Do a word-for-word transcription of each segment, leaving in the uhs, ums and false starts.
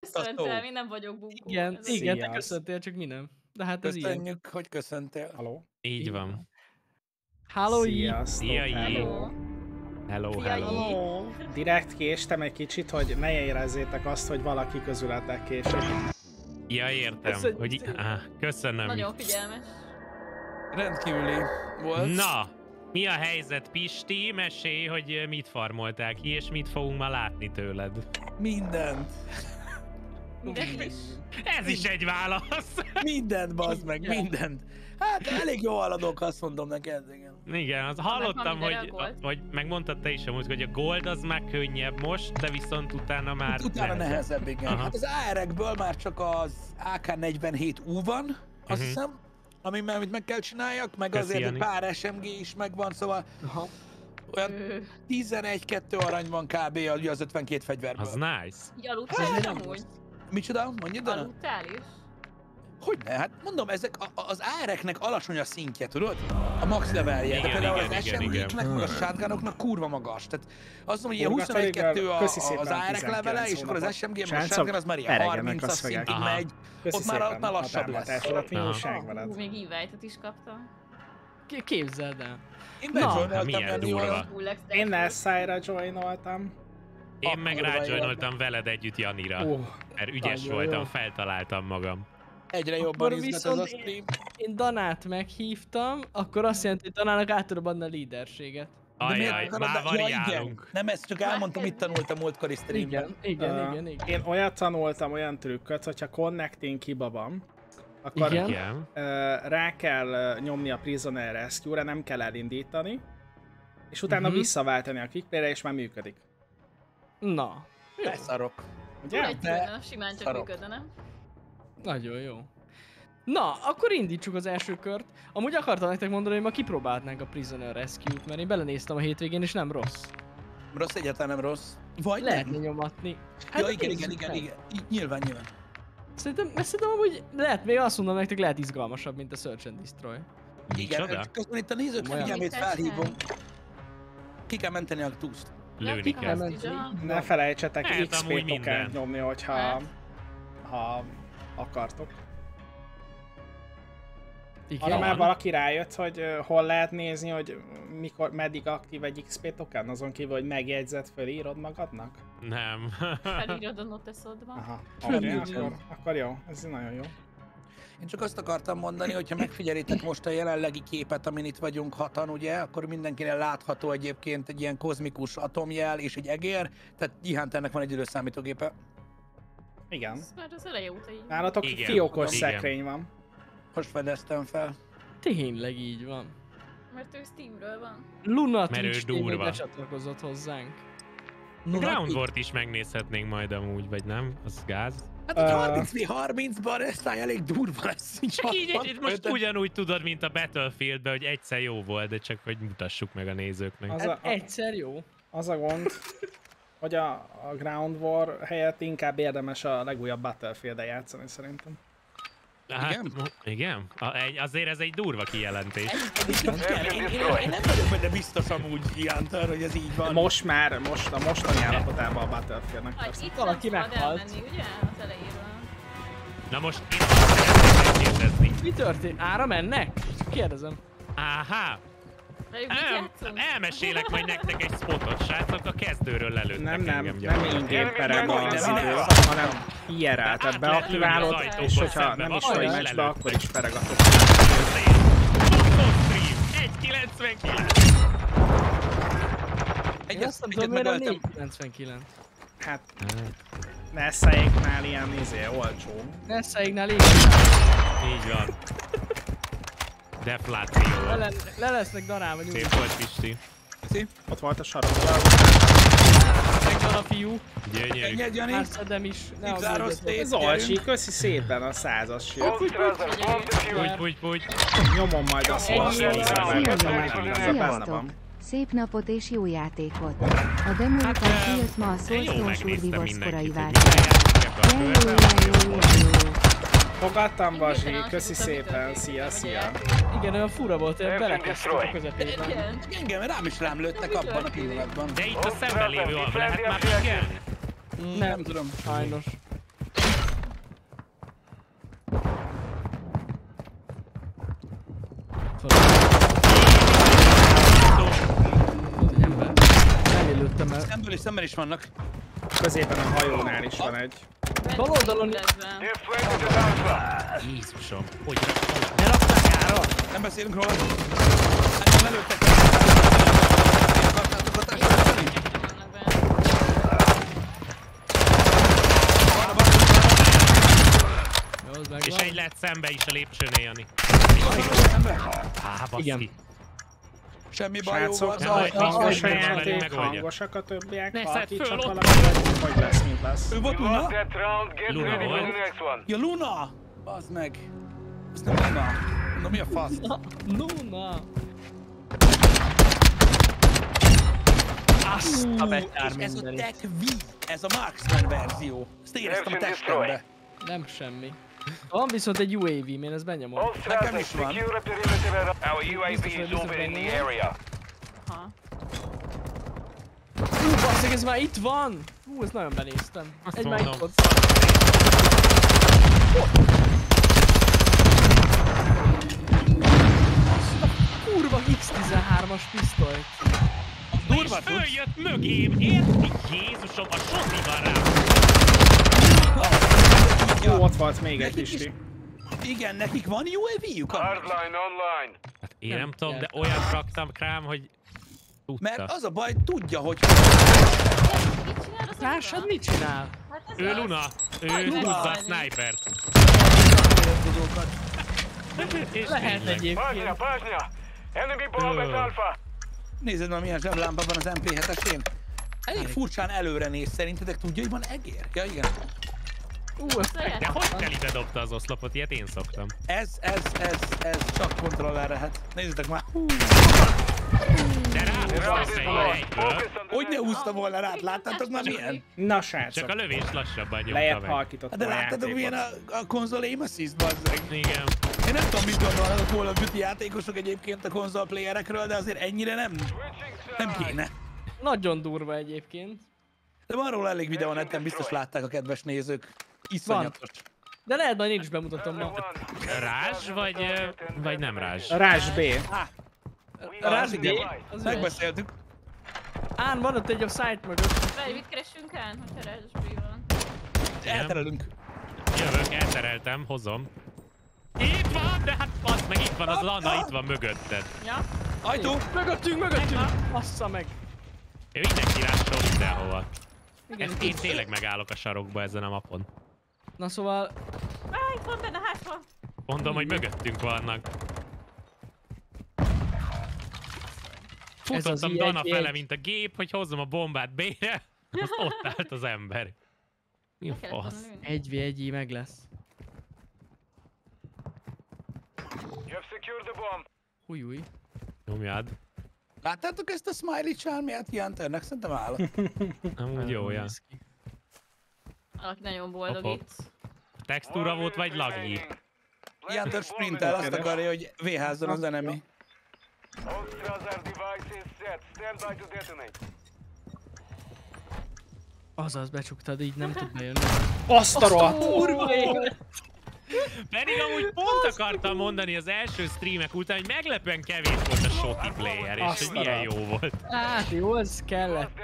Köszöntem, én nem vagyok bunkó. Igen, Ez igen, te Sziasz. köszöntél, csak mi nem. De hát ez ilyen. Köszönjük, hogy köszöntél. Haló? Így van. Halló, Sziasztok, Szia, Jé. hello. Hello, Szia, hello. Jé. Hello. Direkt késtem egy kicsit, hogy ne érezzétek azt, hogy valaki közületek késik. Ja, értem. Köszönjük Hogy... szépen. Ah, köszönöm. Nagyon figyelmes. Rendkívüli volt. Na, mi a helyzet, Pisti? Mesélj, hogy mit farmoltál ki, és mit fogunk ma látni tőled. Mindent. Mindent is. Ez is egy válasz. Mindent, bazd meg, mindent. Hát elég jó haladok, azt mondom neked, igen. Igen, az Annak hallottam, van hogy, mindenre a gold. hogy megmondtad te is amúgy, hogy a gold az már könnyebb most, de viszont utána már Utána nehezebb, igen. Aha. Hát az á er-ekből már csak az á ká negyvenhét u van, azt Mhm. hiszem, ami már amit meg kell csináljak, meg Köszi, azért egy Jani. pár es em gé is megvan, szóval Aha. olyan Ö, tizenegy-kettő arany van kb. az az ötvenkét fegyverből. Az nice. Így aludtál is amúgy? Micsoda? Mondjad, Dana? Aludtál is? Hogyne? Hát mondom, ezek a, a- az á er-eknek alacsony a szintje, tudod? A max levelje. De Igen, például igen, az igen, es em géknek, meg a igen. shotgunoknak kurva magas. Tehát azt mondom, hogy ilyen Purgatórigal, huszonegy-kettő a- köszi a- szépen az á er-ek tizenkilenc levele, és akkor az hónapot. es em gé, meg a Srácok, shotgun az már ilyen peregenek harmincas a szögek. szintig Aha. megy. Köszi Ott már- szépen, ott már lassabb lesz. hatalmat, mi Aha. újság veled? Hú, még invite-ot is kaptam. K- Képzeld el. Én Na, bejoinoltam, hát milyen Jani, durva. olyan- Full extra. Én Nessai-ra joinoltam. Én meg Akkor rájoinoltam veled együtt Janira, Uh, mert ügyes Nagyon voltam, jó. feltaláltam magam. Egyre jobban Akkor izgat ez a viszont stream. Én Danát meghívtam, akkor azt jelenti, hogy Danának át tudom adni a líderséget. De miért Ajaj, akarod- már ja, igen. variálunk. Nem, ezt csak elmondtam, mit tanultam múltkori streamben. Igen, igen, Ö, igen, igen. Én olyat tanultam, olyan trükköt, hogyha connecting hiba van, akkor Igen. Igen. ö, rá kell ö, nyomni a Prisoner Rescue-re, nem kell elindítani, és utána Mhm. visszaváltani a quickplay-re, és már működik. Na, jó. Beszarok. Túl Ugye? egyszerű, nem simán csak szarok. működne, nem? Nagyon jó. Na, akkor indítsuk az első kört. Amúgy akartam nektek mondani, hogy ma kipróbálnánk a Prisoner Rescue-t, mert én belenéztem a hétvégén, és nem rossz. Rossz, egyáltalán nem rossz. Vagy Lehetne nem. nyomatni. Ja, de igen, igen, nézzük igen, meg. igen. Így, nyilván, nyilván. Szerintem, mert szerintem amúgy lehet, még azt mondom nektek, lehet izgalmasabb, mint a Search and Destroy. Igen, Micsoda? közben itt a nézők Olyan. figyelmét Mit tessen? felhívom. Ki kell menteni a túszt. Lőni Ja, kell. azt is, aha. Ne felejtsetek Hát, iksz amúgy pé minden. tokent nyomni, hogyha Hát. ha akartok. Igen. Arra már van. valaki rájött, hogy ö, hol lehet nézni, hogy mikor, meddig aktív egy iksz pé token, azon kívül, hogy megjegyzett, fölírod magadnak? Nem. Felírod a noteszodba. Aha, Fölírod. oké, akkor, akkor jó, ez nagyon jó. Én csak azt akartam mondani, hogyha megfigyelitek most a jelenlegi képet, amin itt vagyunk hatan, ugye, akkor mindenkinél látható egyébként egy ilyen kozmikus atomjel és egy egér, tehát Gyihánternek van egy időszámítógépe. Igen. Ez már az eleje óta így. Nálatok Igen, fiókos igen. szekrény van. Most fedeztem fel. Tényleg így van. Mert ő Steamről van. Luna Mert ő Twitch té vé durva. becsatlakozott hozzánk. Ground War-t is megnézhetnénk majd amúgy, vagy nem? Az gáz. Hát egy Ö, harminc harmincban ez már elég durva lesz. Így Csak így, hatvan, így most ötven. ugyanúgy tudod, mint a Battlefieldben, hogy egyszer jó volt, de csak hogy mutassuk meg a nézőknek. Az a, Hát a, egyszer jó. az a gond, hogy a, a Ground War helyett inkább érdemes a legújabb Battlefield-en játszani szerintem. Hát, Igen? mo- igen? A, egy, azért ez egy durva kijelentés. Igen, én, én, én nem vagyok benne biztos amúgy, Gyihánter, hogy ez így van. Most már, most a mostani állapotában a Battlefieldnek. Ha persze. itt Valaki nem szabad meghalt. elmenni, ugye? Az elejéről. Na most én szeretném megkérdezni. Mi történt? Ára mennek? Kérdezem. Áhá! Velük mit El, játszunk? elmesélek majd nektek egy spotot, srácok, a kezdőről lelőttek Nem, nem, engem nem gyakorlatilag. ingame pereg nem, az nem, idő, nem. hanem i er el, tehát Át lehet beaktiválod, lőni az és ajtókon hogyha szembe, nem is akkor vagy is meccsbe, lelőttek. akkor is pereg a top. egy kilencvenkilenc! Én Egyet, azt nem egyet tudom, miért a megöltem. négy kilencvenkilenc. Hát, Nessai-knál ilyen izé, olcsó. Nessaignál így. Így van. Defláció Le, volt. le, le lesznek darálva nyugodtan. Szép volt, Pisti. Köszi. Ott volt a sarokban. Megvan a fiú. Gyönyörű. Ennyi, Jani. Már szedem is. Ne Itt záros aggódjatok. tét. Zolcsi, köszi szépen a százas sőt. Pugy, pugy, pugy. Nyomom majd a szóval, benne van. Szép napot és jó játékot! A demókat kijött ma a Én jó Soulstone megnéztem Survivors korai mindenkit, hogy változat. milyen játékok Jaj, akar jó, tőle. jaj, jó, jó. Fogadtam, Bazsi, Hirtelen köszi azt hittem, mi szépen, történik, szia, vagy szia. játék. Igen, olyan fura volt, hogy belekezdtük a közepében. Igen. Engem rám is rám lőttek abban a pillanatban. De itt a szemben lévő alap lehet már figyelni? Mm, Nem. Nem tudom. Sajnos. Szemből is, szemben is vannak. Középen a hajónál is van egy. Bal oldalon... Jézusom, hogy raktam? Ne rakták ára! Nem beszélünk róla. Hányan lelőttek? Én akartátok a társadalmat felé? És egy lett szembe is a lépcsőnél, Jani. Á, baszki. Semmi baj, jó Srácok, volt. Nem baj, nincs hangos baj, a nem játék, megoldja. hangosak a többiek, Ne szedd halkítsak föl, ott valamit, vagy lesz, mint lesz. Ő volt Luna? Luna volt. Ja, Luna! Bazd meg. Ez nem Luna. Na mi a fasz? No, na! Azt a betyár És ez a mindenit. Tech V, ez a Marksman verzió. Ezt éreztem a testembe. Nem semmi. Van viszont egy u á vé, én ezt benyomom. Nekem is van. Aha. Hú, basszeg, ez már itt van! Hú, ezt nagyon benéztem. Azt Egy mondom. másod. Kurva iksz tizenhármas pisztolyt. Durva És tudsz. följött mögém, érti? Jézusom, a sosi van rám. Ó, ott volt még egy Nekik is- Pisti. Igen, nekik van u á vé-juk? Hát én nem tudom, de olyat raktam rám, hogy tudta. Mert az a baj, tudja, hogy Mit csinál az Társad Luna? mit csinál? Hát ez Ő az. Luna, ő Luna. húzza a snipert. És Lehet tényleg. egyébként. nézed már milyen zseblámpa van az em pé hetesén. Elég furcsán előre néz, szerintetek tudja, hogy van egér? Ja igen. Ú, ezt Saját. De hogy telibe dobta az oszlopot? Ilyet én szoktam. Ez, ez, ez, ez csak kontroller lehet. Nézzétek már. Hú, De ráhúzta a fejére egyből. hogy ne húzta volna rá, láttátok már milyen? Na Csak srácok, a lövés lassabban nyomta lejjebb meg. halkítottam De a láttatok milyen játékot. a, a konzol aim assist, bazzeg? Igen. Én nem tudom, mit gondolnak a Call of Duty játékosok egyébként a konzol playerekről, de azért ennyire nem, nem kéne. nagyon durva egyébként. De van róla elég videó neten, biztos látták a kedves nézők. Iszonyatos. De lehet majd én is bemutatom ma. Rázs, vagy, ö, vagy nem rázs? Rázs B. Rázs igen. B, az üres. Megbeszéltük. Án, van ott egy a site mögött. Várj, mit keresünk el, hogyha Rázsbé van? Elterelünk. Jövök, eltereltem, hozom. Itt van, de hát az meg itt van, az Lana itt van mögötted. Ja? Ajtó! Mögöttünk, mögöttünk! Bassza meg! Ő mindenki rássol mindenhova. Igen, Ezt én tényleg megállok a sarokba ezen a mapon. Na szóval, Á, itt van benne hátban. Mondom, hogy mögöttünk vannak. Ez az Futottam i Dana egy fele, egy. mint a gép, hogy hozzam a bombát B-re, azt ott állt az ember. Mi a Le kellett volna fasz? lőni. egy vé egy meg lesz. Új, új. Nyomjad. Láttátok ezt a smiley charmját Janternek? Szerintem állat. Amúgy jó, ja. Néz ki. Valaki nagyon boldog Hopp, hopp. itt. Textúra volt, vagy lagi? Janter sprintel, azt akarja, hogy véházzon az enemy. Azaz, becsuktad, így nem tud bejönni. Azt a rohadt! Kurva élet! Pedig amúgy pont akartam mondani az első streamek után, hogy meglepően kevés volt a shoti player, és Azt hogy a milyen rohadt. jó volt. Hát jó, ez kellett.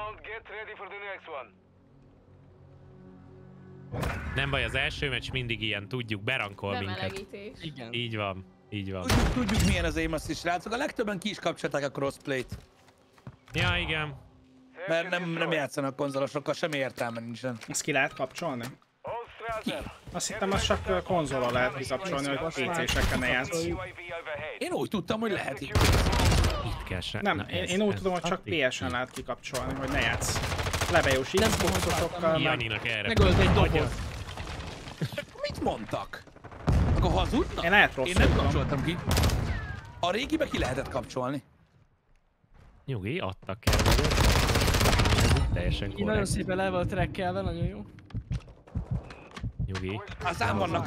Nem baj, az első meccs mindig ilyen, tudjuk, berankol minket. Bemelegítés. Igen. Így van, így van. Tudjuk, tudjuk milyen az aim assist, srácok. A legtöbben ki is kapcsolták a crossplay-t. Ja, igen. Mert nem, nem játszanak konzolosokkal, semmi értelme nincsen. Ezt ki lehet kapcsolni? Azt hittem, azt csak konzolon lehet kikapcsolni, hogy pé cé-seken ne játsz. Én úgy tudtam, hogy lehet így. Itt kell se. Nem, Na, én, ez- én úgy ez tudom, hogy csak addig pé esen ki. lehet kikapcsolni, hogy ne játsz. Lebejós Nem Xboxosokkal, meg... Janinak erre. Megölt egy dobot. Mit mondtak? Akkor hazudnak? Én lehet Én rosszul nem tudom. kapcsoltam ki. A régibe ki lehetett kapcsolni. Nyugi, adtak kell. Ez teljesen Így nagyon korrekt. szépen le volt trekkelve, nagyon jó. Nyugi, Aztán vannak.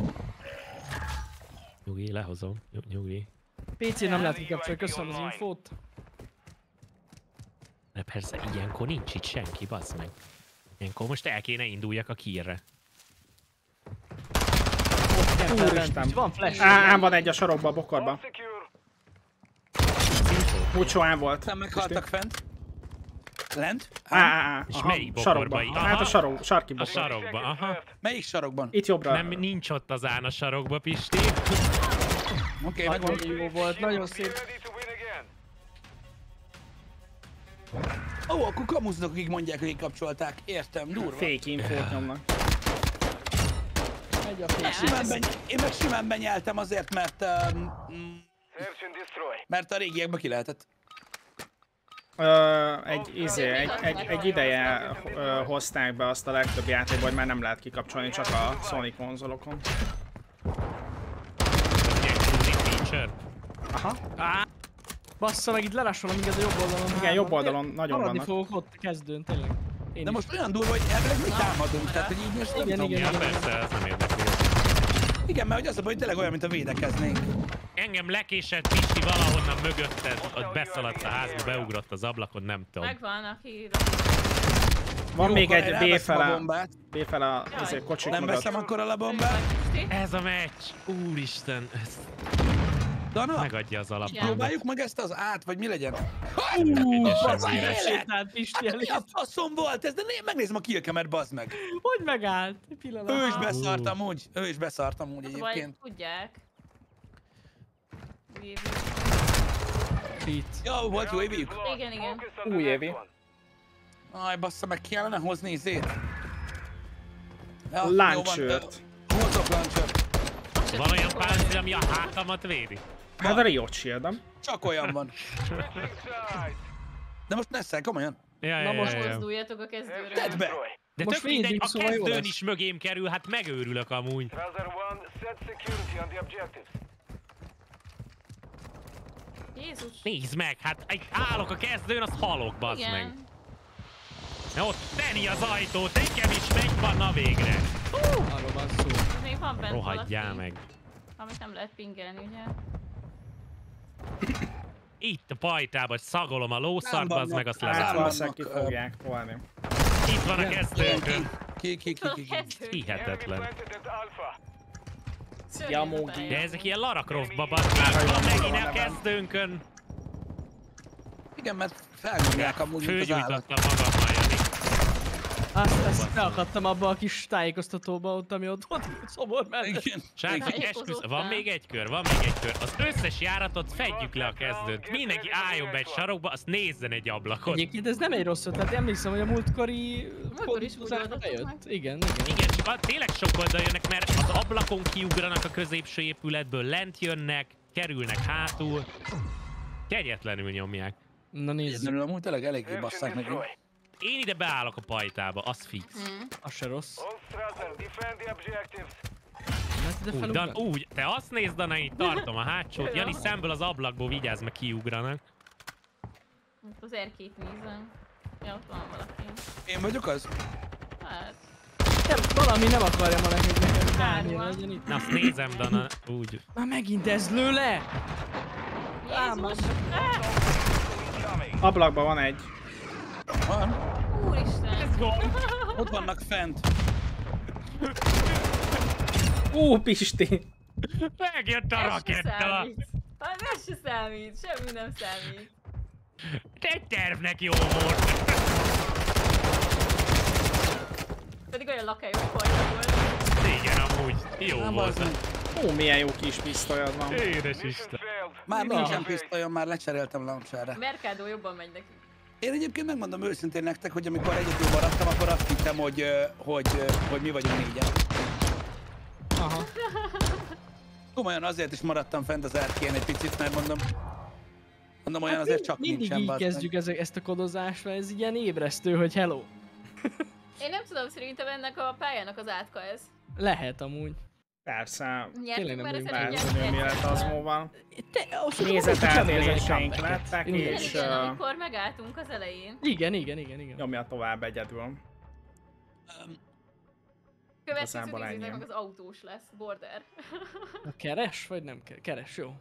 nyugi, lehozom. Nyug- Nyugi. pé cé nem lehet kikapcsolni, köszönöm az infót. De persze, ilyenkor nincs itt senki, bassz meg. Ilyenkor most el kéne induljak a kírre. Úristen. Van flash. Á, ám van egy a sarokba, a bokorba. Mucsó ám volt. Nem meghaltak fent. Lent? Á, á, á. És aha, melyik bokorba sarokban. így? Hát a Aha. sarok, sarki A bokor. sarokba, aha. Melyik sarokban? Itt jobbra. Nem, nincs ott az án a sarokba, Pisti. Oké, okay, megvan. Nagyon jó volt, nagyon szép. Ó, oh, akkor kamuzdok, akik mondják, hogy kapcsolták. Értem, durva. Fake infót nyomnak. Megy a fél. Simán beny- én meg simán benyeltem azért, mert... Um, mert a régiekbe ki lehetett. Ö, egy, izé, egy, egy, egy ideje ö, hozták be azt a legtöbb játékban, hogy már nem lehet kikapcsolni, csak a Sony konzolokon. Ilyen cruising feature. Aha. Á, bassza meg, itt lerássolom minket a jobb oldalon. Igen, hárman. jobb oldalon nagyon Maradni vannak. fogok ott kezdőn, tényleg. Én De is. most olyan durva, hogy elvileg mi támadunk, tehát hogy így most nem Igen, tudom. igen. Ja, persze, ez nem érdekli. Igen, mert hogy az a baj, hogy tényleg olyan, mint a védekeznénk. Engem lekésett Pisti valahonnan mögötted, ott beszaladt a házba, beugrott az ablakon, nem tudom. Megvan, aki... Van Jó, még akkor egy elveszem a B-fele, bombát. B-fele azért kocsik Nem mögött. veszem akkor a bombát. Ez a meccs! Úristen, ez Dana, megadja az alapot. próbáljuk meg ezt az át, vagy mi legyen? Ügyesen az véres. élet! Sétált Pisti elé. Mi a faszom volt ez? De né- megnézem a killkemet, bazd meg. Hogy megállt? Egy pillanat. Ő is beszart amúgy. Ő is beszart amúgy Az a baj, egyébként. tudják. Vívjuk. Cheat. Ja, volt jó évük. Igen, igen. Új évi. Aj, bassza, meg kellene hozni izét. Ja, Launchert. jó van, ö, Hozok launchert. Van olyan páncél, ami a hátamat védi? Hát a Riot Shield-em. Csak olyan van. De most Nessel, komolyan. Ja, Na ja, most ja, ja. Mozduljatok a kezdőről. Tedd be! De Most tök mindegy, védjünk, a szóval jó kezdőn lesz. is mögém kerül, hát megőrülök amúgy. Jézus. Nézd meg, hát egy állok a kezdőn, az halok, bazd meg. Igen. Na ott teni az ajtót, nekem is megy van, na végre. Arról van szó. Még van bent Rohadjál valaki, meg. amit nem lehet pingelni, ugye? Itt a pajtában szagolom a lószart, Nem bazd vannak. meg, azt Hát Lázam. lezárom. valószínűleg ki vannak, ö, fogják tolni. Itt van a kezdőnkön. Ki, ki, ki, ki, ki. Hihetetlen. Jamogi. De ezek ilyen Lara Croftba, bazd meg. Van megint a kezdőnkön. Igen, mert felnyomják amúgy, mint az állat. Fölgyújtottam magammal, Jani. Azt, azt beakadtam abba a kis tájékoztatóba ott, ami ott volt szobor mellett. Igen. Srácok, Tájékozottam. esküsz, van még egy kör, van még egy kör. Az összes járatot fedjük le a kezdőt. Mindenki álljon be egy sarokba, azt nézzen egy ablakot. Egyébként ez nem egy rossz ötlet, emlékszem, hogy a múltkori Múltkor is úgy kódolásra oldottuk bejött. meg. Igen, igen. Igen, csak a, tényleg sok oldal jönnek, mert az ablakon kiugranak a középső épületből, lent jönnek, kerülnek hátul. Kegyetlenül nyomják. Na nézzük, Egyetlenül amúgy tényleg eléggé basszák neki. Én ide beállok a pajtába, az fix. az se rossz. Mert ide Úgy, Dan, felugrani? úgy, te azt nézd, Dana, így tartom a hátsót. Jani, szemből az ablakból vigyázz, meg kiugranak. Ott az erkét nézem. Ja, ott van valaki. Én vagyok az? Hát, Nem, valami nem akarja ma nekünk, hogy Dániel Árva. legyen itt. Na, azt nézem, Dana, úgy. Már megint ez lő le! Jézus! Ablakban van egy. Van. Úristen! Ott vannak fent. Ú, Pisti! Megjött a Ez se rakéta! számít. Hát ez se számít, semmi nem számít. Egy tervnek jó volt. Pedig olyan lakályos fajta volt. Igen, amúgy. Jó Nem volt. az meg. Ó, milyen jó kis pisztolyod van. Édes Isten. Már nincsen pisztolyom, már lecseréltem launcherre. Mercado jobban megy neki. Én egyébként megmondom őszintén nektek, hogy amikor egyedül maradtam, akkor azt hittem, hogy, ö, hogy, ö, hogy mi vagyunk négyen. Aha. Komolyan azért is maradtam fent az erkén egy picit, mert mondom, mondom olyan azért csak Mindig nincsen. így bazd meg. kezdjük ezek, ezt a kodozást, mert ez ilyen ébresztő, hogy hello. Én nem tudom, szerintem ennek a pályának az átka ez. Lehet amúgy. Persze. Tényleg Nyertünk nem már vagyunk ezen Bármi, egyet? mi lett az móval. Te, Nézeteltéréseink lettek, Igen. és Igen, uh, amikor megálltunk az elején. Igen, igen, igen, igen. nyomja tovább egyedül. Öm, Következő Igazából nézzétek ennyi. meg az autós lesz, border. Na, keres, vagy nem keres? Keres, jó.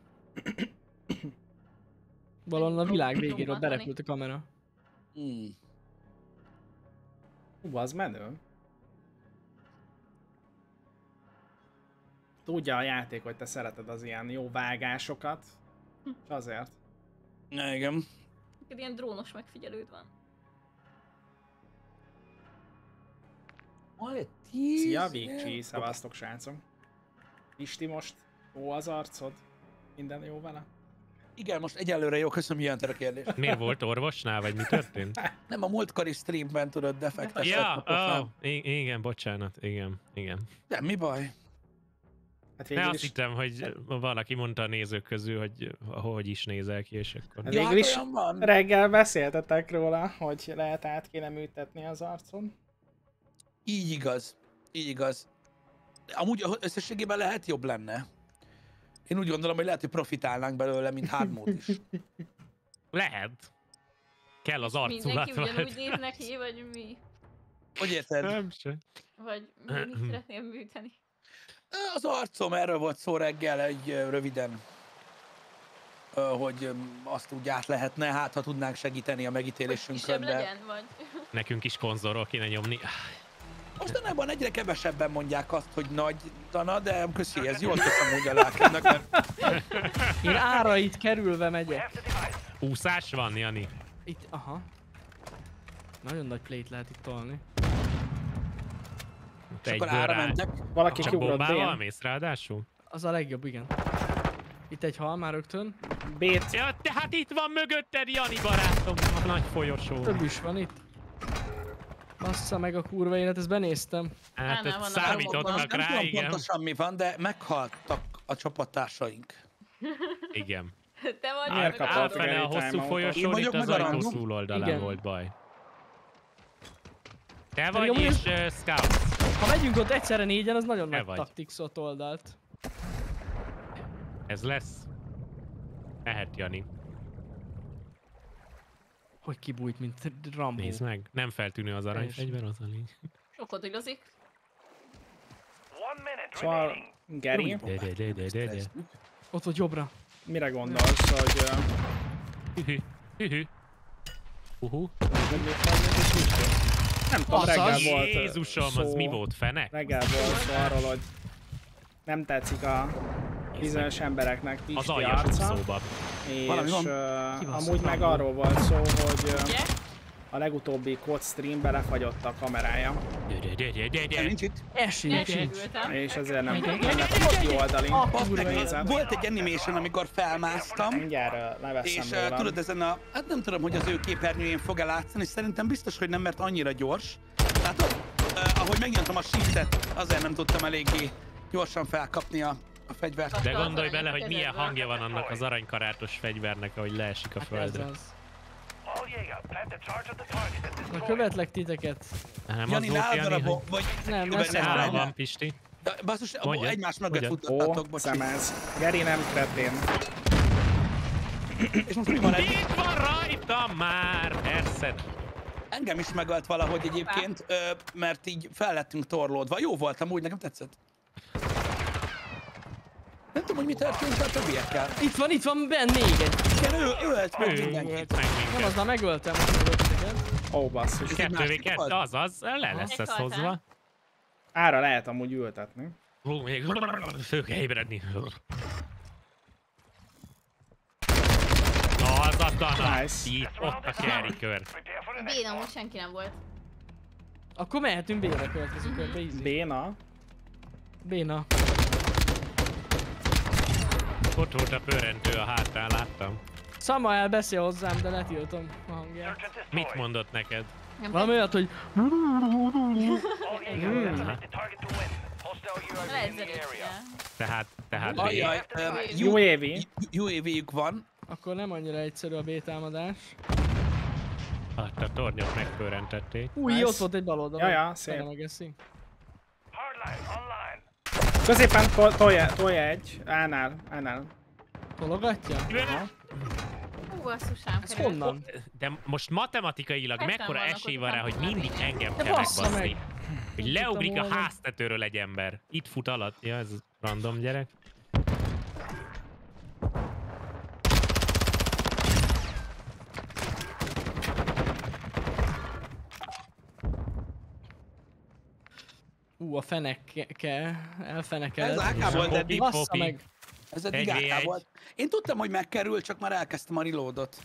Valahol a világ végéről Nyomhatni. berepült a kamera. hmm. Hú, az menő. Tudja a játék, hogy te szereted az ilyen jó vágásokat. És azért. Ja, igen. Neked ilyen drónos megfigyelőd van. Van egy tíz... Szia, Vikcsi, szevasztok srácok. Isti, most jó az arcod? Minden jó vele? Igen, most egyelőre jó, köszönöm, ilyen a kérdés. Miért volt orvosnál, vagy mi történt? Nem, a múltkori streamben tudod, defektes Ja, lett, oh, igen, bocsánat, igen, igen. De mi baj? Hát Ne végül azt is, hittem, hogy valaki mondta a nézők közül, hogy hogy is nézel ki, és akkor... hát Ja, végül hát is olyan van. reggel beszéltetek róla, hogy lehet át kéne műtetni az arcon. Így igaz. Így igaz. Amúgy összességében lehet jobb lenne. Én úgy gondolom, hogy lehet, hogy profitálnánk belőle, mint hardmód is. Lehet. Kell az Mindenki arculat. ugyanúgy néz neki, vagy mi? Hogy érted? Nem se. Vagy mi mit szeretném műteni? Az arcom, erről volt szó reggel egy ö, röviden. Ö, Hogy ö, azt úgy át lehetne, hát ha tudnánk segíteni a Kisebb megítélésünkön, de... legyen, vagy? Nekünk is konzolról kéne nyomni. Mostanában egyre kevesebben mondják azt, hogy nagy Dana, de köszi, ez jól teszem úgy a lelkednek, mert Én árait kerülve megyek. Úszás van, Jani? Itt, aha. Nagyon nagy plate lehet itt tolni. Te akkor egyből ára rá... mentek. Valaki Csak kiugrott bombával B-n. mész ráadásul? Az a legjobb, igen. Itt egy hal már rögtön. B-t. Ja, tehát itt van mögötted, Jani barátom, a nagy folyosó. Több is van itt. Bassza meg a kurva élet, ezt benéztem. Hát Annál ezt vannak számítottak magukban. Nem rá, tudom igen. pontosan mi van, de meghaltak a csapattársaink. Igen. Te vagy Miért meg kapott a- Átfele a Gary hosszú timeoutot? Én folyosón, vagyok itt az meg a ajtó random? túloldalán Igen. volt baj. Te Pedig vagy amúgy és ez- uh, Scout. Ha megyünk ott egyszerre négyen, az nagyon Te nagy vagy. taktikszot oldalt. Ez lesz. Mehet, Jani. Hogy kibújt, mint Rambo. Nézd meg. Nem feltűnő az aranyfegyver, az a lény. Krokodilozik. Szóval, Geri, De, de, de, de, de, de. Ott volt jobbra. mire gondolsz, hogy... ö, Hühü. Hühü. Uhu. hogy mit mondjuk, és mit tört? Nem tudom, Azaz. reggel volt ö, Jézusom, az szó, mi volt, fenek? reggel volt szó arról, hogy nem tetszik a bizonyos embereknek Az Pisti aljas arca, szóba. Valami és van. ö, Kibaszott amúgy meg Rambo. arról volt szó, hogy ö, Ugye? a legutóbbi kod streambe lefagyott a kamerája, De, de, de, de, de, De de. nincs itt. Esély sincs. Elkerültem. és ezért nem nem lett a jobb oldalin. Basz Kurva meg, nézet. volt egy animation, amikor felmásztam, Mindjárt ö, leveszem és uh, róla. tudod, ezen a... Hát nem tudom, hogy az ő képernyőjén fog-e látszani, és szerintem biztos, hogy nem, mert annyira gyors. Látod? Uh, ahogy megnyomtam a shiftet, azért nem tudtam eléggé gyorsan felkapni a, a fegyvert. De Az gondolj arany bele, a hogy milyen kezedben. hangja van annak az aranykarátos fegyvernek, ahogy leesik a Ez földre. az. Na követlek titeket. Nem az Jani, volt, nálad Jani, van a hogy... bo- vagy Nem, jó, messze benne Nálam lenne. van, Pisti. De Basszus, Mondja, egymás mögött mondja. futtattatok, Ó, bocs. szemez. Geri nem kretén. És most mi van eddig? Itt van rajtam már! Persze. Engem is megölt valahogy egyébként, ö, mert így fel lettünk torlódva. Jó volt amúgy, nekem tetszett. Nem tudom, hogy mi történt a többiekkel. Itt van, itt van benn még egy. Igen, ő ölt meg Ő mindenkit. ölt meg Nem, minket. az már megöltem. most megölt titeket. Ó, basszus. Kettő vé másik kettő, volt? azaz, le lesz ez Meghaltál. hozva. Ára lehet amúgy ültetni. Hú, még föl kell ébredni. Na, az a Dana. Nice. Itt, ott a carry kör. B-n amúgy senki nem volt. Akkor mehetünk B-re következő körbe, easy. Béna. B-na. Ott volt a pörrentő a hátán, láttam. Samael beszél hozzám, de letiltom a hangját. Mit mondott neked? Nem Valami olyat, hogy Lehet zeríteni. Tehát, tehát B. Ajjaj, ö, Jó évi. jó évig van. akkor nem annyira egyszerű a B-támadás. Hát a tornyot megpörrentették. Új, Nice. ott volt egy bal oldalon. Ja, ja, szép. Erre megeszi. Középen tol- tolja, tolja egy. Ánál, ánál. Tologatja? Hú, basszusám Ez került. honnan? De most matematikailag Ketten mekkora vannak esély ott, van rá, nem hogy tudnak mindig vinni. engem De kell bassza megbaszni? meg! Hogy Nem leugrik tudtam a volna. háztetőről egy ember. Itt fut alatt. Ja, ez random gyerek. Ú, a feneke, elfenekeled. Ez á ká volt eddig. Popi, Bassza popi. meg. Ez eddig Egy á ká vé egy. volt. Én tudtam, hogy megkerül, csak már elkezdtem a reloadot.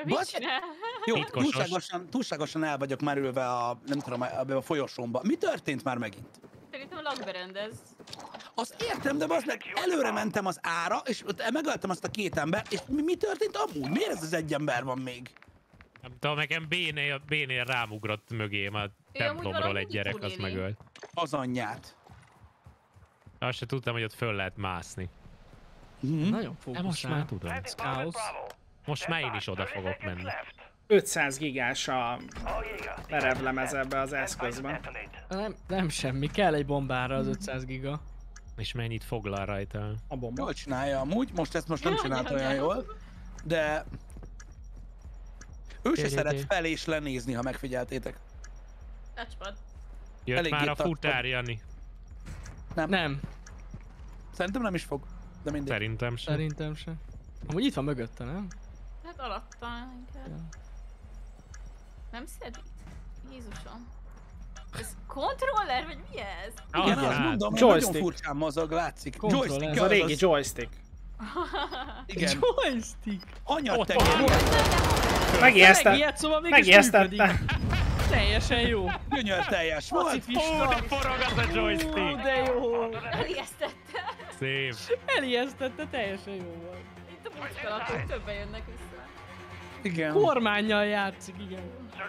Mit Basz- csinál? Jó, Titkosos. túlságosan, túlságosan el vagyok merülve a, nem tudom, a, a folyosómba. Mi történt már megint? Szerintem lakberendez. Azt értem, de az meg előre mentem az ára, és ott megöltem azt a két embert, és mi, mi történt amúgy? Miért ez az egy ember van még? Nem tudom, nekem B-nél, B-nél rámugrott mögém a templomról valahogy egy gyerek, túléli. azt megölt. Az anyját. Azt se tudtam, hogy ott föl lehet mászni. Mhm. Nagyon De most már fókuszál. tudom. Ez káosz. Most már én is oda fogok menni. ötszáz gigás a lerevlemez ebbe az eszközbe. Nem, nem semmi, kell egy bombára az ötszáz giga. És mennyit foglal rajta? A bomba. Jól csinálja amúgy, most ezt most nem csinálta olyan jól, de... Ő se Gyere, szeret gyere. fel és lenézni, ha megfigyeltétek. Touchpad. Jött Eléggé már a tartod. futár, Jani. Nem. Nem, Szerintem nem is fog, de mindegy. Szerintem sem. szerintem sem. Amúgy itt van mögötte, nem? Hát alatta inkább. Ja. Nem szedi? Jézusom. Ez kontroller, vagy mi ez? Igen, Ah, azt hát. mondom, hogy Joystick. nagyon furcsán mozog, látszik. Controller. Joystick, Ez a régi az- joystick. Igen. Joystick! Anya Ott te van. Megijesztett. Megijed, szóval mégis működik. Megijesztette. Teljesen jó. Gyönyör teljes volt. Ó, Pacifista. de forog az a Ó, joystick! de jó. Elijesztette. Szép. Elijesztette, teljesen jó volt. Itt a bucskalatok többen jönnek vissza. Igen. Kormánnyal játszik, igen.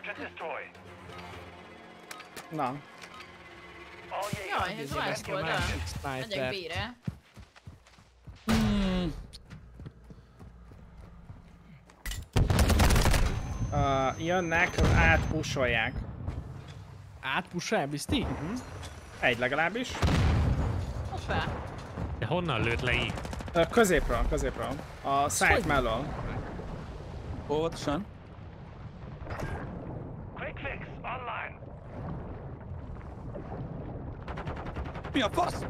Na. Jaj, ez más Nekem volt, másik Megyek sniper. B-re. Hmm. Uh, jönnek, átpusolják. Átpusolják, bizti? Egy legalábbis. Hoppá. De honnan lőtt le így? Ö, középről, középről. A site hogy? mellől. Óvatosan. Mi a fasz?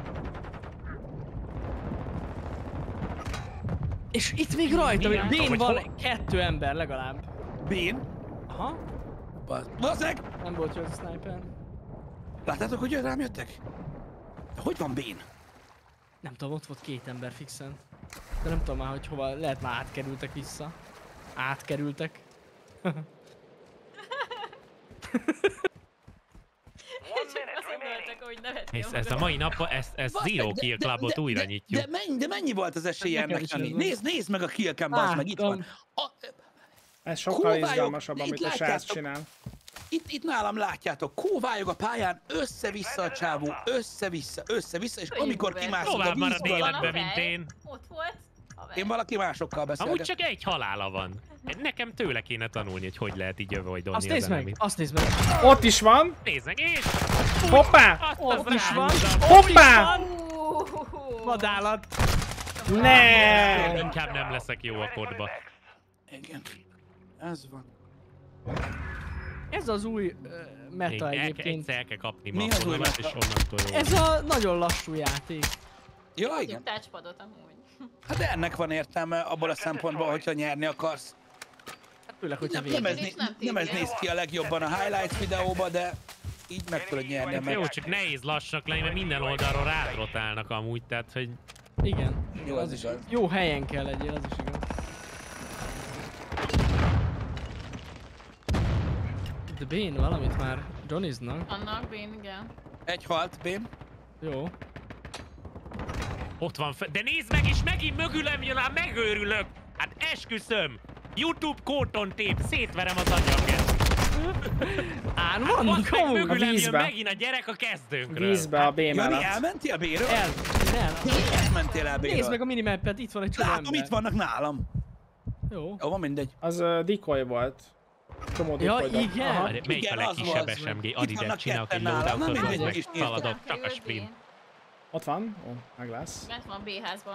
És itt még rajta, Mi? hogy Nem tudom, Bén hogy van hol- kettő ember legalább. Bén? Aha, Bazzeg! nem volt jó az a sniper. Láttátok, hogy rám jöttek? De hogy van Bén? Nem tudom, ott volt két ember fixen. De nem tudom már, hogy hova, lehet már átkerültek vissza. Átkerültek. Csak azt gondoltak, hogy neveti Ez, ez a mai nap, ezt, ezt Zero Kill Clubot újra de, nyitjuk. de, mennyi, de mennyi volt az esélye Nekem ennek, is Jani? ez van. Nézd, nézd meg a killcam, bazd meg, itt van. Láttam. A, Ez sokkal Kóvályok, izgalmasabb, itt amit a srác látjátok. csinál. itt, itt nálam látjátok, kóvályog a pályán, össze-vissza a csávó, össze-vissza, össze-vissza, és Könnyű amikor Robert. kimászik a Tovább marad vízből, életben, mint én. Ott volt. Haver. én valaki másokkal Amúgy beszélget. csak egy halála van. Nekem tőle kéne tanulni, hogy hogy lehet így avoidolni Azt az nézd meg, enemit. azt nézd meg. Ott is van. Nézd meg, és Hoppá! azt Ott az is van. ráhúzom. Hoppá! Uuuuh. Vadállat. Ne! Inkább nem leszek jó a kodba. Igen. Ez van. Ez az új uh, meta Még el, kell- egyébként. egyszer el kell kapni Mi az új magomat, és meta? onnantól jó. Ez a nagyon lassú játék. Ja, Hagyjuk igen. touchpadot amúgy. Hát de ennek van értelme abból a szempontból, hogyha nyerni akarsz. Hát főleg, hogyha Nem, nem, végig. ez, Nincs né- nem nem ez tévé. néz ki a legjobban a highlights videóba, de így meg tudod nyerni a Jó, meccset. csak nehéz lassak lenni, mert minden oldalról rádrotálnak amúgy, tehát hogy Igen. Jó, az igaz. Jó helyen kell legyél, az is igaz. De Bén valamit már Johnnyznak. Annak Bén, igen. Egy halt, Bém. Jó. ott van fe- De nézd meg, és megint mögülem jön, hát megőrülök! Hát esküszöm! YouTube kóton tép, szétverem az agyamért. Án Hát vannak basz meg, amúgy. mögülem jön vízbe. megint a gyerek a kezdőnkről. Vízbe a B Jani, mellett. elmentél B-ről? El, el. Miért mentél el B-ről? Nézd meg a minimappet, itt van egy csomó Látom, ember. itt vannak nálam. Jó. Jó, van mindegy. Az uh, decoy volt. Csomó Ja, decoy dob. igen. Aha. Melyik Igen, a az legkisebb volt. es em gé? Itt Adidas vannak csinálok egy ketten nálam, loadoutot, nem az mindegy, meg is néztem. szaladok, csak a Került sprint. B. Ott van? Ó, meg lesz. Bent van B-házban.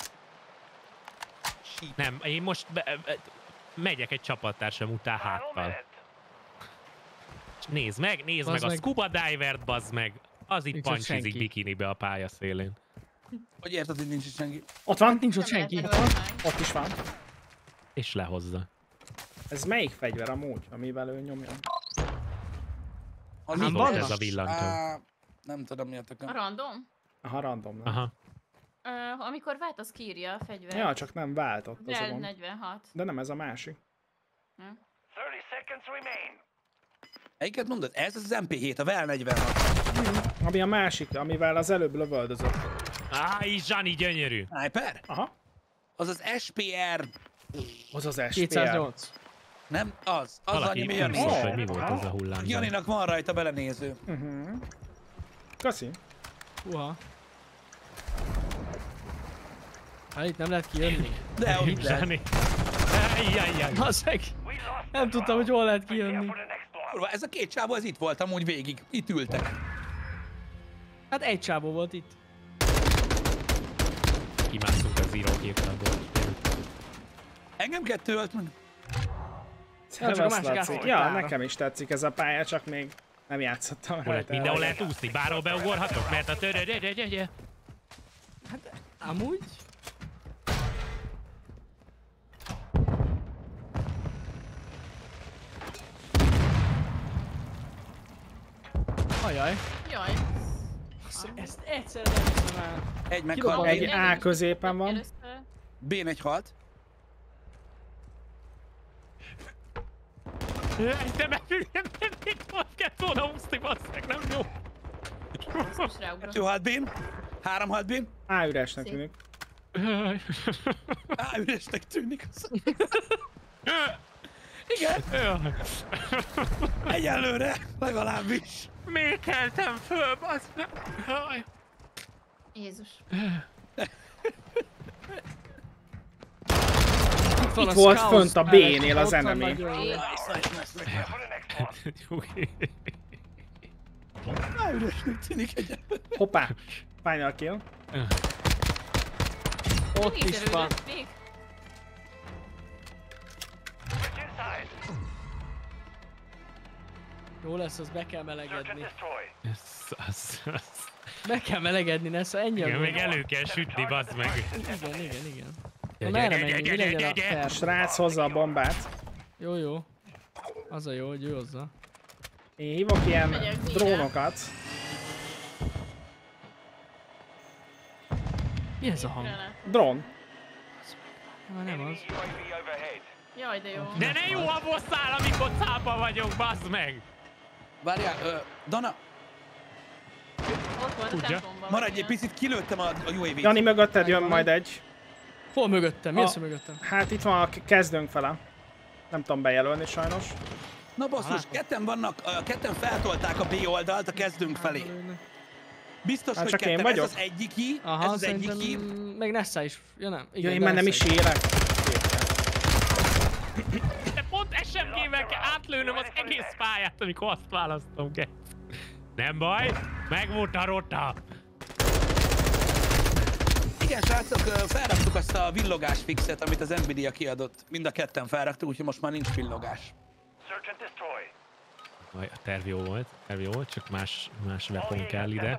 Nem, én most be, be, megyek egy csapattársam után háttal. Nézd meg, nézd Bazd meg a meg. scuba divert, bazd meg. Az itt Nincs ott pancsizik senki. bikinibe a pálya szélén. Hogy érted, hogy nincs itt senki? Ott van? Nincs ott Nem senki. lehet megölni meg. Ott is van. És lehozza. Ez melyik fegyver amúgy, amivel ő nyomja? Az Mi itt volt van? ez a villantó? Á, nem tudom mi a A tököm. random? Aha, random. Nem? Aha. Ö, amikor váltasz, kiírja a fegyver. Ja, csak nem váltott az a Rel gond. negyvenhat. De nem ez a másik. Melyiket mondod? Ez az em pé hét, a vel negyvenhat. Ami a másik, amivel az előbb lövöldözött. Áj, Zsani gyönyörű. Sniper? Aha. Az az es pé er... Az az es pé er. kétszáznyolc. Nem, az. Az Valaki annyi, Jani. biztos, hogy mi volt az a hullám. Janinak van rajta belenéző. Uh-huh. Köszi. Uha. Hát itt nem lehet kijönni. De hogy lehet. Zsani. Ajjajjaj. Baszeg. Nem tudtam, hogy hol lehet kijönni. Kurva, ez a két csávó, ez itt volt amúgy végig. Itt ültek. Hát egy csávó volt itt. Kimászunk az írógépről. Engem kettő ölt meg. Szervesz, csak a másik Laci. átfogott Ja, pára. nekem is tetszik ez a pálya, csak még nem játszottam Hol lehet, mindenhol lehet úszni, bárhol beugorhatok, mert a törödödödödö. Amúgy? Ajaj. Jaj. Ezt egyszer nem hiszem el. Egy Kidobom meghalt. Egy Egy A középen van. Először. B egy halt. Te meg mit volt kellett volna úszni, basszeg, nem jó. Most ráugrok. Kettő halt B-n. Három halt B-n. A üresnek tűnik. Á, üresnek tűnik. Igen, egyelőre legalábbis. Miért keltem föl, basszeg? Jézus. Itt volt fönt a B-nél az enemy. Á, üresnek tűnik egyelőre. Hoppá. Final kill. Ott is van. Még? Jó lesz, az be kell melegedni. Ez, az, az. Be kell melegedni, Nessa, ennyi a Igen, gond. még elő kell sütni, bazd meg. Igen, igen, igen. Na Gyere, merre gyere, menjünk? Mi gyere, legyen a gyere, terv? Srác hozza a bombát. Jó, jó. Az a jó, hogy ő hozza. Én hívok ilyen Megyek B-re. drónokat. Mi ez a hang? Drón. Már nem az. Jaj, de jó. De ne jó a bosszál, amikor cápa vagyok, bazd meg! Várjál, ö, Dana, Ott volt a Tudja. templomban. maradj egy picit, kilőttem a, a u á vé-t. Jani mögötted jön majd egy. Hol mögöttem? Mi A- az, hogy mögöttem? Hát itt van a kezdőnk fele. Nem tudom bejelölni sajnos. Na basszus, ketten vannak, ö, ketten feltolták a B oldalt a kezdünk felé. Biztos, Hát hogy csak én ketten, ez vagyok. az egyiki, Aha, ez az egyiki. szerintem meg Nessa is. Ja nem. Ja, Igen, én de már nem Nessa is élek. De pont es em gé-vel kell átlőnöm az egész pályát, amikor azt választom kell. Nem baj, megvolt a rota. Igen, srácok, ö, felraktuk azt a villogás fixet, amit az Nvidia kiadott. Mind a ketten felraktuk, úgyhogy most már nincs villogás. Aj, a terv jó volt, a terv jó volt, csak más, más weapon kell ide.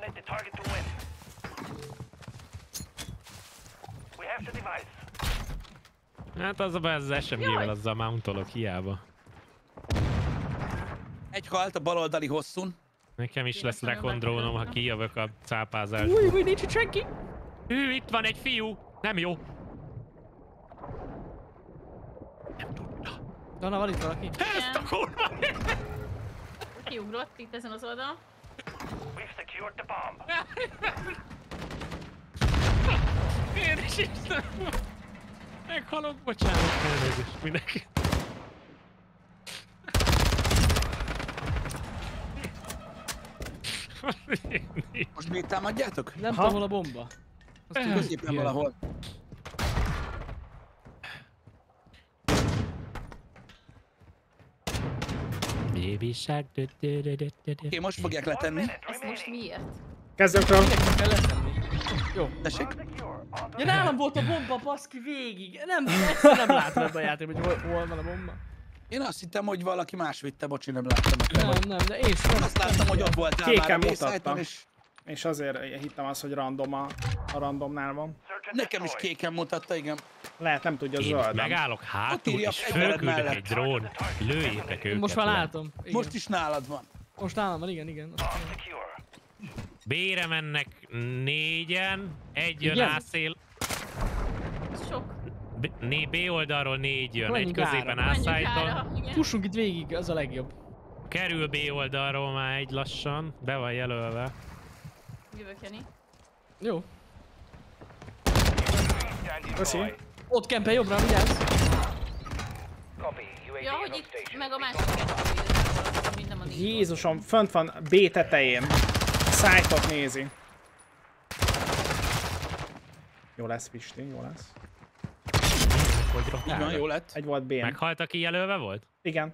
Hát az a baj, az az es em gé-vel azzal mountolok, hiába. Egy halt a baloldali hosszún. Nekem is Én lesz ezt nagyon recon drónom, ha megpróbáltam. kijövök a cápázásból. Új, új, nincs itt senki. Hű, itt van egy fiú! Nem jó! Dana, van itt valaki? Ezt a kurva! Kiugrott itt ezen az oldalon. Én is Istenem! Meghalok, bocsánat, elnézést mindenki. Most még támadjátok? Nem Aha. tudom, hol a bomba. Azt tudod, Középen ilyen. valahol. Baby shark, dö, dö, dö, dö, dö, dö. Oké, most fogják letenni. Ezt most miért? Kezdőkről. Minek kell letenni? Jó. Tessék? Ja, nálam volt a bomba, baszki, végig. Nem, egyszer nem látom ebben a játékban, hogy hol, hol van a bomba. Én azt hittem, hogy valaki más vitte, bocsi, nem láttam. Nem, nem, de én sem. Azt láttam, hogy ott voltál Kéken már a mutattam. B-site-on, és És azért hittem azt, hogy random a, a randomnál van. nekem is kéken mutatta, igen. Lehet nem tudja Én zöld. megállok Ott hátul, írja és a fegyvered fölküldök mellett. egy drón. Lőjétek őket. Most már le. látom. Igen. Most is nálad van. Most nálam van, igen, igen. B-re mennek négyen, egy jön Igen? ászél. Ez sok. B B, né, B oldalról négy jön, egy Menjünk középen ára. Menjünk ászállíton. ára, igen. Fussunk itt végig, az a legjobb. Kerül B oldalról már egy lassan, be van jelölve. Jövök, Jani. Jó. Köszi. Ott kempe jobbra, vigyázz! Ja, hogy itt meg a másik kettő igazából, minden a négy. Jézusom, fönt van B tetején. Szájtot nézi. Jó lesz, Pisti, jó lesz. Hogy Így van, rottál? jó lett. Egy volt B-n. Meghalt, aki jelölve volt? Igen.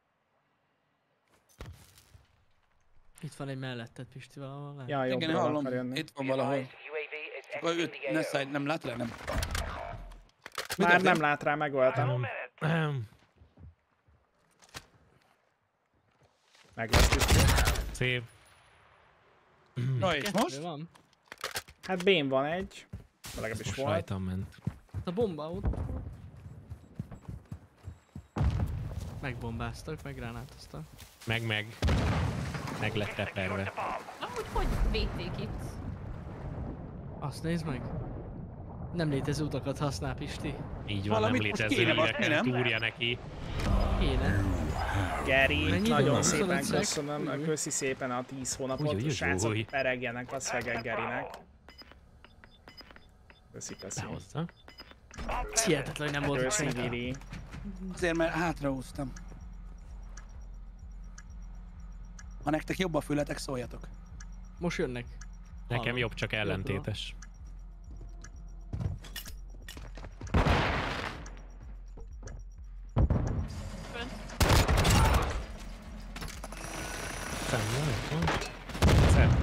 Itt van egy melletted, Pisti, valahol. lehet. Ja, Igen, jobbra hallom. akar jönni. Itt van valahol. Akkor őt ne szállj, nem lát le, nem. Mi Már nem történt? lát rá, megöltem. Ahem. Meg lesz Pisti. Szép. Na és Kettő most? van. Hát B-n van egy. Legalábbis Most volt. rajtam ment. A bomba ott. Megbombáztak, meggránátoztak. Meg, meg. Meg lett teperve. Amúgy hogy védték itt? Azt nézd meg. Nem létező utakat használ, Pisti. Így van, Valamit nem most létező kéne baszni, híreken nem? túrja neki. Kéne. Geri, Mennyi nagyon van? szépen huszonöt szek. köszönöm. Új. Köszi szépen a tíz hónapot. Új, új, új, Srácok, új. peregjenek a szegek Gerinek. Köszi, köszi. Behozza. Hihetetlen, hogy nem volt itt Köszi, senki. Vili. Azért, mert hátrahúztam. Ha nektek jobb a fületek, szóljatok. Most jönnek. Nekem Hallom. jobb, csak ellentétes. Fönt. Szemben, Szebb.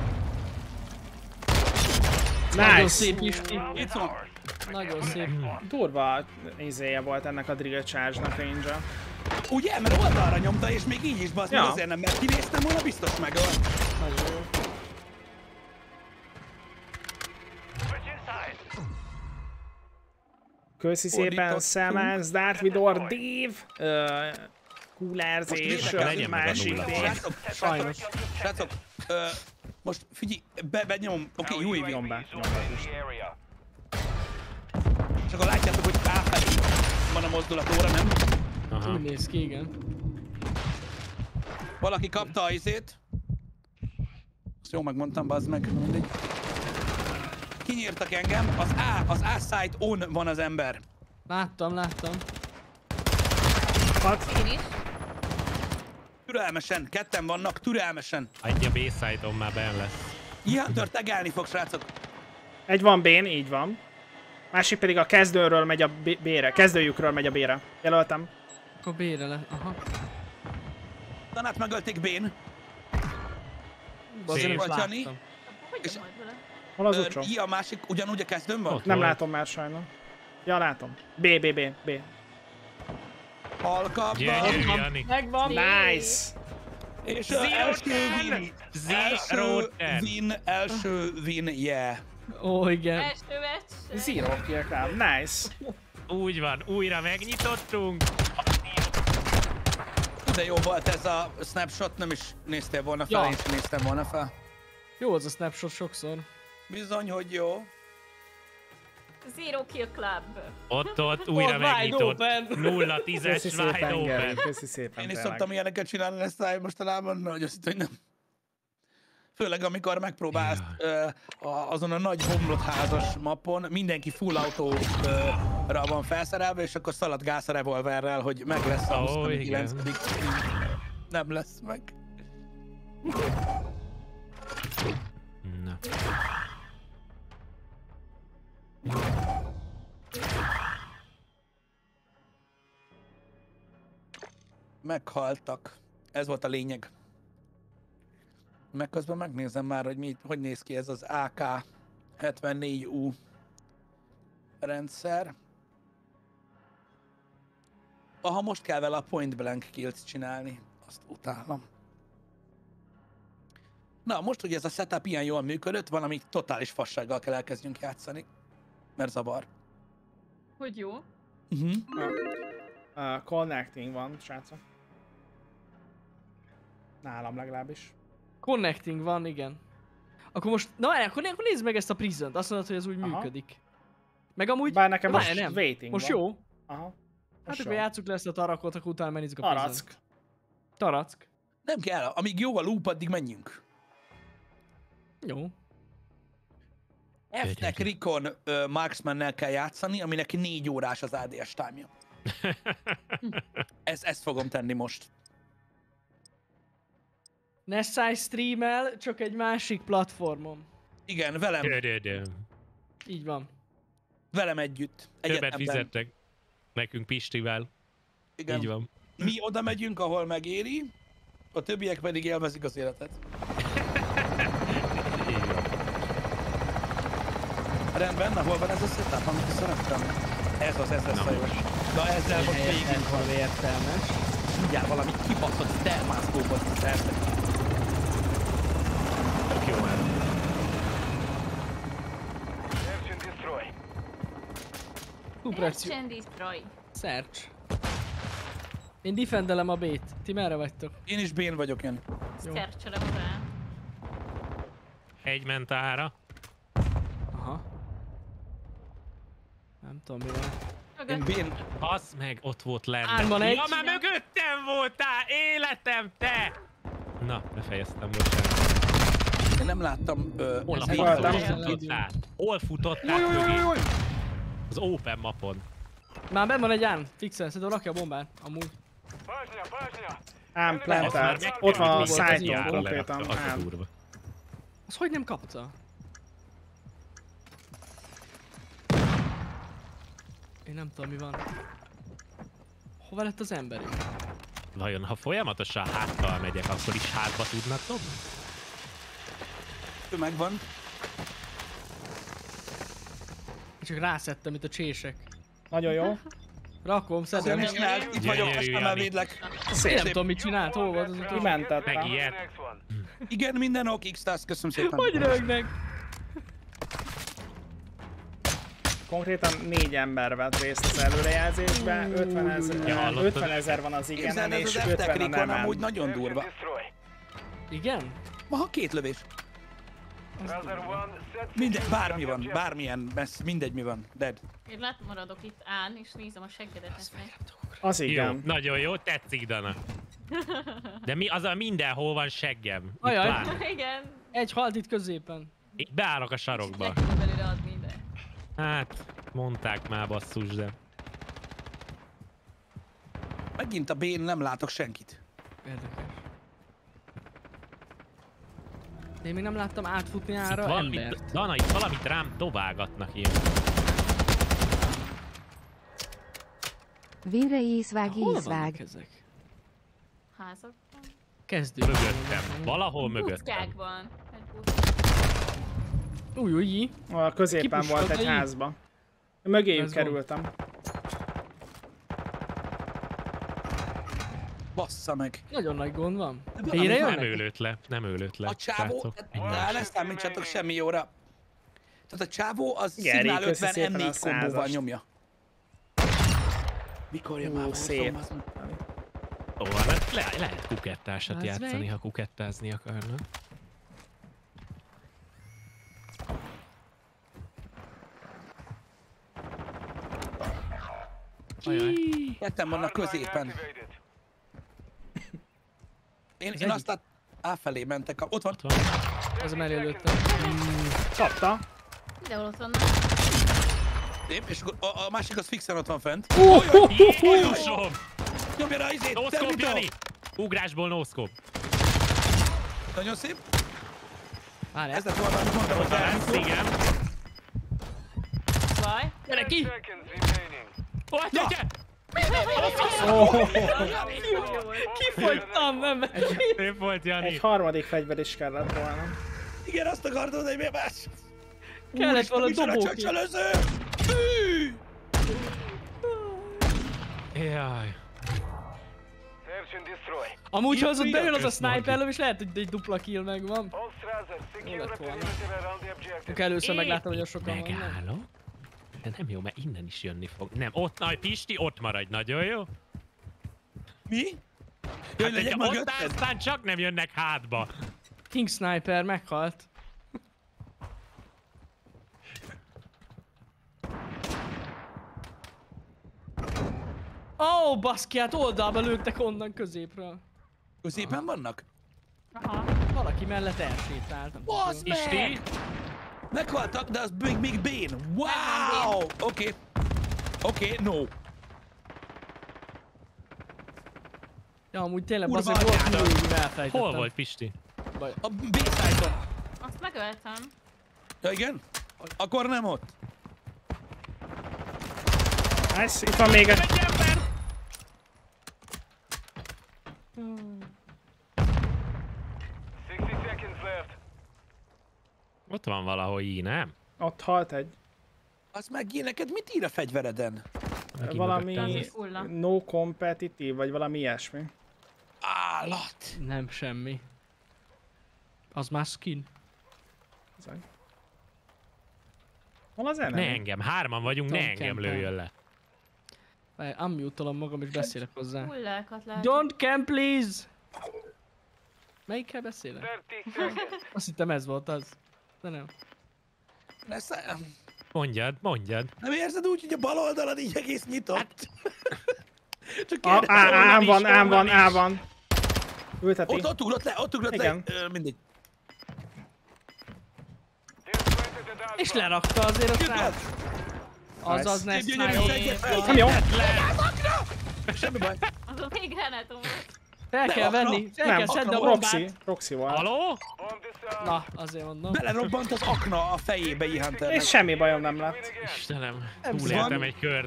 Nagyon Nice! szép, Pisti. Itt van. Nagyon szép. Durva izéje volt ennek a Drill Charge-nak range-a. Ugye? Mert oldalra nyomta, és még így is bassz, Ja. ja. azért nem, mert kinéztem volna, biztos megöl. Nagyon jó. Köszi szépen Fordítottunk. Szemens, Darth Vidor, Dave, uh, Coolers Most és nézzek, uh, legyen meg a másik nulla. Dave. Srácok, Sajnos. srácok, ö, most figyelj, be, benyom, oké, okay, U A V, Nyom be, nyom be, Pisti. és akkor látjátok, hogy áfelé van a mozdulat óra, nem? Aha. Úgy néz ki, igen. Valaki kapta a izét. Azt jó megmondtam, bazd meg, mindegy. Kinyírtak engem, az A, az A site on van az ember. Láttam, láttam. Hat. Én is. Türelmesen, ketten vannak, türelmesen. Adja B-side-on már benn lesz. Ilyen tört tegelni fog, srácok. Egy van B-n, így van. Másik pedig a kezdőről megy a B- B-re, kezdőjükről megy a B-re. Jelöltem. Akkor B-re le. Aha. Tanát megölték B-n. Azért Szép. most Vagy, Jani? láttam. Hogy És- majd vele? Hol az Ö, utcsó? I a másik ugyanúgy a kezdőn van? Ott Nem volt. látom már sajnos. Ja, látom. B, B, B, B. Halkapta. Gyönyörű, Jani. Megvan! Nice! És ö, első win. Első Zero ten. win, első win, yeah. Ó, igen. Első meccs. Zero kill club. Nice. Úgy van, újra megnyitottunk. De jó volt ez a snapshot, nem is néztél volna fel, Ja. én sem néztem volna fel. Jó az a snapshot sokszor. Bizony, hogy jó. Zero Kill Club. Ott, ott, újra Ott wide megnyitott. open. nulla tízes Köszi wide szépen, Geri. open. Köszi szépen. Én is tényleg. szoktam ilyeneket csinálni, ezt állj mostanában, nagy azt, hogy nem. Főleg amikor megpróbálsz ö, a- azon a nagy bomlott házas mappon, mindenki full autóra van felszerelve, és akkor szaladgálsz a revolverrel, hogy meg lesz a Ó, huszonkilenc. igen. Nem lesz meg. Na. Meghaltak. Ez volt a lényeg. Meg közben megnézem már, hogy mi, hogy néz ki ez az á ká hetvennégy u rendszer. Aha, most kell vele a point blank kills csinálni. Azt utálom. Na, most, hogy ez a setup ilyen jól működött, valami totális fassággal kell elkezdjünk játszani. Mert zavar. Hogy jó. Uh-huh. Uh, connecting van, srácok. Nálam legalábbis. Connecting van, igen. Akkor most, na várj, akkor, akkor nézd meg ezt a Prison-t, azt mondod, hogy ez úgy Aha. működik. Meg amúgy... Bár nekem Várj, most nem. waiting Most van. jó. Aha. Hát Most akkor jó. játsszuk le ezt a tarakot, akkor utána megnézzük a prison. Tarack. Tarack. Nem kell, amíg jó a loop, addig menjünk. Jó. F-nek Rikon uh, Marksmannel kell játszani, aminek négy órás az á dé es time-ja. Ez, ezt fogom tenni most. Nessai streamel, csak egy másik platformon. Igen, velem, Dö-dö-dö. Így van. velem együtt. Többet Egyetemben. fizettek. Nekünk Pistivel. Igen. Így van. Mi oda megyünk, ahol megéri, a többiek pedig élvezik az életet. Így van. Rendben, na hol van ez a setup, amit szerettem? Ez az, ez lesz Na a jó. Na ezzel most végig Ez van. van értelmes. Mindjárt valami kibaszott dermászkóbot szertek. Tök jó már. Suppresszió. Search and destroy. Search. Én defendelem a B-t. Ti merre vagytok? Én is bén vagyok, Jani. Jó. Szercselem rá. Egy ment ára. Aha. Nem tudom mi van. Én Mögött. bén... Basz meg, ott volt lenne. Árban egy. Ja, már mögöttem voltál! Életem, te! Na, befejeztem, bocsánat. Én nem láttam... Ö, Hol a ezt Voltam. futottál? futottál? Hol futottál Jó, jó, jó, mögé? jó, jó. Az open mapon. Már benn van egy án. Fixen, szerintem rakja a bombát. Amúgy. Ám Azt már plantált. meg Ott van a volt, az site-on ilyen. konkrétan. Az a Ám. durva. Az hogy nem kapta? Én nem tudom mi van. Hova lett az emberi? Vajon, ha folyamatosan háttal megyek, akkor is hátba tudnak dobni? Ő megvan. Csak rászettem itt a csések. Nagyon jó. Rakom, Azért szedem. is csináld, itt vagyok, Gyönyörű, most nem Jani. elvédlek. Én nem tudom mit csinált, hol volt az utolsó. Kimentette. Megijed. Igen, minden ok, X-Stars, köszönöm szépen. Hogy rögnek? Konkrétan négy ember vett részt az előrejelzésben, ötven Ja, ezer, hallottad? ötven ezer van az igenen, Képzeld, ez és az F-tek ötven a Rikon nemen. amúgy nagyon durva. Igen? Aha, két lövés. Minden, bármi van, bármilyen, messz, mindegy mi van, dead. Én letmaradok itt án, és nézem a seggedet nektek. Az Jó, igen. nagyon jó, tetszik, Dana. De mi, az a mindenhol van seggem. Itt Ajaj. pláne. Igen. Egy halt itt középen. Itt beállok a sarokba. Le tudom belőle adni ide. Hát, mondták már basszus, de... Megint a bén nem látok senkit. Érdekes. De én még nem láttam átfutni ára Valamit, embert. Dana, itt valamit rám továgatnak ilyen. Vére ízvág, Hol ízvág. vannak ezek? Házakban. Kezdjük. Mögöttem. Valahol mögöttem. Buckákban. Egy bucka. Új, új, új. A középen Kipuskolt volt egy a így? házba. Mögéjük Ez van. kerültem. Bassza meg. Nagyon nagy gond van. valami Bére Nem jönnek? őlött le, nem őlött le. A csávó, srácok. tehát ne számítsatok semmi jóra. Tehát a csávó az Igen, Szignál Rick, köszi ötven szépen M a négy kombóval százast. nyomja. Mikor jön Ú, már szép. Warzone? Ó, hát le, lehet kukettásat Az játszani, meg. ha kukettázni akarnak. Ajaj. Ketten vannak középen. Én, én azt lát... Áfelé mentek. A... Ott van. Ott van. Az a mellé lőttem. Kapta. Mindenhol ott vannak. Én, és akkor a, a másik az fixen ott van fent. Jézusom! Nyomja rá izét! No-scope, termita! Jani! Ugrásból no-scope. Nagyon szép. Várjál. Ez lett volna, amit mondtam, hogy Talán, termita. igen. Vaj. Gyere ki! Ó, hát, gyere! Kifogytam, nem Szép volt, Jani. Egy harmadik fegyver is kellett volna. Igen, azt akartad, hogy mi más? Kellett volna Úristen, micsoda dobók. csöcsölöző! Fű! Jaj. Amúgy, ha az ott Így bejön az a kösz, Margit. sniperlöm, és lehet, hogy egy dupla kill megvan. Jó lett volna. Akkor először megláttam, hogy a sokan vannak. Megállok. De nem jó, mert innen is jönni fog. Nem, ott, nagy Pisti, ott maradj, nagyon jó? Mi? Jaj, Hát, legyek hogyha ott mögötted? aztán csak nem jönnek hátba. King Sniper meghalt. Ó, oh, baszki, hát oldalba lőttek onnan középről. Középen vannak? Aha. Valaki mellett elsétált. nem Basz tudom. Isti? meg! Meghaltak, de az még, még Bén. Wow! Oké. Okay. Oké, okay, no. Ja, amúgy tényleg Kurva bazdmeg volt anyádat. mindig elfejtettem. Hol volt Pisti? Baj. A B-side-on. Azt megöltem. Ja igen? Akkor nem ott. Nice, itt van még egy... Egy ember! Ott van valahol így, nem? Ott halt egy. Az meg én, neked mit ír a fegyvereden? Megint Valami mögöttem. Ez fulla. no competitive, vagy valami ilyesmi. Állat! Nem semmi. Az már skin. Bizony. Hol az Ne enemy? engem, hárman vagyunk, ne Tom engem Campbell. lőjön le. Várj, unmute-olom magam és beszélek hozzá. Fullákat látok. Don't camp, please! Melyikkel beszélek? Azt hittem ez volt az. De nem. Lesz, Mondjad, mondjad. nem érzed úgy, hogy a bal oldalad így egész nyitott? Csak A, kérdezem. á, ám is, van, ám van, onnan ám is. van. Ülteti. Ott, ott ugrott le, ott ugrott Igen. le. Ö, mindegy. És lerakta azért a Gyűjtött! srác. Azaz ne Gyönyörű, sniper. szedje fel! Nem jó. Semmi baj. Azon még grenátom volt. Fel kell akna. venni, fel Nem, kell szedni a Roxy. bombát. Roxy volt. Haló? Na, azért mondom. Belerobbant az akna a fejébe Ihunternek. És semmi bajom nem lett. Istenem, Nem túléltem van. egy kört.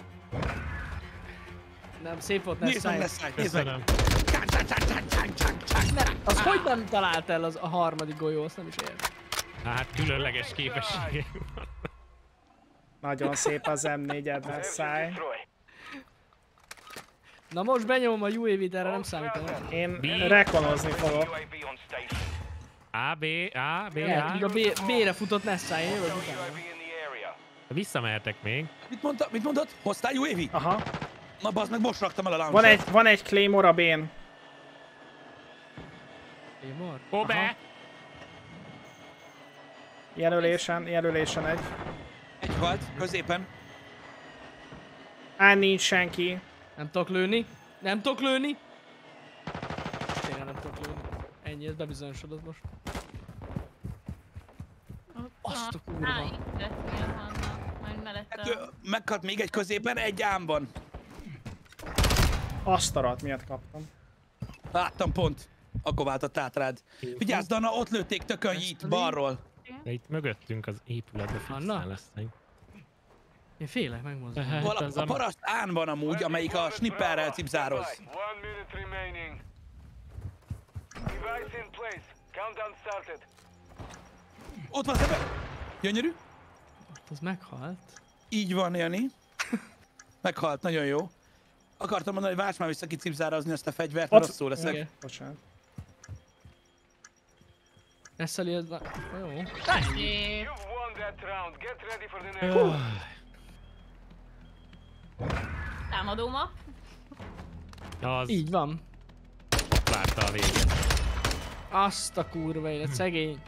Nem, szép volt Nézd meg, Nessai. lesz nézd meg. Köszönöm. Csánk, csánk, csánk, csánk, csánk, csánk, csánk. Az hogy nem talált el az a harmadik golyó, azt nem is értem. Hát különleges képességek. Nagyon szép az em négyed Nessai. Na most benyomom a u á vé-t, erre nem számítom. Én Mi? rekonozni fogok. A, B, A, B, Lehet, hogy a A. B- B-re futott Nessai, én jövök utána. Visszamehetek még. Mit mondta? Mit mondod? Hoztál u á vé? Aha. Na bazd meg, most raktam el a Van launcher. egy, van egy Claymore a B-n. Émor? Kobe! Jelölésen, jelölésen egy. Egy halt, középen. Á, nincs senki. Nem tudok lőni. Nem tudok lőni. Tényleg nem tudok lőni. Ennyi, ez bebizonyosodott most. Azt a kurva. Á, itt lett vannak. Majd mellette. Kettő, Meghalt még egy középen, egy ámban. Azt a rohadt miatt kaptam. Láttam pont. Akkor váltott át rád. Vigyázz, Dana, ott lőtték tökön itt, balról. De itt mögöttünk az épületbe Anna? fixen lesz. Én félek megmozdulni. Hát Vala, az a a... paraszt án van amúgy, amelyik a snipperrel cipzároz. Ott van szemben! Gyönyörű. Az meghalt. Így van, Jani. Meghalt, nagyon jó. Akartam mondani, hogy várj már vissza kicipzározni ezt a fegyvert, Ott- mert rosszul leszek. Igen. Bocsánat. Nessali ez... na- Jó. Szép. Támadó map. Az Így van. várta a véget. Azt a kurva élet, szegény.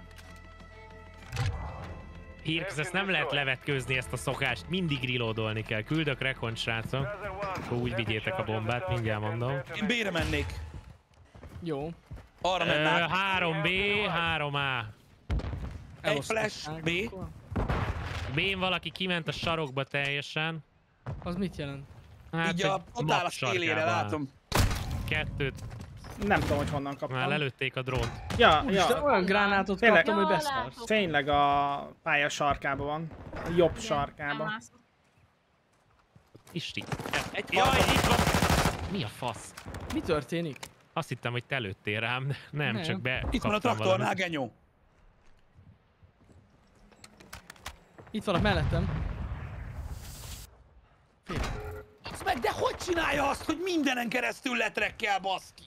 Hírksz, ezt nem lehet levetkőzni ezt a szokást, mindig reloadolni kell. Küldök rekont, srácok. Akkor úgy vigyétek a bombát, mindjárt mondom. Én B-re mennék. Jó. Arra Ö, mennék. három B, három A. Egy flash, B. B-n valaki kiment a sarokba teljesen. Az mit jelent? Hát Így a, egy ott áll a map szélére, sarkában áll. látom. Kettőt, Nem tudom, hogy honnan már kaptam. lelőtték a drónt. Ja, Úristen, ja. olyan gránátot Tényleg. kaptam, hogy Ja, beszarsz. látok. Tényleg a pálya sarkában van. A jobb sarkában. Elmászott. Isti. Egy Jaj, fal. itt van! Mi a fasz? Mi történik? Azt hittem, hogy te lőttél rám, de nem, Nem. csak be Itt van a kaptam traktornál, valamit. genyó. Itt vannak mellettem. Az meg, de hogy csinálja azt, hogy mindenen keresztül letrekkel, baszki?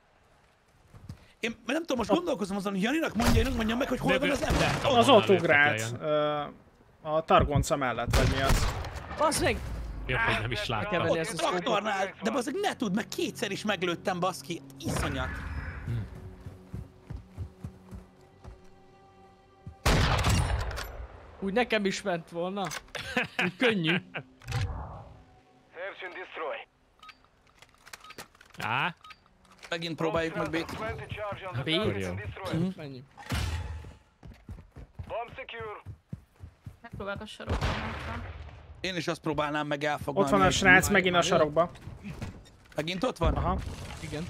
Én nem tudom, most gondolkozom azon, hogy Janinak mondja, Janinak mondja meg, hogy hol De van ő- az ember. de- Az Ahol ott lőttek ugrált. el, Ö, a targonca mellett, vagy mi az? Basz meg! Jobb, hogy nem is kell láttam. venni Ott ezt a a szkópot. traktornál, de bazdmeg ne tudd, meg kétszer is meglőttem, baszki. Iszonyat. Úgy nekem is ment volna. Úgy könnyű. Á, Megint próbáljuk meg B-t. B? akkor jó. Menjünk. Megpróbálok a sarokban. Én is azt próbálnám meg elfoglalni. Ott van a hogy- srác megint a sarokba. Megint ott van? Aha. Igen.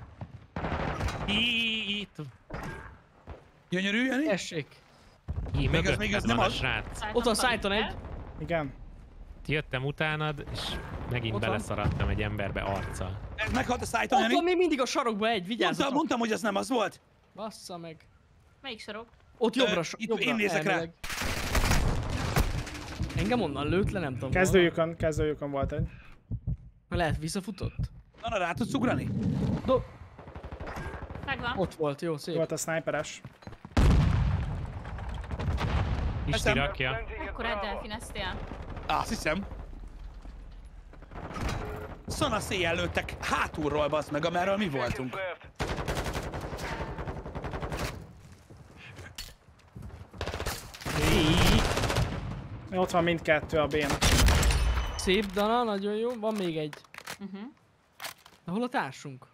Í, itt. Gyönyörű, Jani? Tessék. Í, Még ez- még ez mögötted nem van a az? srác. Ott van szájton egy. Igen. Jöttem utánad, és megint Ott van. beleszaradtam egy emberbe arccal. Ez meghalt a szájton, Ott Jani? van még mindig a sarokba egy, Mondtam, vigyázzatok. mondtam, hogy az nem az volt. Bassza meg. Melyik sarok? Ott jobbra, Ö, so- itt jobbra én nézek rá. elvileg. Engem onnan lőtt le, nem tudom. Kezdőjükön, kezdőjükön volt egy. hol. Lehet visszafutott? Na, na, rá tudsz ugrani? Do Megvan. ott volt, jó, szép. Volt a sniperes. Isti Eszem. rakja. Akkor delfineztél. Á, azt hiszem. Szana széjjel lőttek hátulról, bassz meg, amerről mi voltunk. Ott van mindkettő a bén. Szép, Dana, nagyon jó. Van még egy. Uh-huh. De hol a társunk?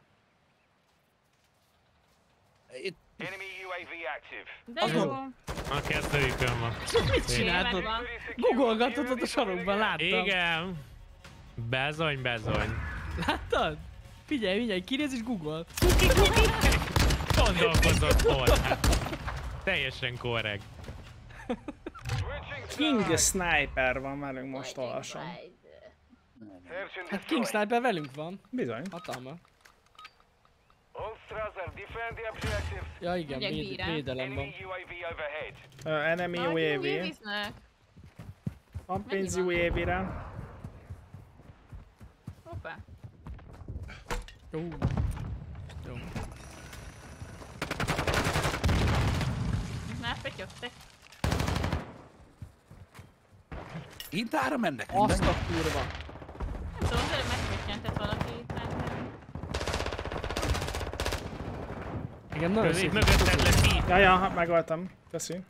Itt De Az jó. van. A kezdőjükön van. Mit Jé, csináltad? megvan. Googolgattad ott a sarokban, láttam. Igen. Bezony, bezony. Láttad? Figyelj, figyelj, kinéz és Google. Gondolkozott volt. Hát. Teljesen korrekt. King Sniper van velünk, most olvasom. Hát King Sniper velünk van. Bizony. Hatalma. Ja igen, Ugye véd, bírá. védelem van. Uh, enemy U A V. Jövíznek. Van pénz U Mennyi A V-re. Hoppá. Jó. Jó. Már pötyögtek. hintára mennek Azt minden. a kurva. Nem tudom, de megpöttyentett valaki itt. Igen, nagyon Közép szép. mögötted lesz így. Ja, ja, megöltem. Köszi.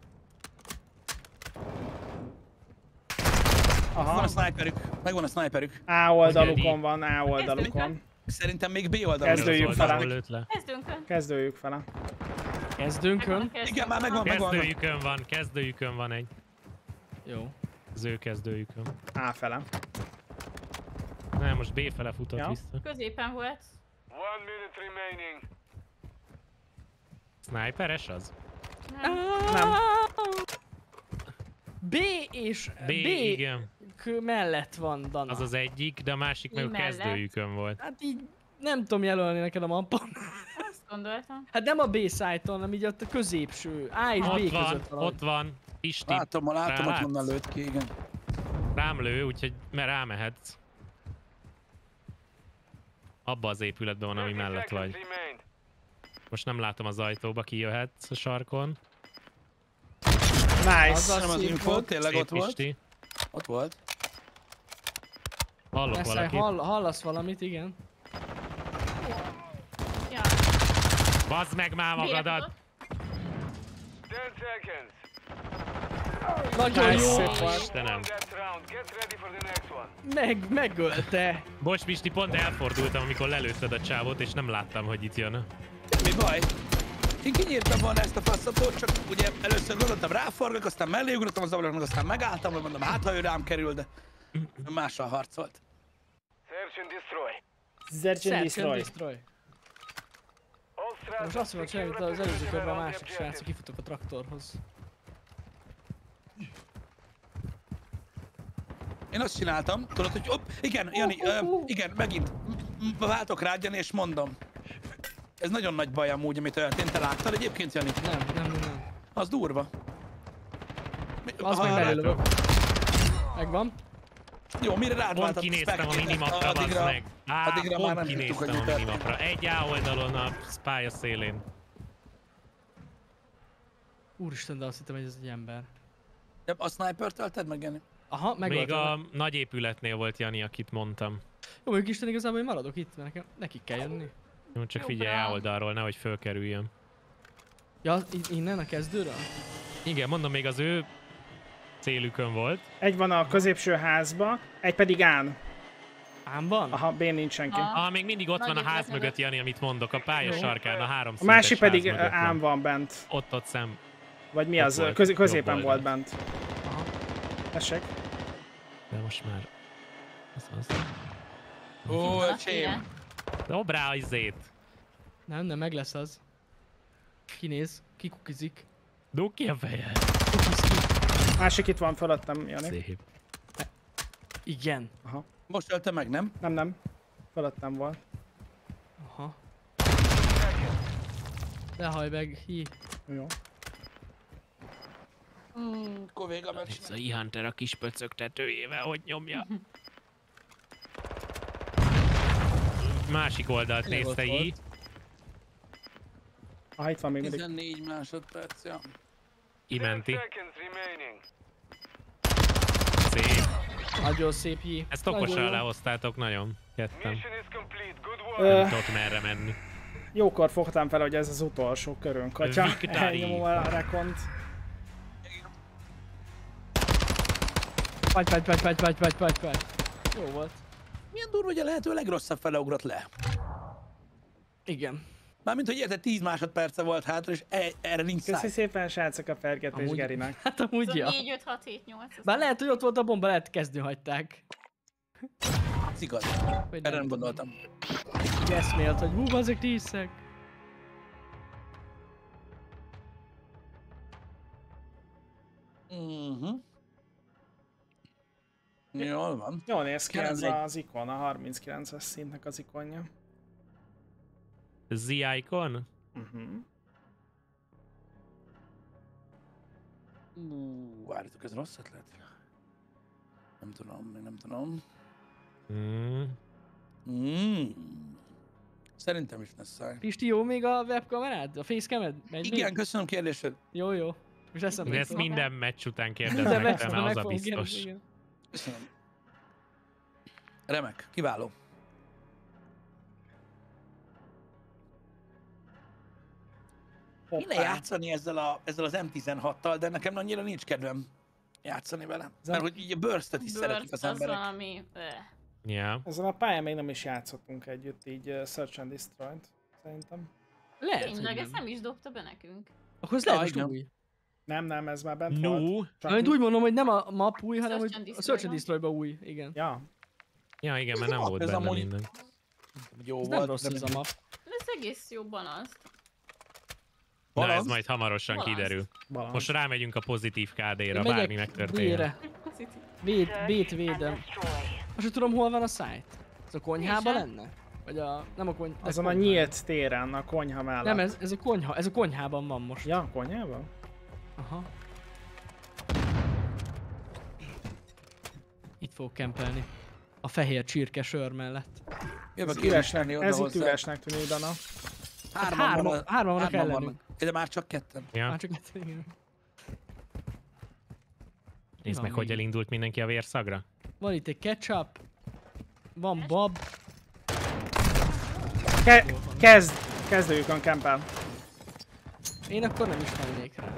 Van a Aha. sniperük, megvan a sniperük. A oldalukon Ugyanígy. van, A oldalukon. Szerintem még B oldalon. Kezdőjük Az fel. oldalról lőtt le. Kezdőnkön. Kezdőjük fele. Kezdőnkön. Igen, már megvan, megvan. Kezdőjükön van, kezdőjükön van egy. Jó. Az ő kezdőjükön. A fele. Nem, most B fele futott Ja. vissza. Középen volt. Sniperes az? Nem. B és B, B, igen. k- mellett van Dana. Az az egyik, de a másik meg a mellett. kezdőjükön volt. Hát így nem tudom jelölni neked a mappon. Azt gondoltam. Hát nem a B site-on, hanem így ott a középső. A és B Ott van, között van. ott van. Pisti, Látom, látom, hogy rálátsz? honnan lőtt ki, igen. Rám lő, úgyhogy mert rámehetsz. Abba az épületben van, ami mellett vagy. Most nem látom az ajtóba, kijöhetsz a sarkon. Nice. Azzal Nem az szép info, volt. tényleg Szép ott volt. Pisti. Ott volt. Hallok Persze, valakit. hall, hallasz valamit, igen. Ja. Bazd meg már magadat! Nagyon Nice, jó. szép volt. Istenem. Meg, megölte. Bocs Pisti, pont elfordultam, amikor lelőtted a csávot, és nem láttam, hogy itt jön. Mi baj? Én kinyírtam volna ezt a faszatot, csak ugye először gondoltam ráforgok, aztán mellé ugrottam az ablaknak, aztán megálltam, hogy mondom, hát ha ő rám kerül, de mással harcolt. Search and Search and destroy. destroy. Most azt mondod, hogy az előző körben a másik srác, hogy kifutok a traktorhoz. Én azt csináltam, tudod, hogy hopp, igen, Jani, ö, igen, megint m- m- váltok rád, Jani, és mondom. Ez nagyon nagy baj amúgy, amit történt, te láttad egyébként, Jani? Nem, nem, nem, nem. Az durva. Mi- Az ha- meg rá- belőlök. Megvan. Jó, mire rád Pont váltott kinéztem a Spectre-t, minimapra, bazd addigra- meg. Á, addigra már pont nem tudtuk, hogy kinéztem mi a történt. minimapra. Egy A oldalon a pálya szélén. Úristen, de azt hittem, hogy ez egy ember. Ja, a sniper-t ölted meg, Jani? Aha, Még megöltem. a nagy épületnél volt Jani, akit mondtam. Jó, mondjuk Isten igazából én maradok itt, mert nekem, nekik kell jönni. Jó, csak Jó, figyelj bravo. A oldalról, nehogy fölkerüljön. Ja, i- innen a kezdőről? Igen, mondom, még az ő célükön volt. Egy van a középső házba, egy pedig án. Ám van? Aha, B nincs senki. Ha. Ah, még mindig ott Nagy van a ház ötlet mögött, Jani, amit mondok, a pálya Jó. sarkán, a három A másik szintes pedig ház mögött ám van. van bent. Ott, ott szem. Vagy mi Ott az? volt, Köz jobb középen volt oldalt. bent. Aha. Tessék. De most már... Az az. Ó, Valaki öcsém. ilyen. Dob rá a izét. Nem, nem, meg lesz az. Kinéz, kikukizik. Dugd ki a fejed. Kukiz ki. Másik itt van fölöttem, Jani. Szép. Igen. Aha. Most ölte meg, nem? Nem, nem. Fölöttem volt. Aha. Lehaj meg, hi. Jó. Hmm, akkor vége meg. Ez a E-Hunter a kis pöcök tetőjével, hogy nyomja. Másik oldalt Tényleg nézte ott így. volt. Aha, itt van még mindig. tizennégy másodperc, ja. Imenti. Szép. Nagyon szép hi. Ezt Nagyon okosan jó. lehoztátok nagyon. Ketten. Ö, Nem tudott merre menni. jókor fogtam fel, hogy ez az utolsó körünk, hogyha Victory. elnyomom a rekont. Pagy, pagy, pagy, pagy, pagy, pagy, pagy, pagy. Jó volt. Milyen durva, hogy a lehető legrosszabb fele ugrott le. Igen. Mármint, hogy érted, tíz másodperce volt hátra, és e erre nincs Köszi száj. szépen, srácok, a fergetés Amúgy- Gerinek. Hát amúgy Ez ja. a négy, öt, hat, hét, nyolc. Bár lehet, hogy ott volt a bomba, lehet kezdő hagyták. Ez igaz. Vagy Erre nem gondoltam. Így eszmélt, hogy hú, azok tízszek. Mhm. Jól van. Jól néz ki Kell ez egy- az ikon, a harminckilences szintnek az ikonja. Z-Icon? Uh-huh. Ú, várjatok, ez rossz ötlet? Nem tudom, még nem tudom. Mm. Mm. Szerintem is lesz száj. Pisti, jó még a webkamerád? A facecamed? Megy Igen, még? köszönöm kérdésed. Jó, jó. Most eszembe De ezt jutott. minden meccs után De kérdeznek meg- te, de mert meg az a fogom biztos. kérdezni, igen. Köszönöm. Remek, kiváló. Kéne Hoppá. játszani ezzel, a, ezzel az em tizenhattal, de nekem annyira nincs kedvem játszani vele. Mert hogy így a burst-et is szeretik Burst az az emberek. valami... öh. Ja. Ezen a pályán még nem is játszottunk együtt, így uh, Search and Destroy-t, szerintem. Lehet, hogy Tényleg, nem. ezt nem is dobta be nekünk. Akkor ez lehet, Ja, hogy igen. új. Nem, nem, ez már bent volt. No. Csak Amit úgy mondom, hogy nem a map új, hanem Search hogy and a Search and Destroy-ban. Destroy-ba új, igen. Ja, Ja, igen, mert nem Ez volt ez benne amúgy- minden. Jó Ez volt. nem rossz de- ez a map. Ez egész jobban az. Na, ez Balansz? majd hamarosan Balansz. kiderül. balansz. Most rámegyünk a pozitív ká dé-ra, Én bármi megyek megtörténjen. B-re. Pozitív. Véd, B-t védem. Most sem tudom, hol van a site. Ez a konyhában Én sem. lenne? Vagy a... nem a konyha... Azon a nyílt téren, a konyha mellett. Nem, ez, ez a konyha, ez a konyhában van most. Ja, a konyhában? Aha. Itt fog kempelni. A fehér csirke sör mellett. Jövök Ez én is üresnek, tenni oda ez itt hozzá. üresnek tűnik, Dana. Hárman, hárman- van a- hárman vannak hárman ellenünk. De már csak ketten. Ja. Már csak egyszer, igen. Nézd van meg, hogy még? elindult mindenki a vérszagra. Van itt egy ketchup. Van bab. Ke kezd! Kezdőjükön kempel. Én akkor nem is mennék rá.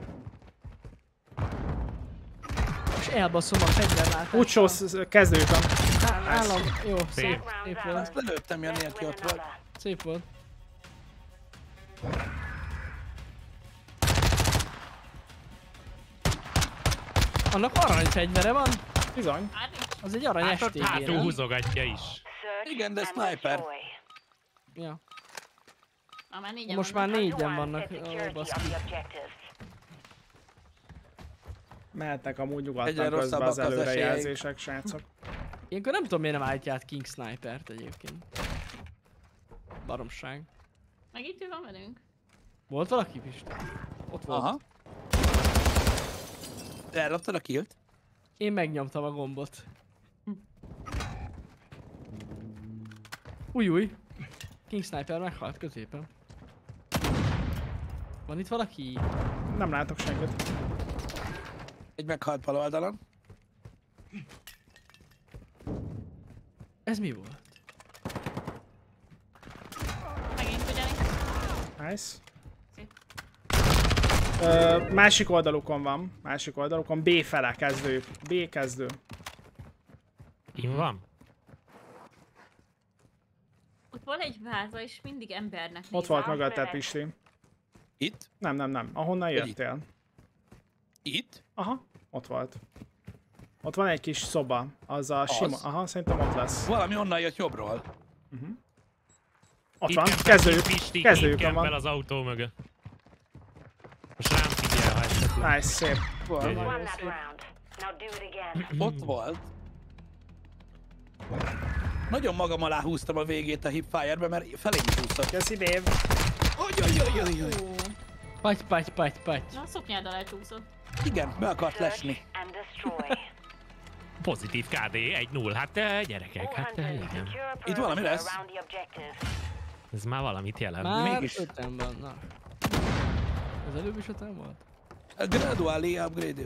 És elbaszom a fegyverlátást. Úcsó, kezdőjükön. Állam. Jó, szép, Szép. szép volt. Azt lelőttem, Jani, aki ott volt. Szép volt. Annak arany fegyvere van. Bizony. Hát nincs. Az egy arany Hát ott es té gé, hátul nem? húzogatja is. Igen, de sniper. Ja. Na, már négyen Most már vannak. négyen vannak. Ó, baszki. Mehetnek amúgy Egyre nyugodtan közben rosszabbak az az előrejelzések, srácok. Ilyenkor nem tudom miért nem állítja át King Sniper-t egyébként. Baromság. Meg itt ő van velünk. Volt valaki, Pisti? Ott volt. Aha. Elloptad a killt? Én megnyomtam a gombot. Új, új. King Sniper meghalt középen. Van itt valaki? Nem látok senkit. Egy meghalt bal oldalon. Ez mi volt? Megint ugyanis. Nice. Szép. Ö, másik oldalukon van. Másik oldalukon. B fele kezdőjük. B kezdő. Kim van? Ott van egy váza, és mindig embernek Ott néz. volt mögötted, Pisti. Itt? Nem, nem, nem. Ahonnan Hogy itt? jöttél. Itt? Aha, ott volt. Ott van egy kis szoba. Az a sima. Aha, szerintem ott lesz. Valami onnan jött jobbról. Ott Itt van, kempel kezdőjük. ki Pisti, Kezdőjük itt kempel van. az autó mögött. Most rám figyel, ha esetleg. Nice, szép. Gyönyörű. Won that round. Now do it again. Ott volt. Nagyon magam alá húztam a végét a hipfire-be, mert felém is húztam. Köszi, Dave. Ojjajjajjaj. Paty, paty, paty, paty. Na, a szoknyáddal elcsúszott. Igen, be akart Search lesni. and destroy. Pozitív ká dé egy null. Hát eh, gyerekek, All hát eh, hunters igen. secure a Itt valami perimeter lesz. around the objective. Ez már valamit jelent. Már Mégis. öten vannak. Az előbb is öten volt? A gradually upgrade.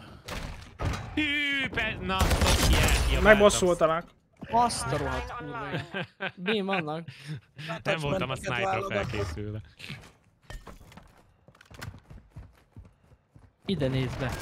Hű, pe... Na, ki elkiabáltam. Megbosszultanak. Azt a rohadt kurva. Bén vannak. Nem voltam a Attachmenteket sniperra válogatva. felkészülve. Ide nézd be.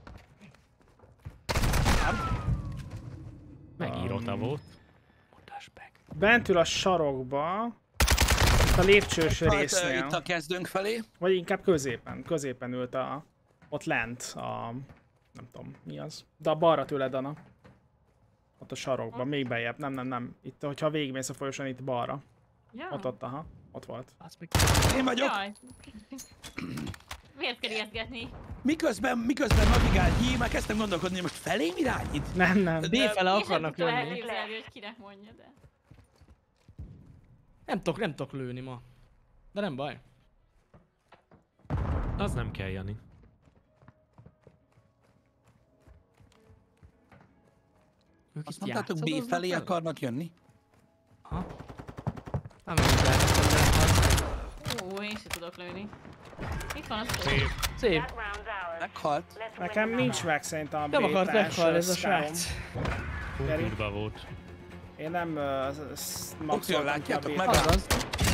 Megírott a volt. Mutasd meg. Bent ül a sarokba. Itt a lépcsős Hát, résznél. itt a kezdőnk felé. Vagy inkább középen. Középen ült a... Ott lent a... Nem tudom, mi az. De a balra tőled, Anna. Ott a sarokban, még bejebb. Nem, nem, nem. Itt, hogyha végigmész a folyosón, itt balra. Ja. Ott, ott, aha. Ott volt. Azt meg... Én vagyok. Jaj. Miért kell ijesztgetni? Miközben, miközben navigál Hí, már kezdtem gondolkodni, hogy most felém irányít. Nem, nem. B-fele Én sem akarnak tudtam jönni. elképzelni, hogy kinek mondja, de... Nem tudok, nem tudok lőni ma. De nem baj. Az nem kell, Jani. Ők Azt itt mondtátok, B játszadoznak felé vele? akarnak jönni? Aha. Nem is játszottam, de... Ó, én sem tudok lőni. Itt van az Szép. Szép. That round's ours. Meghalt. Let's win Nekem another. nincs meg szerintem a Nem akart bétás, meghalni ez a Skyrim. srác. Hú, Geri? kurva volt. Én nem uh, Opción látjátok meg? Azaz.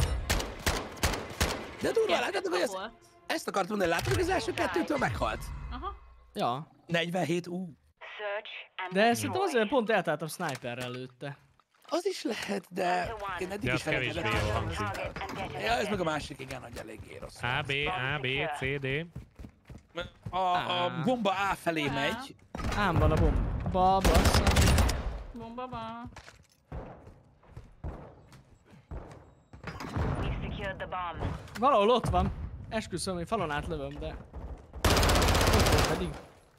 De durva, látjátok, hogy ezt, volt. ezt akartam mondani, látjátok, hogy az első kettőtől meghalt. Aha. Ja. negyvenhét, ú. Search and De szerintem destroy. azért pont eltáltam sniperrel előtte. Az is lehet, de én eddig De is az kevésbé felejtettem. jól hangzik. Target and detonate Ja, ez it. meg a másik, igen, hogy eléggé rossz. A, B, A, B, C, D. A, a bomba A felé Á. megy. Ám van a bomba, bassza. Bomba van. We've secured the bomb. Valahol ott van. Esküszöm, hogy falon átlövöm, de... Ott volt pedig.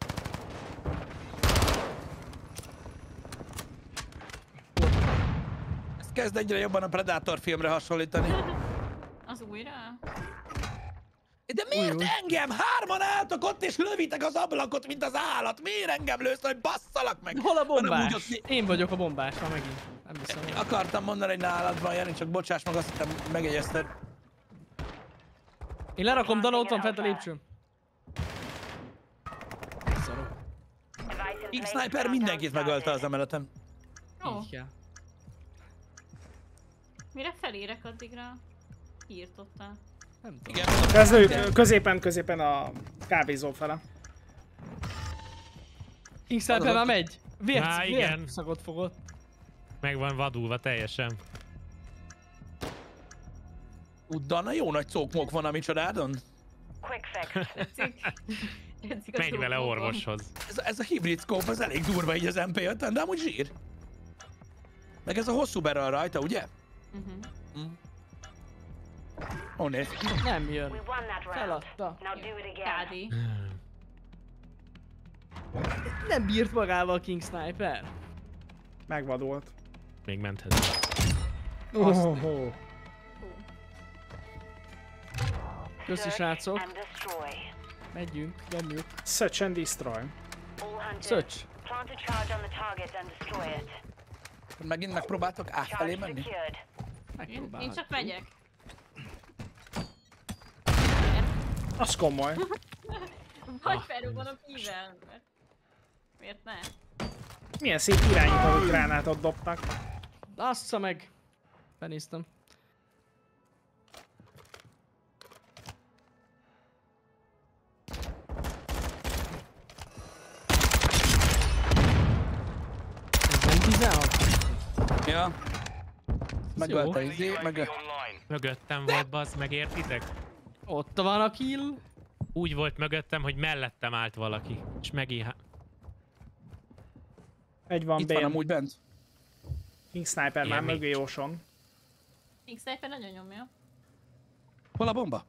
Ez kezd egyre jobban a Predator filmre hasonlítani. Az újra? De miért Új, új. engem? Hárman álltok ott és lövitek az ablakot, mint az állat. Miért engem lősz, hogy basszalak meg? Hol a Hanem úgy bombás? ott- Én vagyok a bombás, ha megint. Nem hiszem. hogy- Akartam mondani, hogy nálad van, Jani, csak bocsáss meg, azt hittem megjegyezted. Én lerakom, Dana ott van fent a lépcsőn. Szarok. Device in place. X-Sniper Countdown mindenkit megölte started. az emeleten. Ó, Így kell. mire felérek addigra? Írtottál. Nem tudom. Igen. Kezdőjük középen, középen a kávézó fele. X-Sniper már megy. Vért, Á, igen. vért szagot fogott. Meg van vadulva teljesen. Uddana jó nagy cókmok van a micsodádon. Quick fix. Tetszik a Menj vele szókókom. orvoshoz. Ez, ez a hibrid scope, az elég durva így az em pé ötön, de amúgy zsír. Meg ez a hosszú barrel rajta, ugye? Mhm. Ó, nézd. Nem jön. We won that round. Feladta. Now do it again. Kádi. Nem bírt magával a King Sniper. Megvadult. Még menthet. Oh, oh. Köszi Search srácok. and destroy. Megyünk, nyomjuk. Search and destroy. All hunters. Search. Plant a charge on the target and destroy it. Megint megpróbáltok átfelé Charge menni? secured. Én, én csak megyek. Az komoly. Vagy felrúgom a pível. Miért ne? Milyen szép irányító gránátot dobtak. Assza meg. Benéztem. Ez nem tizenhat? Ja. megölt a izé, meg... Mögöttem volt, bazd meg, értitek? Ott van a kill. Úgy volt mögöttem, hogy mellettem állt valaki. És megint... Egy van Itt van B. amúgy bent. King Sniper Ilyen már mögé nincs. Ocean. King Sniper nagyon nyomja. Hol a bomba?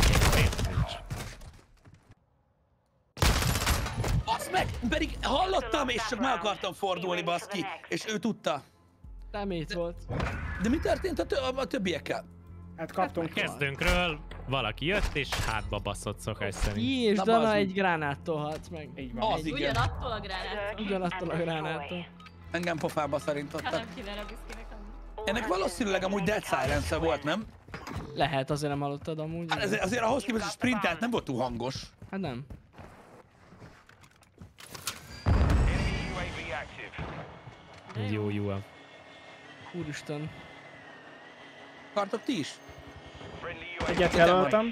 Basz meg! Pedig hallottam, és csak meg akartam fordulni, baszki. És ő tudta. Remét volt. De mi történt a, tö a többiekkel? Hát kaptunk. Kezdőnkről valaki jött, és hátba baszott szokás szerint. Ki és Na, Dana bazd meg. egy gránáttól halt meg. Így van. Az igen. Ugyanattól a gránáttól. Ugyanattól a gránáttól. Engem pofába Hát szerintottak. nem kéne Rabiszkinek amúgy. Ennek valószínűleg amúgy Dead Silence volt, nem? Lehet, azért nem hallottad amúgy. Hát ez, azért ahhoz képest, hogy sprintelt nem volt túl hangos. Hát nem. Jó, jó. Úristen. Akartok ti is? Egyet jelöltem.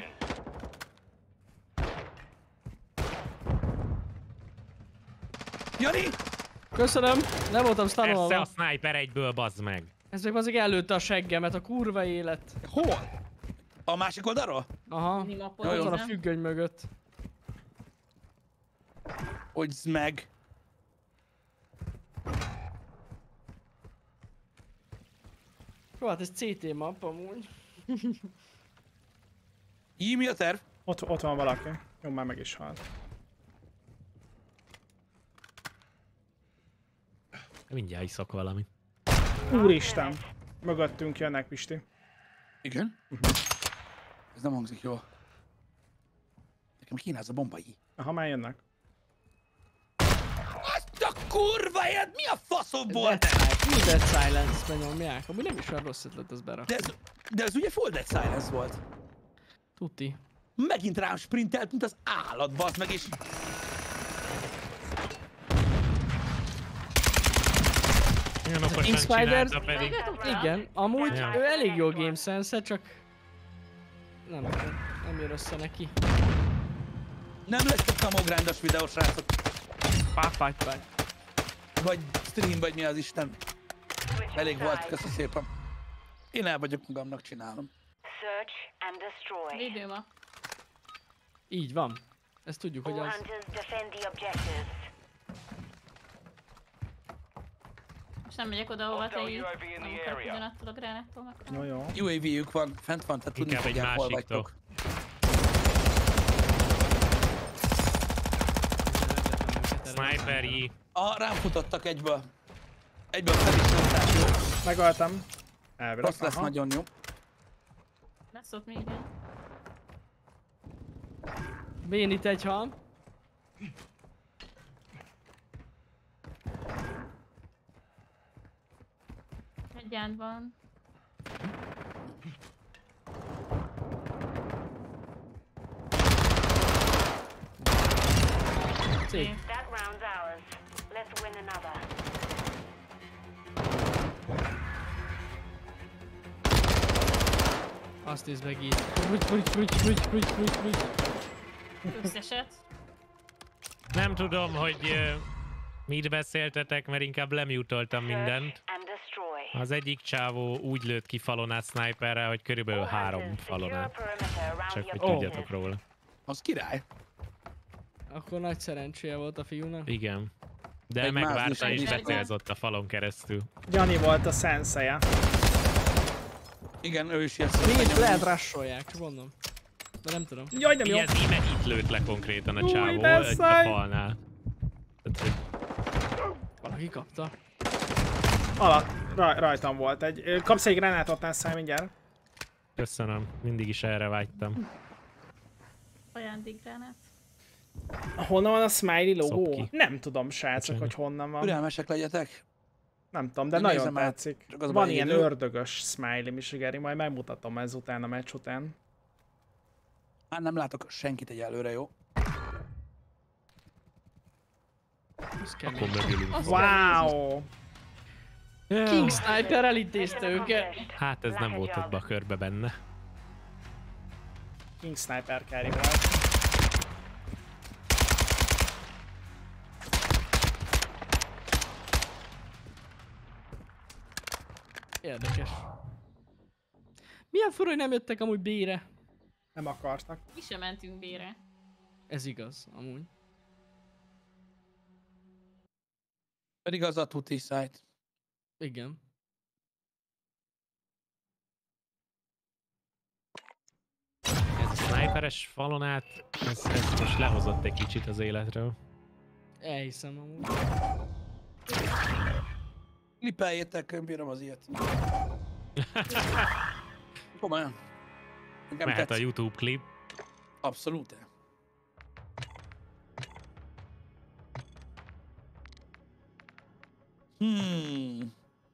Jani! Köszönöm, nem voltam Persze a stanolva. sniper egyből, bazd meg. Ez meg azért előtte a seggemet, a kurva élet. Hol? A másik oldalról? Aha, Minimapot, ott van a nem? függöny mögött. Hogy meg. Jó, hát ez cé té map amúgy. Így mi a terv? Ott, ott van valaki. Jó, már meg is halt. Mindjárt iszok valamit. Úristen! Mögöttünk jönnek, Pisti. Igen? Ez nem hangzik jól. Nekem kínáz a bombai. Aha, már jönnek. Azt a kurva élet, mi a faszom volt Dead ez? Silence, Dead Silence-be nyomják. Amúgy nem is olyan rossz ötlet ez berakni. De ez, de ez ugye full Dead Silence volt. Tuti. Megint rám sprintelt, mint az állat, bazd meg, és... Olyan King okosan Spider, csinálta pedig. igen, amúgy Ja. ő elég jó game sense csak nem tudom, nem jön össze neki. Nem lesz több kamográndos videó, srácok. Pápágy-págy. Vagy stream, vagy mi az Isten. Elég volt, köszi szépen. Én el vagyok magamnak, csinálom. Search and destroy. Védő ma. Így van. Ezt tudjuk, hogy All az. hunters defend the objectives. Most nem megyek oda, hova te így. Nem akarok ugyanattól a gránáttól meg. Jó, jó. U A V-jük van, fent van, tehát tudni Inkább egy fogják, hol másiktól. vagytok. Sniper-i. Ah, rám futottak egyből. Egyből fel is tudták, jó? Megöltem. Elvileg. Rossz lesz Aha. nagyon jó. Lesz ott még ilyen. Vén itt egy hal. Egy gyánt van. Cég. That round's ours. Let's win another. Azt nézd meg így. Fúgy, fúgy, fúgy, fúgy, fúgy, fúgy, fúgy. Összeset. Nem tudom, hogy uh, mit beszéltetek, mert inkább lemutoltam mindent. Search and destroy. Az egyik csávó úgy lőtt ki falon át sniperrel, hogy körülbelül All három hunters falon secure a át. perimeter around Csak the hogy Oh. objective. tudjatok róla. Az király. Akkor nagy szerencséje volt a fiúnak. Igen. De Egy megvárta mázlis és egyik. becélzott a falon keresztül. Jani volt a szenseje. Igen, ő is ilyen Még lehet rusholják, csak mondom. De nem tudom. Jaj, nem jó. Így ez íme itt lőtt le konkrétan a Új, csávó, de egy a száj! falnál. Tehát, hogy Valaki kapta. Alatt, raj, rajtam volt egy. Ö, Kapsz egy gránátot, Nászál mindjárt. köszönöm, mindig is erre vágytam. Ajándékgránát. Honnan van a smiley logó? Szopki. Nem tudom, srácok, Bocsánat. hogy honnan van. Türelmesek legyetek. Nem tudom, de Én nagyon nézem át, tetszik. csak az Van baj, ilyen élő. ördögös smiley, Misigeri, majd megmutatom ezután a meccs után. Már nem látok senkit egyelőre, jó? Ez kemény. Akkor mögülünk. Wow! King Sniper elintézte őket. Hát ez nem volt ott a körbe benne. King Sniper carry volt. Érdekes. Milyen fura, hogy nem jöttek amúgy B-re. Nem akartak. Mi sem mentünk B-re. Ez igaz, amúgy. Pedig az a tuti site. Igen. Ez a sniperes falon át, ez, ez most lehozott egy kicsit az életről. Elhiszem amúgy. Klippeljétek, én bírom az ilyet. Komolyan. Nekem Mehet a tetszik. YouTube klip. Abszolút. Hmm.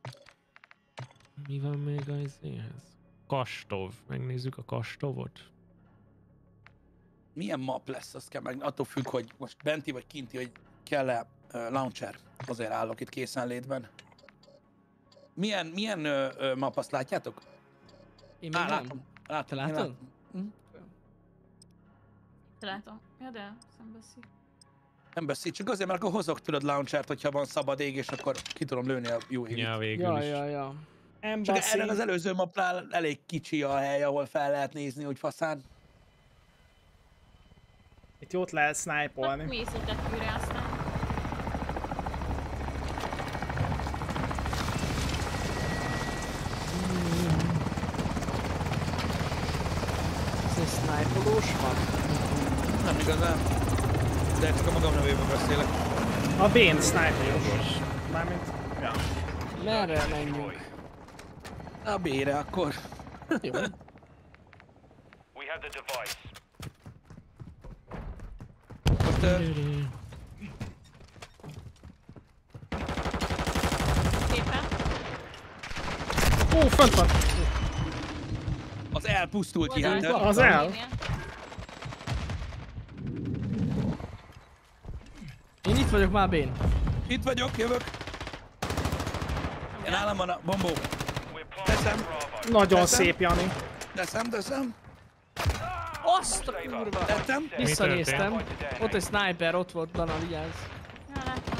Mi van még az izéhez? Kastov. Megnézzük a Kastovot. Milyen map lesz, azt kell meg, attól függ, hogy most benti vagy kinti, hogy kell-e uh, launcher. Azért állok itt készenlétben. Milyen, milyen uh, uh, map, azt látjátok? Én még Á, nem. látom. látom. Te én látod? látom. Hm? Te látom. Ja, de szembeszi. Nem beszél, csak azért, mert akkor hozok tudod launchert, hogyha van szabad ég, és akkor ki tudom lőni a jó égit. Ja, végül Ja, is. ja, ja. Csak Embassy. erre az előző mapnál elég kicsi a hely, ahol fel lehet nézni, úgy faszán. Itt jót lehet Hát snipe-olni. mész egy tetőre, aztán. Ez egy snipe-olós van? Nem igazán. De csak a magam nevében beszélek. A Bane snipe-os. Mármint... Ja. Merre menjünk? A B-re akkor. Jó. We have the device. Most uh, Szépen. Ó, fönt van! az elpusztult ki, Oldalt. hát. Az el? Én itt vagyok már Bén. Itt vagyok, jövök. Én nálam van a bombó. We're planting Teszem, Bravo. Nagyon Teszem. szép, Jani. teszem, teszem. Azt a kurva! Tettem. Visszanéztem. Ott egy sniper, ott volt, Dana, vigyázz. Ja, látom.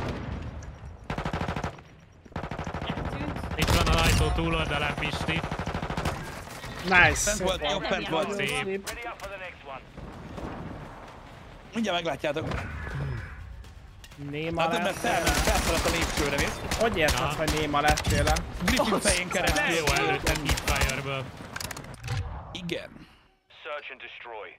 Eltűnt. Itt van a ajtó túloldalán, Pisti. Nice. Fent volt, jobb fent volt. Szép. Ready up for the next one. Mindjárt meglátjátok. Néma Látod, mert fel, lettél. felszaladt a lépcsőre, vész? Hogy érted, Ja. hogy néma lettél el? Griffin fején De keresztül. jó előttem Hipfire-ből. Igen. Search and destroy.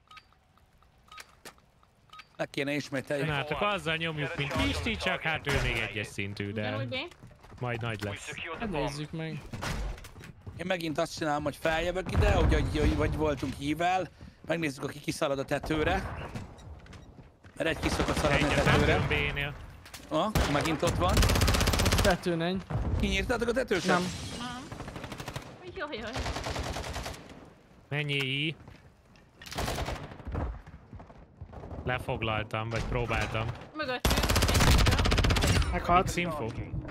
Meg kéne ismételjük. Na, csak azzal nyomjuk, mint Pisti, csak hát ő még egyes szintű, de Ugyanúgy B. majd nagy We lesz. secured the Hát bomb. nézzük meg. Én megint azt csinálom, hogy feljövök ide, hogy, hogy, hogy vagy voltunk hível. Megnézzük, aki kiszalad a tetőre. Mert egy kiszokott szaladni a Egyet tetőre. nem B-nél. Ah, megint ott van. Tetőn egy. Kinyírtátok a tetőt? Nem. Aha. Jaj, jaj. Mennyi I? Lefoglaltam, vagy próbáltam. Mögöttünk. Egyikről. Meghalt. X-info.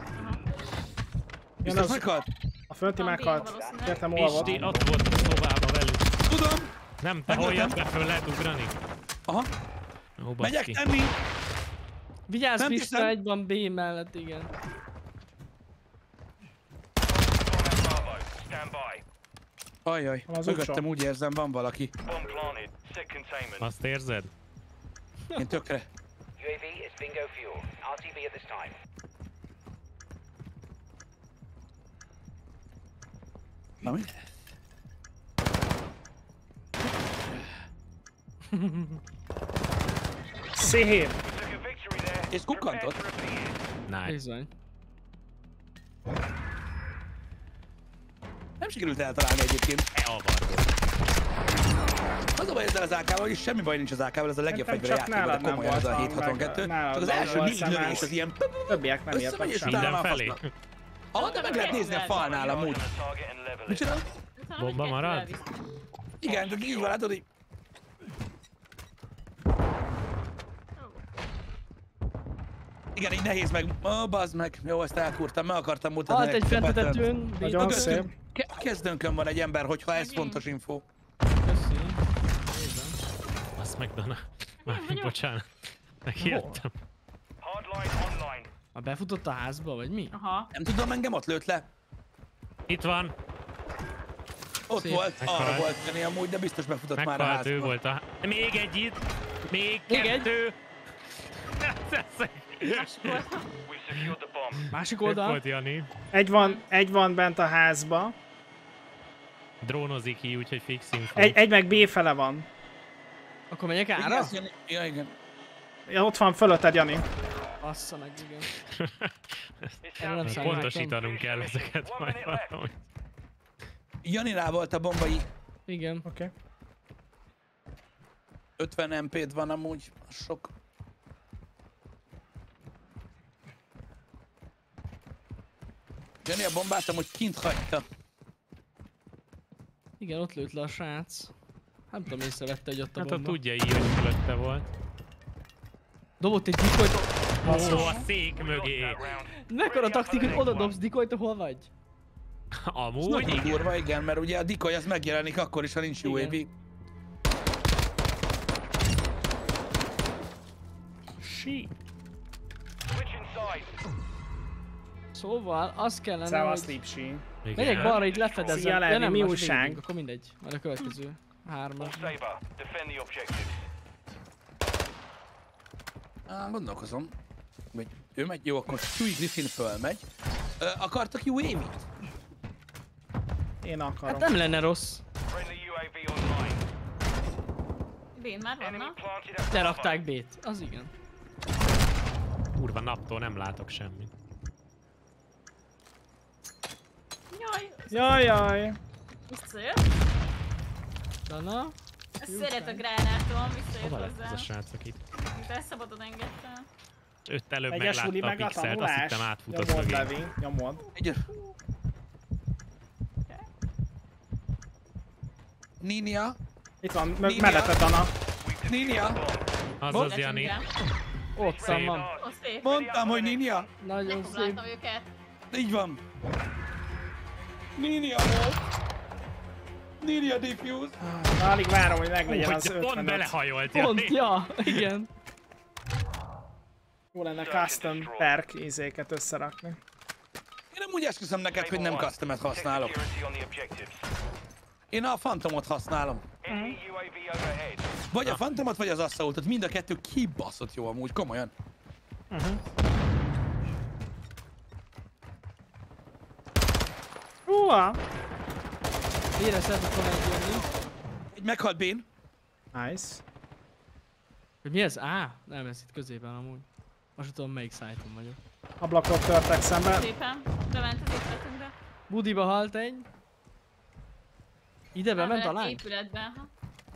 Jön Biztos az, meghalt? a fölti Van meghalt. Bane valószínűleg. Értem, olvad. Pisti, ott volt a szobában velük. Tudom. Nem, te Megöltem. hol be föl lehet ugrani? Aha, Ó, megyek baszki. tenni. Vigyázz, Nem Pista, hiszem. egy van B mellett, igen. Bravo. Stand by. Ajaj, Van az mögöttem utca. úgy érzem, van valaki. Bomb planted. Set containment. Azt érzed? Én tökre. U A V is bingo fuel. R T B at this time. Na mi? Szép. Took a victory there. És kukkantott. Prepare to repeat. Nice. Bizony. Nem sikerült eltalálni egyébként. Elvargó. Az a baj ezzel az á ká-val, hogy semmi baj nincs az á ká-val, ez a legjobb Szerintem fegyver a csak játékban, de nálad nem komolyan ez a volt hét hatvankettő. meg- nálad Csak az nem első volt négy szemász. lövés az ilyen... Többiek nem Összemegy értek és semmit. talán már Mindenfelé. fasznak. Ah, de meg lehet nézni a falnál amúgy. On the target and level Mit it. csinál? Utána Bomba meg kettő marad? elvisz. Igen, csak így van, látod, hogy... Igen, így nehéz meg. Ó, bazd meg. Jó, ezt elkúrtam, meg akartam mutatni. Halt egy nektek fent a pattern-t. tetőn. B. Nagyon szép. Mögöttünk, ke- kezdőnkön van egy ember, hogyha ez Megint. fontos info. Köszi. Nézem. Azt meg, Dana. Már, vagyok. bocsánat. Megjöttem. Hardline online. Ha befutott a házba, vagy mi? Aha. Nem tudom, engem ott lőtt le. Itt van. Ott Szép. volt, arra Meghalt. volt Jani amúgy, de biztos befutott már a Meghalt, ő házba. volt a... Még egy itt! Még Még egy. kettő! We've secured the bomb. Másik Ott oldal. volt Jani. Egy van, egy van bent a házba. Drónozik ki, úgyhogy fix info. Egy, egy meg B fele van. Akkor megyek ára? Igaz, Jani? Ja, igen. Ja, ott van fölötted, Jani. Assza meg, igen. It's Erre nem down to számítottam. Pontosítanunk kell ezeket One majd minute left. valahogy. Janinál volt a bombai. Igen. Oké. Okay. ötven em pé-t van amúgy, az sok. Jani a bombát amúgy kint hagyta. Igen, ott lőtt le a srác. Nem tudom, észrevette, hogy ott a Hát ha bomba. tudja így, hogy fölötte volt. Dobott egy dikolyt. Ó, a szék mögé. That round. Mekkora taktik, hogy oda dobsz dikolyt, hol vagy? Amúgy? Nagyon durva, igen, mert ugye a decoy az megjelenik akkor is, ha nincs u á vé. Sí. Switching sides. Szóval, az kellene, Szevasz, hogy... Lipsi. Megyek balra, így lefedezem. Szia, Levi, Ja, nem, mi most újság? végigmegyünk, akkor mindegy. Majd a következő. Hármas. Saber, defend the objectives. Á, gondolkozom. Megy. Ő megy, jó, akkor Stewie Griffin fölmegy. Ö, akartak u á vé-t? Én akarom. Hát nem lenne rossz. Friendly u á vé online. Bén már Enemy vannak. planted at Lerakták B-t. Az igen. Kurva naptól nem látok semmit. Jaj, Jaj, jaj. visszajött. Dana. Szeret a gránátom, visszajött Hova lett ez hozzá. a srác, akit? Mint elszabadon engedtem. Őt előbb Megyes uli meglátta a meg a pixelt, azt tanulás. hittem átfutott Nyomod, mögé. Levi, nyomod. Egy... Ninia? Itt van, Ninja. m- mellette Dana. Ninia? Azaz, Jani. Ott van, Szép. van. Ó, szép. Mondtam, hogy Ninia. Nagyon szép. Lefoglaltam őket. Így van. Ninia volt. Ninia diffuse. Na, alig várom, hogy meglegyen Úgy, az pont ötvenöt. belehajolt, Pont, Jani. ja, igen. Jó lenne custom perk izéket összerakni. Én nem úgy esküszöm neked, hogy nem customet használok. security on the objectives. Én a Phantomot használom. Enemy u á vé overhead. Vagy a Phantomot, vagy az Assaultot. Mind a kettő kibaszott jó amúgy, komolyan. Húha! Érezhetek volna egy jönni. Egy meghalt Bén. Nice. Hogy mi ez? Á, nem, ez itt középen amúgy. Most tudom, melyik szájton vagyok. Ablakok törtek szembe. Szépen. Bement az épületünkbe. Budiba halt egy. Ide bement a Bement lány? épületbe. aha.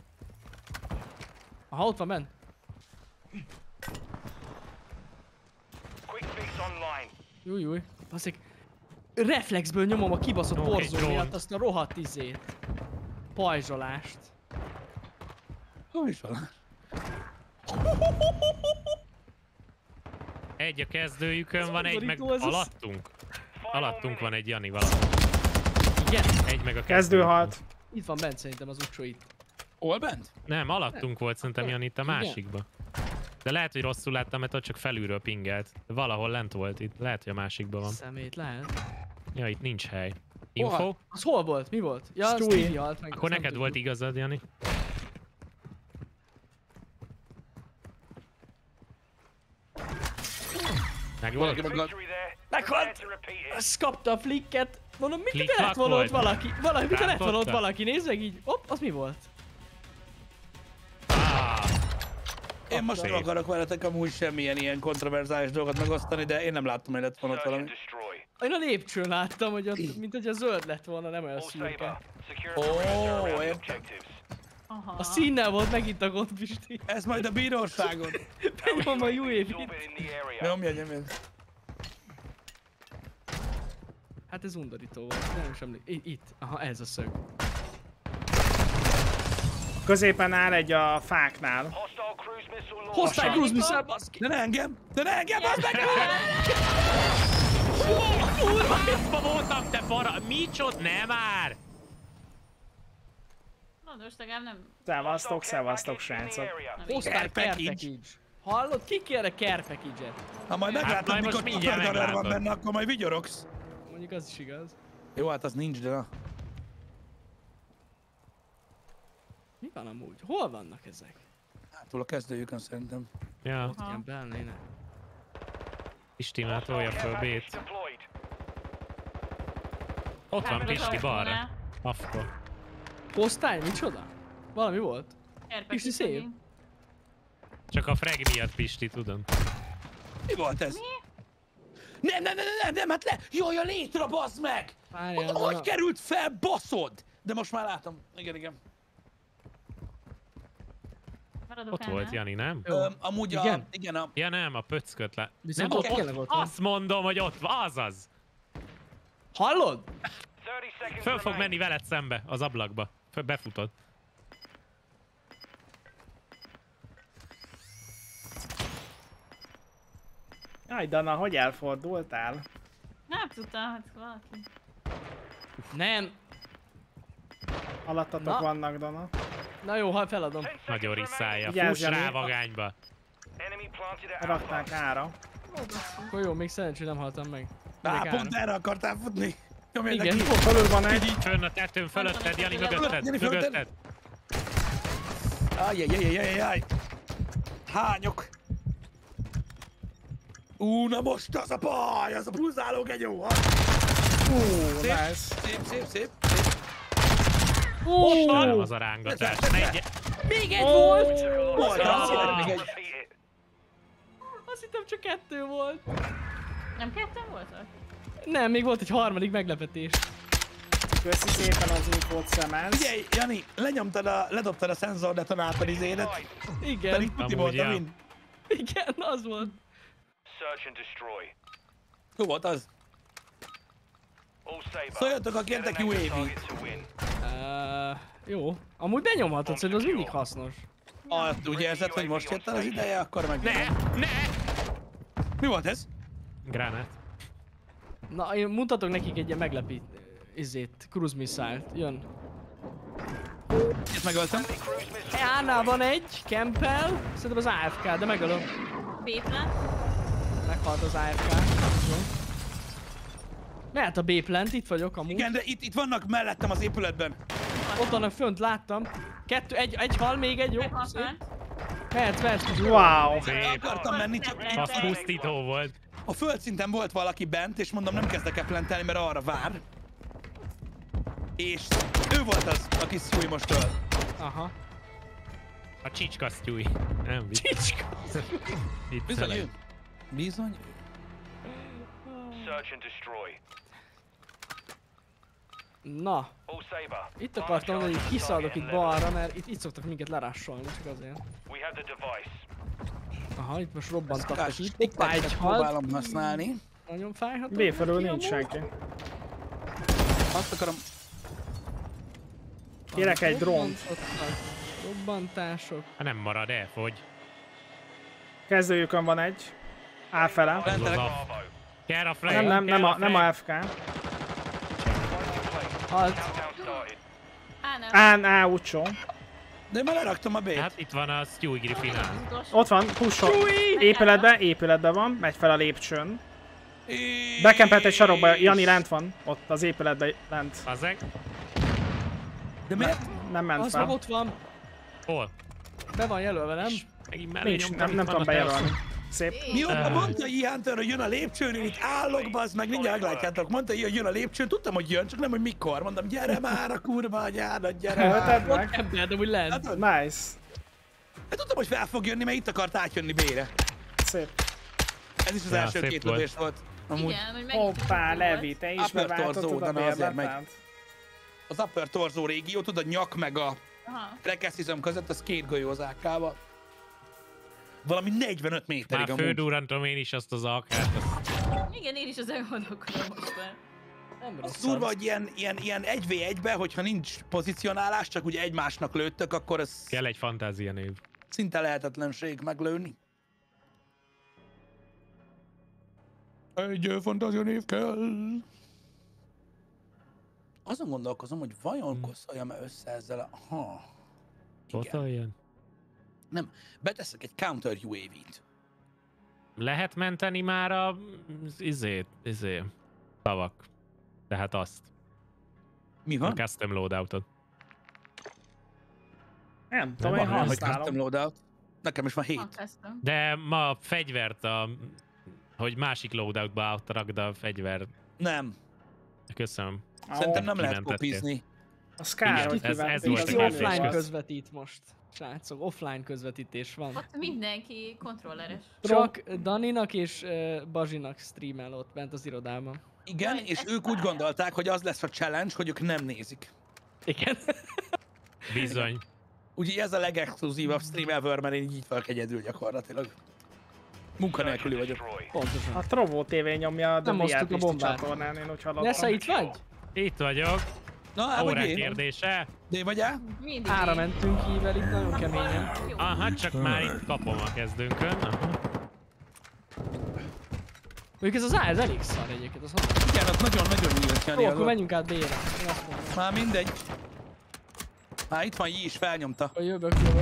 Aha, ott van bent. Quick fix online. Júj, júj. Baszik. Reflexből nyomom a kibaszott Oké, borzó drón. miatt azt a rohadt izét. Pajzsolást. Hol is van? Egy a kezdőjükön van, egy meg undorító ez az- alattunk. Alattunk van egy Jani valami. Igen. Egy meg a Kezdő kezdőjükön. halt. Itt van bent szerintem az utcsó itt. Hol bent? Nem, alattunk volt szerintem Jani itt a Igen. másikba. De lehet, hogy rosszul láttam, mert ott csak felülről pingelt. De valahol lent volt itt. Lehet, hogy a másikban van. Szemét lehet. Ja, itt nincs hely. Hol? Info? Az hol volt? Mi volt? Ja, az Stewie. Stevie halt meg. Akkor azt nem neked volt tudjuk. igazad, Jani. Meg volt? Valaki meg- Victory there. Meghalt! Prepare to repeat it. Azt kapta a flicket. Mondom, mit Flick-flack lett volna ott volt? valaki? Valami, mit lett volna ott Rántotta? valaki? Nézd meg így. Hopp, az mi volt? Ah, Én most nem Szép. akarok veletek amúgy semmilyen ilyen kontroverzális dolgot megosztani, de én nem láttam, hogy lett volna ott Search and valami. destroy. Én a lépcsőn láttam, hogy ott, mint hogy a zöld lett volna, nem olyan All szürke. Saber. Secure Oh, the perimeter around the értem. objectives. Aha. A színnel volt megint a gond, Pisti. Ez majd a bíróságon. Benyomom a u á vé-t. Absorb it in the area. Nyomja, nyomja. Hát ez undorító volt, nem is emlék. I- Itt, aha, ez a szög. Középen áll egy a fáknál. Hostile cruise missile launch. Hoztál cruise missile, baszki! De ne engem! De ne engem! Az meg! kurva, itt voltam, te para... Micsod? Nem már! Na, most legalább nem... Szevasztok, szevasztok, srácok. Hoztál Care care package. package. Hallod? Ki kérne care package-et? Ha majd Hát meglátod, majd most mikor mindjárt Tupperware van meglátod. benne, akkor majd vigyorogsz. Mondjuk az is igaz. Jó, hát az nincs, de na. Mi van amúgy? Hol vannak ezek? Hátul a kezdőjükön szerintem. Ja, Ott kell belnének. Pisti már tolja föl B-t. Deployed. Ott van Bármilyen Pisti balra. autónál. Afko. Posztály, micsoda? Valami volt? Erpek Pisti is szép. megint. Csak a frag miatt Pisti, tudom. Mi volt ez? Nem, nem, nem, nem, nem, hát le! Jaj, a létre, bazd meg! Várjál, Hogy, hogy de- került fel, baszod? De most már látom. Igen, igen. Maradok Ott el, volt nem? Jani, nem? Jó. Öm, amúgy a... Igen? Igen, a... Ja nem, a pöcköt le... Viszont Nem, ott tényleg ott van. azt mondom, hogy ott van, azaz! Hallod? thirty seconds Föl fog remaining. menni veled szembe, az ablakba. Föl, befutod. Jaj, Dana, hogy elfordultál? Nem tudtam, hát valaki. Nem. Alattatok Na. vannak, Dana. Na jó, ha feladom. ten seconds Nagyon remaining. riszállja. Vigyázz, Fuss rá Jani. vagányba. Enemy planted at Alpha. Rakták ára. Akkor jó, még szerencsé nem haltam meg. Á, Még pont erre akartál futni. Nyomj Igen. neki. Ó, fölül van egy. Fönn a tetőn, fölötted, Jani, mögötted, Jani, fölötted. mögötted. Ajjajajajajaj. Hányok. Ú, na most az a baj, az a pulzáló genyó. Ú, Szép, nice. szép, szép, szép. Istenem, az a rángatás. Negy... Még egy Ó, volt! Volt, Ah. az jelen még egy. Defeated. Azt hittem csak kettő volt. Nem ketten voltak? Nem, még volt egy harmadik meglepetés. Köszi szépen az infót, Szemez. Figyelj, Jani, lenyomtad a, ledobtad a szenzor detonátor izédet. Igen, Pedig tuti Amúgy, volt a ja. mind. igen, az volt. Search and destroy. Jó volt az. All Saber. Szóljatok, ha kértek Get an extra U A V-t. target to win. Uh, jó. Amúgy benyomhatod, szerintem az mindig hasznos. Ah, úgy érzed, hogy most jött el az ideje, akkor meg... Ne, ne! Mi volt ez? Gránát. Na, én mutatok nekik egy ilyen meglepi... Izét, cruise missile-t. Jön. Ezt megöltem. Cruise missile. E-nál van egy, Campbell. Szerintem az á ef ká, de megölöm. B-plan. Meghalt az á ef ká. Jó. Mehet a B-plant, itt vagyok amúgy. Igen, de itt, itt vannak mellettem az épületben. Ott vannak fönt, láttam. Kettő, egy, egy hal, még egy, jó. Szép. Meghalt. Mehet, mehet. Wow. Szép. Akartam menni, csak Az pusztító volt. a földszinten volt valaki bent, és mondom, nem kezdek el plantelni, mert arra vár. És ő volt az, aki szúj most öl. Aha. A csicskasztyúj. Nem, vicc. Csicska. Viccelek. Bizony ő. Bizony. Search and destroy. Na, All Saber. itt akartam mondani, hogy kiszaladok itt balra, mert itt, itt szoktak minket lerássolni, csak azért. We have the device. Aha, itt most robbantak Kás, itt. Hoppá, egy halt. próbálom használni. Nagyon fájhat. B felől nincs senki. Azt akarom... Kérek egy drónt. Robbantások. Ha nem marad, elfogy. Kezdőjükön van egy. A fele. Az az Plantelek. a... Kell a frag. Nem, nem, nem kell a, nem a ef ká. Halt. Countdown started. Á, nem. Án, á, úcsó. De már leraktam a B-t. Hát itt van a Stewie Griffin. Az utolsó. Ott van, pushol. Épületbe, épületbe van, megy fel a lépcsőn. Bekempelt egy sarokba, Jani lent van. Ott az épületbe lent. Azek? De miért? Nem ment Az meg fel. ott van. Hol? Be van jelölve, nem? Megint mellé Nincs, nyomtam, nem, itt nem van tudom a bejelölni. telefon. Szép. Mióta mondta E-Hunter, hogy jön a lépcsőn, én itt állok, bazd meg, mindjárt meglátjátok. Mondta, hogy jön a lépcsőn, tudtam, hogy jön, csak nem, hogy mikor. Mondom, gyere már a kurva anyádat, gyere már. Elveted Ott meg? ember, de úgy lent. Látod? Nice. Hát tudtam, hogy fel fog jönni, mert itt akart átjönni B-re. Szép. Ez is az Ja, első szép két volt. lötés volt. Amúgy Igen, hogy megint Hoppá, kicsit Levi, volt. te is Upper beváltottad torso, a de azért megy. bérletát. az upper torzó régió, tudod, a nyak meg a Aha. rekeszizom között, az két golyó az á ká-val. Valami negyvenöt méterig Már amúgy. fődúrantom én is azt az alkát. Azt... Igen, én is ezen gondolkodom most már. Nem Az rossz. durva, hogy ilyen, ilyen, ilyen egy vé egyben, hogyha nincs pozícionálás, csak ugye egymásnak lőttök, akkor ez Kell egy fantázia név. szinte lehetetlenség meglőni. Egy fantázia név kell. Azon gondolkozom, hogy vajon kosszoljam-e össze ezzel a... Ha. Igen. Botaljen. Nem, beteszek egy counter u á vé-t. Lehet menteni már a... izét, izé... Tavak. Tehát azt. Mi A van? custom loadoutot. Nem tudom, én van, Hogy használom. custom loadout. Nekem is van Ma hét. kezdtem. De ma a fegyvert, a, hogy másik loadoutba átrakd a fegyver. Nem. Köszönöm. Szerintem nem lehet Kimentettél. kopizni. A Sky, hogy ez- ez kivették, volt az Ki a nem kérdés. offline igaz. közvetít most. Srácok, offline közvetítés van. Ott mindenki kontrolleres. Csak Daninak és uh, Bazsinak streamel ott bent az irodában. Igen, Jaj, és ez ők úgy fáj. gondolták, hogy az lesz a challenge, hogy ők nem nézik. Igen. Bizony. Úgyhogy ez a legexkluzívabb stream ever, mert én így vagyok egyedül gyakorlatilag. Munkanélküli vagyok. Pontosan. A Trovo té vé nyomja a Nem vé hoztuk a er Pisti bombát. csatornán, én úgy hallottam. Nessa, itt vagy? Itt vagyok. Na, hát vagy Órák én? kérdése. D vagy el? Mindig Ára én. mentünk kivel itt nagyon keményen. Jó. Aha, csak már itt kapom a kezdőnkön. Aha. Mondjuk ez az á, ez elég szar egyébként, az mondom. Igen, ott nagyon-nagyon nyílt, Jani. Jó, az akkor ott. menjünk át B-re. Én azt mondom. Már mindegy. Már itt van J is, felnyomta. Akkor jövök, jövök.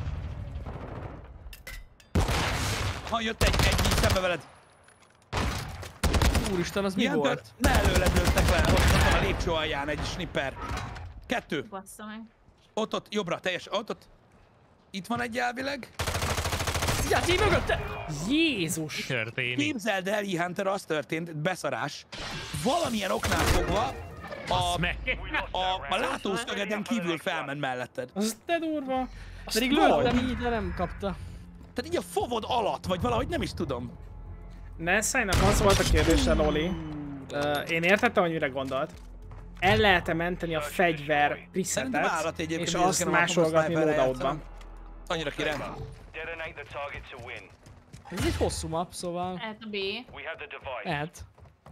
Ha jött egy, egy így szembe veled. Úristen, az mi Ilyen volt? tört? Ne előled lőttek le, ott, ott van a lépcső alján egy snipper. Kettő. Bassza meg. Ott, ott, jobbra, teljes, ott, ott. Itt van egy elvileg. Jáci, mögötte! Jézus! Mi történik? Képzeld el, E-Hunter, az történt, beszarás. Valamilyen oknál fogva a, Meg. a, a látószögeden kívül felment melletted. Az te durva. Azt Pedig vagy. lőttem így, de nem kapta. Tehát így a fogod alatt, vagy valahogy nem is tudom. Nessainak az volt a kérdése, Loli. Uh, én értettem, hogy mire gondolt. El lehet-e menteni a fegyver Szerintem presetet, állat egyébként, és hogy azt ezeken a másolgatni sniperrel loadoutban? játszanak. Annyira király. Detonate the target to win. Ez egy hosszú map, szóval... Lehet a B. We have the device. Lehet.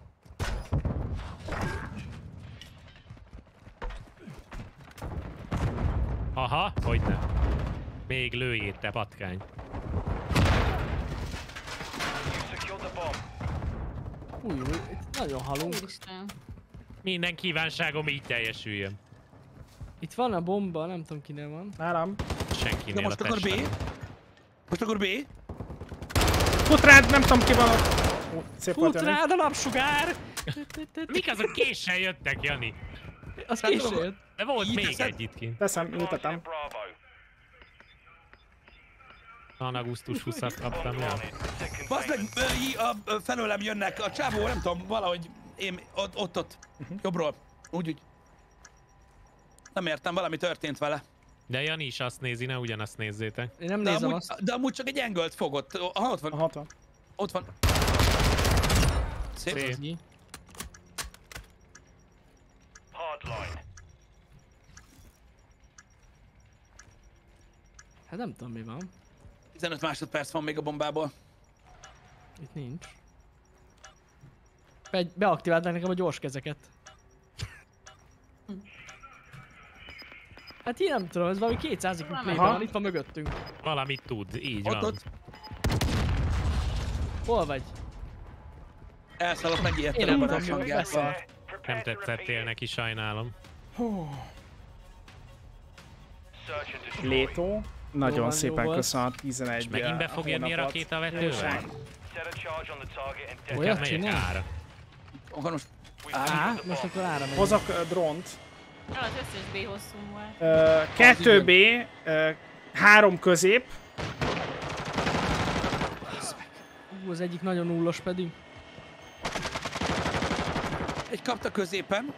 Aha, hogyne. Még lőjét, te patkány. You secured the bomb. Új, új, itt nagyon halunk. Úristen. Minden kívánságom így teljesüljön. Itt van a bomba, nem tudom kinél van. Nálam. Senkinél Na most a akkor B? testen. Most akkor B? Fut rád, nem tudom ki van ott. Ó, szép volt, Fut Jani. rád a napsugár! Mik azok késsel jöttek, Jani? Az később. De volt Így még teszed? egy itt kint. Teszem, Planting ültetem. at Bravo. Van augusztus huszadikát kaptam, ja. Set Bazd meg, containment. ö, í- a, ö, felőlem jönnek, a csávó, nem tudom, valahogy én ott, ott, ott, jobbról, úgy, úgy. Nem értem, valami történt vele. De Jani is azt nézi, ne ugyanazt nézzétek. Én nem De nézem amúgy, azt. de amúgy csak egy engölt fogott. Aha, ott van, A hatvan. ott van. Szép. Szép. Hardline. Hát nem tudom mi van. tizenöt másodperc van még a bombából. Itt nincs. Egy, beaktiválták nekem a gyors kezeket. Hát én nem tudom, ez valami kétszázig playben Aha. van, itt van mögöttünk. Valamit tud, így Ott, van. ott. Hol vagy? Elszaladt, megijedtem Én nem a tudom, barás mi hangját. beszart. Nem tetszettél neki, sajnálom. Search and destroy. Létó. Nagyon Jó van, szépen jó volt. köszönöm a tizenegy És megint be fog jönni a hónapot. rakétavetővel? Set a charge on the target and detonate. Olyat Nekem megyek csinál? ára. Akkor most We Á, secured the most bomb. akkor ára megyünk. Hozok ö, drónt. Ja, az összes B hosszú volt. Ö, kettő B, ö, három közép. Ú, az egyik nagyon nullos pedig. egy kapta középen.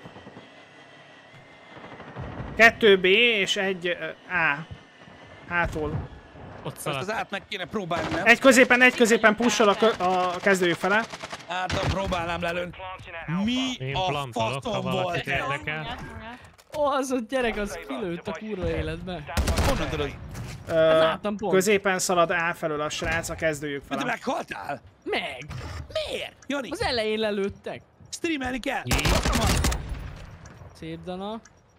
Kettő B és egy ö, A. Hátul. Ott Most szaladt. az át meg kéne próbálni, nem? Egy középen, egy középen pushol a, kö- a kezdőjük fele. Át próbálnám lelőni. Planting at Alpha. Mi Én a plantolok, ha faszom valakit volt? érdekel. Ó, az a gyerek, az kilőtt a kurva életbe. Honnan tudod? Ö, láttam pont. középen szalad A felől a srác a kezdőjük Te fele. meghaltál? Meg! Miért? Jani, Az elején lelőttek. streamelni kell. Jé. Szép Dana.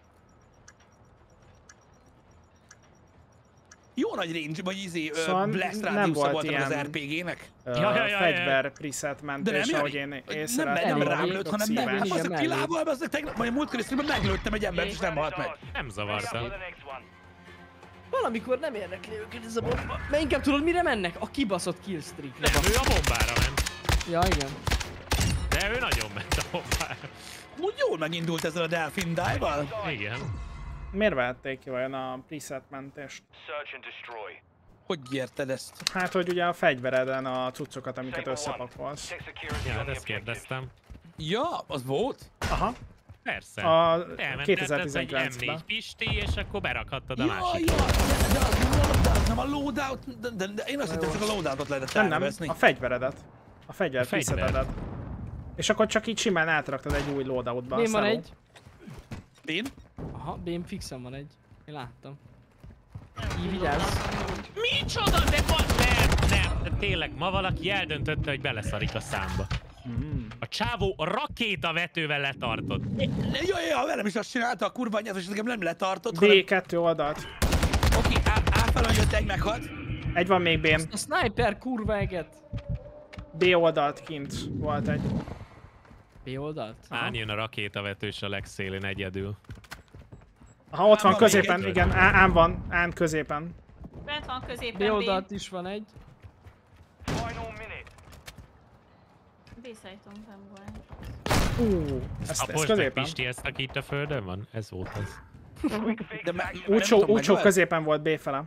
Jó nagy range, vagy izé, ö, Szóval blast nem rádiusza volt volt az ilyen- er pé gének. Ö, Ja, ja, ja, fegyver preset De nem mentés, Jani? ahogy én Nem, észrevettem. nem nem, rám nem, lőtt, hanem szívás. meg. Igen, Az a mellé. kilával, az tegnap, vagy a múltkori streamben meglőttem egy embert, és nem halt meg. Nem zavarta. For the next one. Valamikor nem érdekli őket ez a bomba. Mert inkább tudod mire mennek? A kibaszott killstreakre. Nem, ő a bombára ment. Ja, igen. De ő nagyon ment a bombára. Úgy jól megindult ezzel a Delfin Dive-val. Igen. Miért vehették ki vajon a preset mentést? Search and destroy. Hogy érted ezt? Hát, hogy ugye a fegyvereden a cuccokat, amiket összepakolsz. Check security Ja, on hát the ezt objective. kérdeztem. Ja, az volt? Aha. Persze. A Elmentetted egy kétezer-tizenkilencben. em négy Pisti, és akkor berakhattad a Ja, másik. ja, de, de, az nem, de az nem a loadout, de, de, de én azt hittem, csak a loadoutot lehetett Nem, nem, elnevezni. a fegyveredet. A fegyver A fegyver. presetedet. És akkor csak így simán átraktad egy új loadoutba. Bém van aztán egy. Én? Aha, Bém fixen van egy. Én láttam. Így vigyázz. Micsoda, de van, nem, nem, de tényleg, ma valaki eldöntötte, hogy beleszarik a számba. Mm. A csávó a rakétavetővel letartott. Ja, ja, ja, velem is azt csinálta a kurva anyját, és nekem nem letartott, B hanem... kettő oldalt. Oké, áfelől jött egy meghalt. Egy van még Bém. A sniper kurva eget. B oldalt kint volt egy. B oldalt? Án jön a rakétavetős a legszélén egyedül. Aha, ott van van középen, még egy. igen, Á- ám van, Án középen. Bent van B középen B. oldalt is van egy. Final minute. B-szájton nem volt. Ú, ezt, A ezt most meg középen. Pisti, ezt aki itt a földön van? Ez volt az. De me, Úcsó, nem tudom, úcsó megölt? középen volt B fele.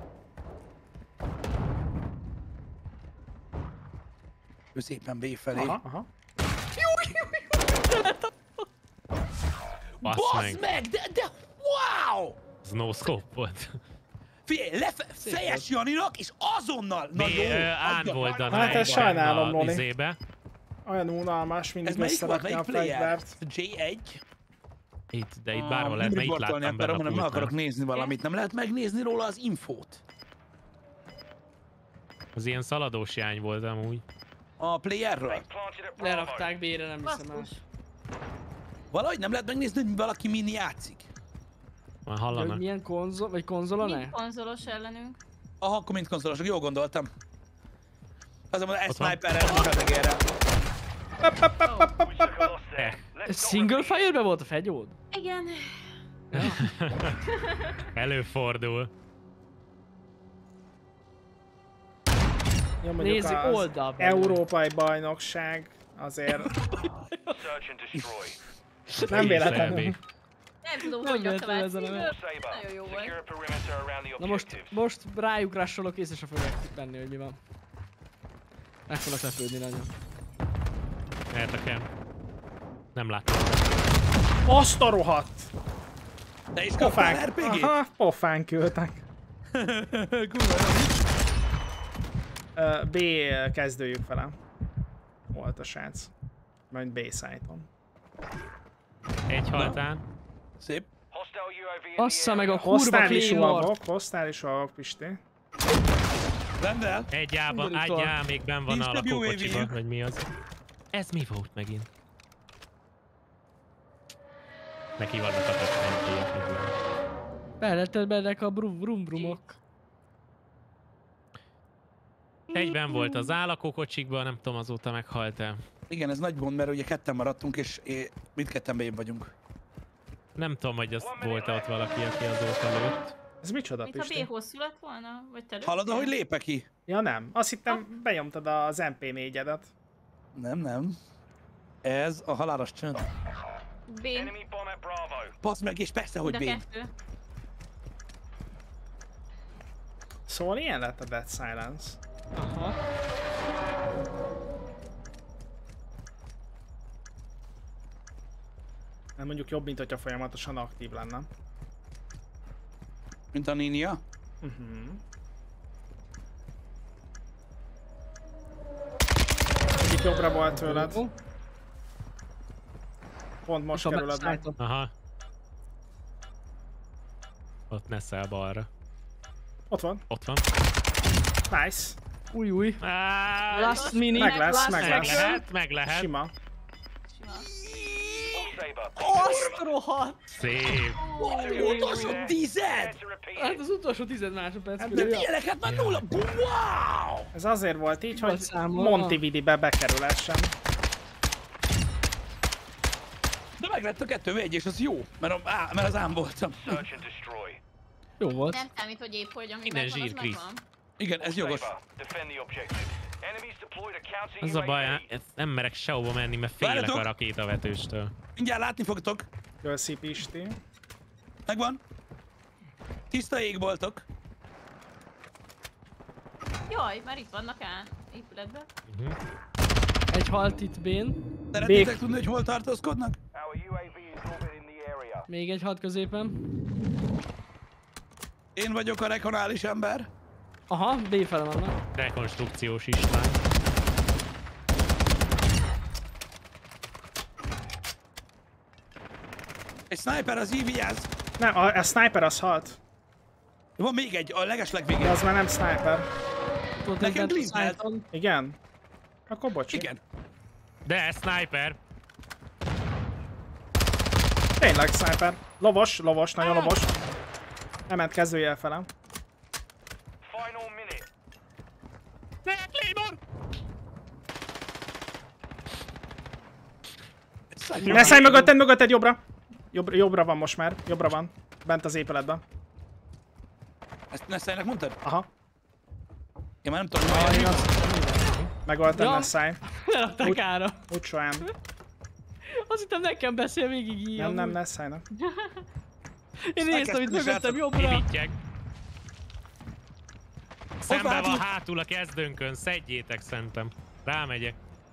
Középen B felé. Aha, aha. Basz Basz meg. meg, de, de wow! Ez no scope volt. Figyelj, lefe, fejes Janinak, és azonnal! B, Na jó, ö, Án adja. volt Dana Hát ezt egyben sajnálom, a Loli. izébe. Olyan unalmas, Ez mindig melyik volt, összerakni melyik a player? fegyvert. J egy? Itt, de itt bárhol lehet, Nem mert itt riportolni láttam benne akarom, a hanem meg akarok pultnál. nézni valamit. Nem lehet megnézni róla az infót? Az ilyen szaladós jány volt amúgy. A playerről? Planted at Bravo. Lerakták B-re, nem hiszem el. Basszus. Valahogy nem lehet megnézni, hogy valaki min játszik. Már Hogy hallanak. milyen konzol, vagy konzolon Mind e? konzolos ellenünk. Aha, akkor mind konzolosok, jól gondoltam. Azon mondom, Ott van. sniperrel, hadegérrel. We took a loss there. Let's not Single repeat. fire-be volt a fegyód? Igen. Előfordul. Jó, mondjuk Nézzük, az oldalban. európai bajnokság azért Search and destroy. nem véletlenül. Selby. Nem tudom, Nem hogy lehet rakta át ezen a- Silver. Saber. Nagyon jó volt. Secure a perimeter around the Na most, objectives. most rájuk rassolok, észre se fogják venni, hogy mi van. Meg fognak lepődni nagyon. Érdekel. Nem láttam. Azt a rohadt! Te is kaptál er Pofán, pé gét? aha, pofán küldtek. Ö, B kezdőjük vele. Volt a srác. Majd B site-on. Egy haltán. Szép. Hostile U A V in the Assza meg a area. kurva Hoztál is Claymore! uavok, hoztál is uavok, Pisti. Rendel. Egy ában, egy Undorító. á, még benn van Nincs a több jó lakókocsiban, évig. vagy mi az. Ez mi volt megint? Neki vannak a többfenkélyek. Beletted belek a brum brum brumok. Egyben volt az állakókocsikban, nem tudom, azóta meghalt el. Igen, ez nagy gond, mert ugye ketten maradtunk, és é- mindketten bébb vagyunk. Nem tudom, hogy az volt-e ott valaki, aki azóta lőtt. Ez micsoda, Mint ha Pisti? B hosszú lett volna? Vagy te Hallod, ahogy lépek ki? Ja nem, azt hittem benyomtad az em pé négyedet. Nem, nem. Ez a halálos csönd. B. Enemy bomb at Bravo. Passz meg, és persze, hogy Mind a bébb. kettő. Szóval ilyen lett a Dead Silence. Aha. Nem mondjuk jobb, mint hogyha folyamatosan aktív lenne. Mint a Ninja. Uh-huh. Egyik jobbra volt tőled. Pont most kerülöd meg. Aha. Ott neszel balra. Ott van. Ott van. Nice. Új, új. Á, Last minute. Meg lesz, meg meg lesz. lehet, meg lehet. Sima. Sima. Saber. Azt rohadt! Szép. Utolsó tized! To repeat Hát it. az utolsó tized másodperc. Hát De körül, ja. tényleg, hát már nulla! Wow! Ez azért volt így, Volt hogy számolva. Montevidibe bekerülessen. De meg lett a kettő egy, és az jó, mert, a, á, mert az ám voltam. Search and destroy. Jó volt. Nem számít, hogy épp hogy, ami Innen megvan, az zsír, Chris. megvan. Igen, ez jogos. Saber. Defend the objective. Enemies deployed a counter Az a baj, U A V. ez nem merek sehova menni, mert félek Várjatok! a rakétavetőstől. Mindjárt látni fogtok. Köszi Pisti. Megvan. Tiszta égboltok. Jaj, már itt vannak át épületben. Egy halt itt bén. Szeretnétek tudni, hogy hol tartózkodnak? Our U A V is orbiting the area. Még egy halt középen. Én vagyok a rekonális ember. Aha, B fele vannak. Rekonstrukciós István. Egy sniper az íviáz. Nem, a, a sniper az halt. Van még egy, a legesleg De végén. az már nem sniper. Nekem Glizzelt. Igen? Akkor bocs. Igen. De sniper. Tényleg sniper. Lovos, lovos, nagyon lovos. Lement kezdőjel felem. Final minute. Ne, Claymore! Ne szállj mögötted, mögötted, jobbra! Jobb, jobbra van most már, jobbra van. Bent az épületben. Ezt Nessájnak mondtad? Aha. Én már nem tudom, Ah, hogy én azt... Megöltem Ja. Nessáj. Lerakták ára. Úgy sohán. Azt hittem nekem beszél végig így. Nem, nem, amúgy. Nessájnak. Én néztem itt mögöttem jobbra. Kivittyeg. Szembe hátul. van hátul a kezdőnkön, szedjétek szerintem. Rámegyek.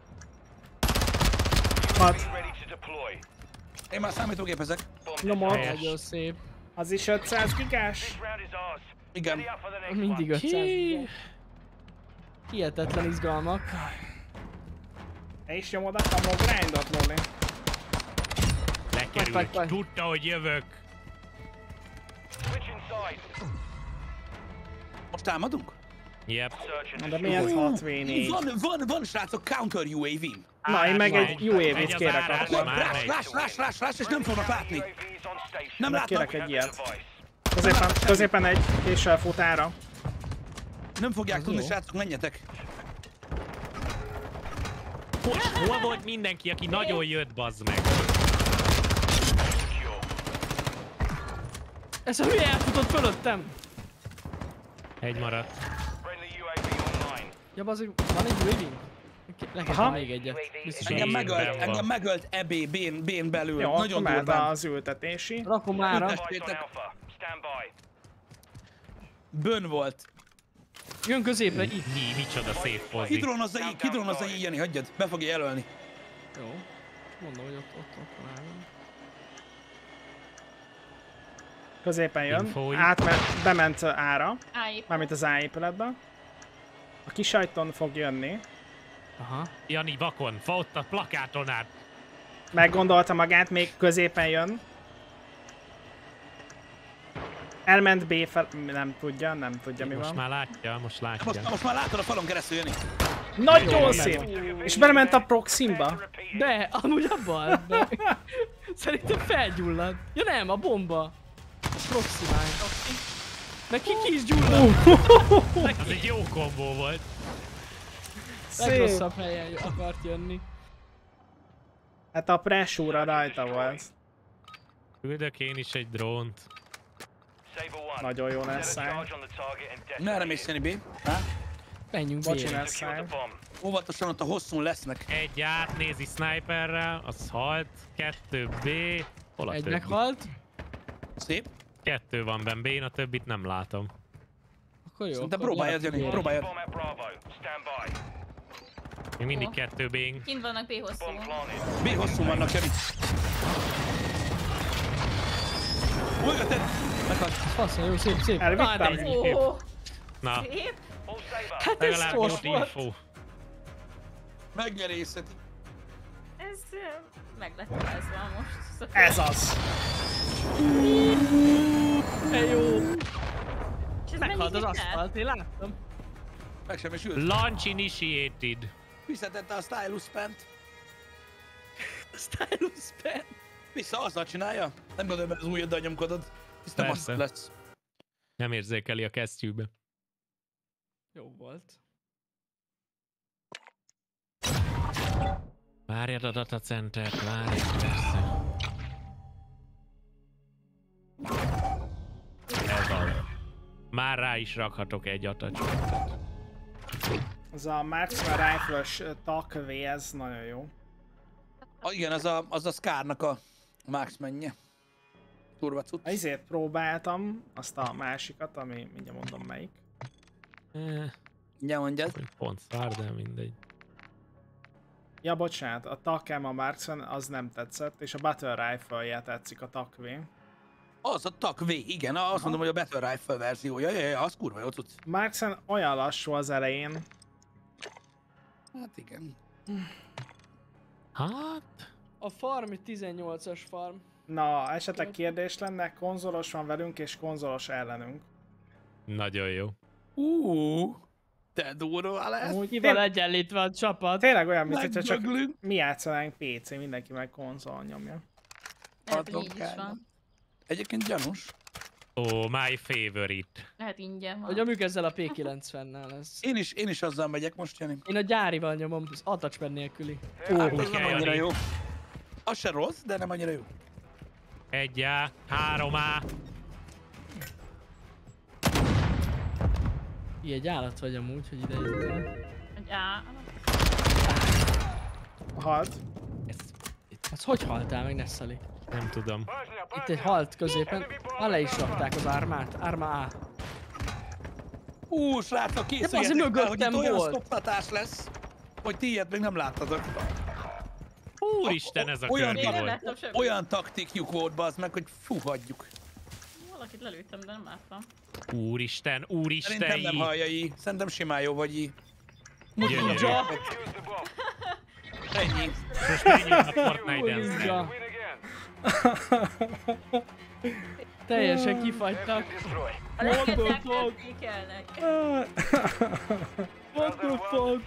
Hat. Ready to deploy. Én már számítógépezek. Nyomod. Helyes. Nagyon szép. Az is ötszáz gigás. This round is ours. Igen. Ready up for the next Mindig one. ötszáz. Hihetetlen izgalmak. Te is nyomod a kamó grindot, Loli. Vagy, Lekerült. vagy. Tudta, hogy jövök. Switching sides. Most támadunk? Yep. Search Na and de destroy. mi ez hat vé négy? Van, van, van srácok, counter U A V. Na, én meg Árás egy van. U A V-t Megy az kérek árás, akkor. már Rás, megy. rás, rás, rás, rás, és nem fognak látni. U A V is on station. Nem Meg látnak. kérek egy ilyet. Device. Középen, középen egy késsel futára. Nem fogják tudni, jó. srácok, menjetek. Hol, hol volt mindenki, aki nagyon jött, bazd meg? Ez a hülye elfutott fölöttem. Egy maradt. Friendly U A V online. Ja, bazzik, van egy U A V? Lehet Aha. még egyet. Biztos, Engem Én megölt, benn van. engem megölt E B, bén, bén belül. Jó, akkor Nagyon mehet durván. az ültetési. rakom ára. Ültes- Device on Péter. Alpha. Stand by. Bön volt. Jön középre, itt. Mi, micsoda szép pozi. Kidrónozza így, kidrónozza így, Jani, hagyjad. Be fogja jelölni. Jó. Mondom, hogy ott, ott, ott van áram. Középen jön. Infói. Átment, bement ára. Áj, Mármint az A épületbe. A kis ajtón fog jönni. Aha. Jani vakon, fa ott a plakáton át. Meggondolta magát, még középen jön. Elment B fel... Nem tudja, nem tudja mi Most van. már látja, most látja. Most, most már látod a falon keresztül, Jani. Nagyon szép! És belement a proximba. De, amúgy abban be. Szerintem felgyullad. Ja nem, a bomba. Proximál. Meg ki ki is gyullad. Az egy jó kombó volt. Szép! Legrosszabb helyen akart jönni. Hát a pressure rajta volt. Küldök én is egy drónt. Saber one. Nagyon jó Set a lesz, charge on the target and detonate. Merre mész, Jani B? Há? Menjünk Bocsi, B-re. lesz Secure the bomb. Óvatosan ott a hosszún lesznek. Egy átnézi sniperrel, az halt. Kettő B. Hol a Egy többi? meghalt. Szép. Kettő van benn B-n, a többit nem látom. Akkor jó. Szerintem akkor próbáljad, lehet Jani, B-re. próbáljad. Bomb at Bravo. Stand by. Még mindig Jó. kettő B-n. kint vannak B hosszú. Bomb planted. B hosszú vannak, Jani. Mögötted! Meghalt. Faszom, jó, szép, szép. Elvittem. Á, de ennyi. Ó, Na, szép. All Saber. Hát ez legalább szors volt volt. info. Megnyerészeti. Ez ö, meg lett rázva most. Szóval- Ez az! De jó. És ez Meghalt az mennyit csinál? aszfalt, én láttam. Meg sem is ült. Launch initiated. Visszatette a stylus pent. Stylus pen. Vissza azzal csinálja? Nem gondolom, hogy az ujjaddal nyomkodod. Tisztem az Persze. lesz. Nem érzékeli a kesztyűbe. Jó volt. Várjad a datacentert, várjad persze. Ez az. Már rá is rakhatok egy atacsentet. Az a Marksman Rifle-ös takvé, ez nagyon jó. Ah, igen, az a, az a Scar-nak a marksmanje. Durva cucc. Ezért próbáltam azt a másikat, ami mindjárt mondom melyik. Eh, Ugye mondjad? pont szár, de mindegy. Ja, bocsánat, a Takem, a Marksman az nem tetszett, és a Battle Rifle-je tetszik, a Takvé. Az a tak V, igen, azt mondom, hogy a Battle Rifle verziója, ja, ja, az kurva jó cucc. Marksman olyan lassú az elején. Hát igen. Hát... A farm tizennyolcas farm. Na, esetleg kérdés lenne, konzolos van velünk és konzolos ellenünk. Nagyon jó. Úúúú, te durva lesz. Amúgy Ki van tény- egyenlítve a csapat? tényleg olyan, mint hogyha csak Megdöglünk. mi játszanánk pé cé, mindenki meg konzol nyomja. Lehet, hogy Adok így is el. van. Egyébként gyanús. Ó, oh, my favorite. Lehet ingyen van. Hogy nyomjuk ezzel a pé kilencvennel ez. Én is, én is azzal megyek most, Jani. Én a gyárival nyomom, az attachpad nélküli. Ó, hát az kell, nem annyira Jani. jó. Az se rossz, de nem annyira jó. Egy A, három A. Így egy állat vagy amúgy, hogy ide jöttél. Egy á... Halt. Ez, Az hogy haltál meg, Nessali? nem tudom. Itt egy halt középen, alá is rakták az ármát, árma A. Ú, srácok, azért készüljetek fel, hogy itt mögöttem olyan volt. szoptatás lesz, hogy ti ilyet még nem láttatok. Úristen, ez a Olyan- kör Én mi nem volt? láttam semmit. Olyan taktikjuk volt, bazd meg, hogy fú, hagyjuk. Valakit lelőttem, de nem láttam. Úristen, úristen, Szerintem nem így. hallja így. Szerintem simán jó vagy így. Gyönyörű. Ninja! Ennyi. Most menjünk a Fortnite dance. Ninja! Teljesen kifagytak. A legkezdek kelnek. What the fuck?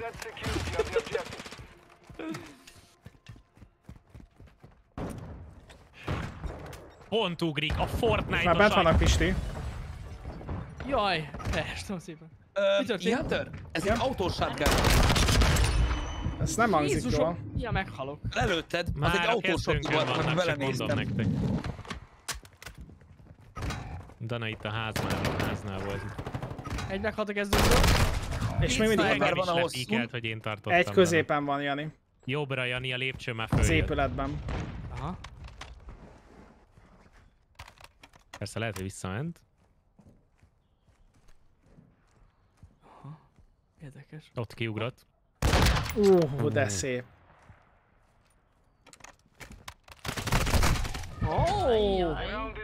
Pont ugrik a Már bent Fortnite-os vannak, Pisti. Jaj, testem szépen. Ö, Mi történt? Hunter, ez Ja. egy autós shotgun. Ez nem hangzik jól. Jézusom, ja meghalok. Lelőtted, az Már egy a autós shotgun kezdőnkön volt, amit vannak, csak mondom belenéztem. nektek. Dana itt a háznál, a háznál volt. Egy meghalt a kezdőből. És még mindig Sniper Engem van. is van a lepíkelt, hosszú. hogy én tartottam. Egy Dana. középen van, Jani. Jobbra, Jani, a lépcső már Az följött. épületben. Aha. Persze lehet, hogy visszament. Érdekes. Ott kiugrott. Uh, de szép. Oh!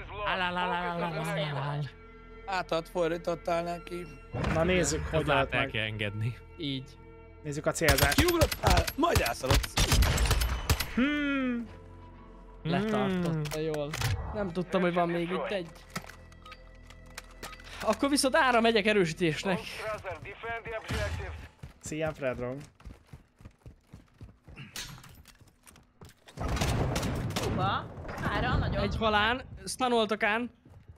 Átat fordítottál neki. Na nézzük, hogy Hogy halt el meg. kell engedni. Így. Nézzük a célzást. Kiugrottál, majd elszaladsz. Hmm. Letartotta jól. Nem tudtam, hogy van még itt egy. Akkor viszont ára megyek erősítésnek. Szia, Fredro. Hova? Ára, nagyon. Egy halán, stunoltak án.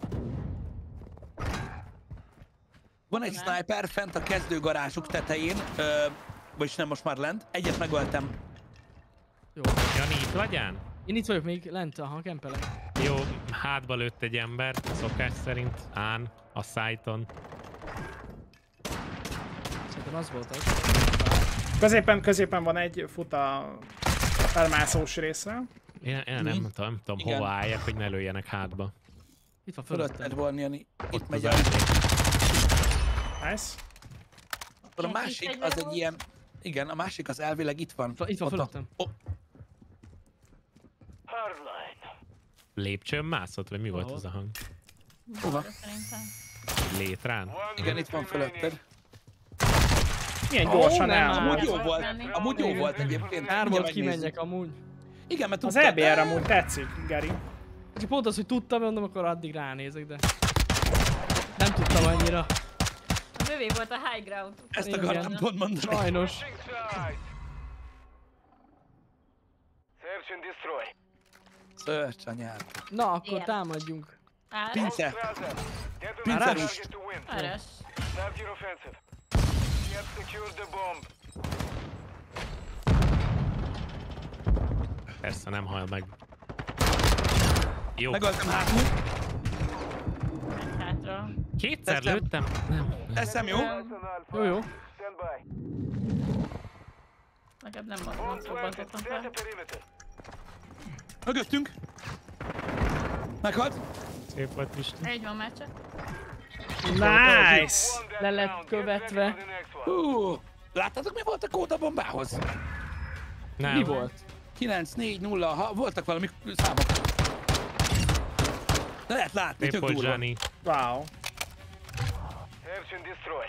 Van egy sniper fent a kezdőgarázsuk tetején, ö, vagyis nem, most már lent. Egyet megöltem. Jó. Jani, itt vagyán? Én itt vagyok még lent, aha, kempelek. Jó, hátba lőtt egy ember, szokás szerint. Án, a szájton. Szerintem az volt az. Középen, középen van egy, fut a felmászós részre. Én, én nem, nem tudom, nem tudom Igen. hova álljak, hogy ne lőjenek hátba. Itt van Fölötted fölöttem. van, Jani. Itt Ott megy az el. Nice. A másik az egy ilyen... Igen, a másik az elvileg itt van. Itt van Ott a- fölöttem. Ó, Lépcsőn mászott, vagy mi volt Ahol. az a hang? hova? Szerintem. Létrán? Igen, itt van fölötted. Milyen Ó, gyorsan nem el. áll. Amúgy jó Meg volt. menni. Amúgy jó volt egyébként. Kár Mindjárt volt megnézzük. kimenjek amúgy. Igen, mert Az tudtad- é bé er amúgy tetszik, Geri. Csak pont az, hogy tudtam, mondom, akkor addig ránézek, de... Nem tudtam annyira. A bővé volt a high ground. Ezt Igen. akartam pont mondani. Sajnos. Search and destroy. Search anyád. Na, akkor Igen. támadjunk. Ára. Pince. Strasser. Get to the Pincer. target to win. Áras. Start your offensive. We have secured the bomb. Persze, nem hal meg. Jó, Megöltem hátul. Meg hátra. kétszer Teszem. lőttem? Nem. Eszem jó. Jó, jó. Stand by. Legalább nem Bomb mondom, planted. szobbantottam Set fel. a perimeter. Mögöttünk. Meghalt. Szép volt, Pisti. Egy van már csak. Nice! Le lett követve. Hú, láttátok mi volt a kód a bombához? Nem. Mi volt? kilenc négy nulla, ha voltak valami számok. De lehet látni, Szép tök volt, durva. Zsani. Wow. Search and destroy.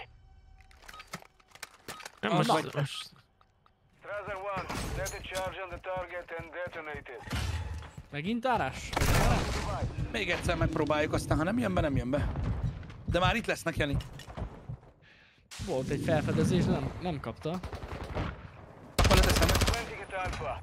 Nem, Ah, most, nagy. most Trazer one, set a charge on the target and detonate it. Megint árás? Még egyszer megpróbáljuk, aztán ha nem jön be, nem jön be. De már itt lesznek, Jani. Volt egy felfedezés, de nem, nem kapta. Akkor leteszem meg. Planting at Alpha.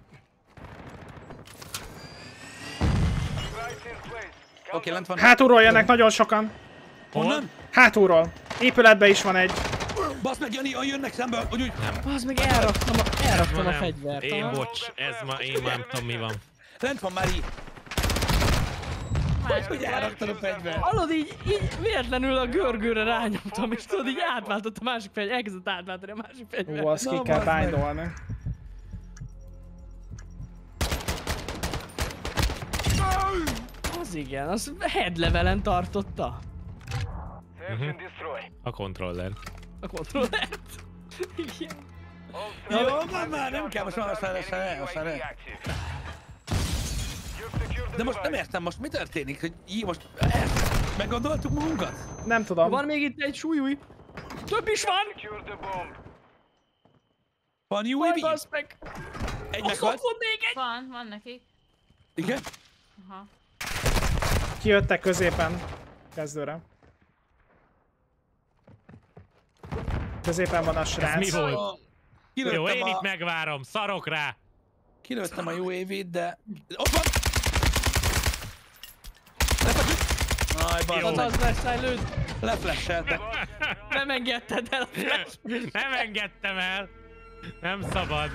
Device in place. Oké, okay, lent van. Hátulról jönnek nagyon sokan. Honnan? Hátulról. Épületben is van egy. Basz meg, Jani, jönnek szembe, hogy úgy... Az meg elraktam a, elraktam a nem. fegyvert. Én aha. bocs, ez ma, én már nem tudom mi van. Lent van már így. Hogy, hogy elraktad a fegyvert? Hallod, így, így véletlenül a görgőre rányomtam, és tudod, így átváltott a másik fegyver, elkezdett átváltani a másik fegyvert. Ó, azt Na, ki kell bazd meg. bindolni. Az igen, az head levelen tartotta Search and destroy. A kontroller. a kontrollert. Igen. All Jó, threats van már, nem kell, most már aztán enemy aztán aztán U A V active. You've secured the De most nem device. értem, most mi történik, hogy így most... Meggondoltuk magunkat? Nem tudom. Van még itt egy súlyúj. Több is van! Secure the bomb. Van U A Majd V? basz meg! Egy Ott meghalt? volt még egy! Van, van nekik. Igen? Aha. Kijöttek középen. Kezdőre. Középen van a Ez srác. mi volt? Jó, Kilőttem én itt a, megvárom, szarok rá! kilőttem a U A V-t, de... Ott van! Lefeküdt! Aj, Az bazd meg. az lesz, lőd! Leflashelte. Nem engedted el a flash! Nem engedtem el! Nem szabad.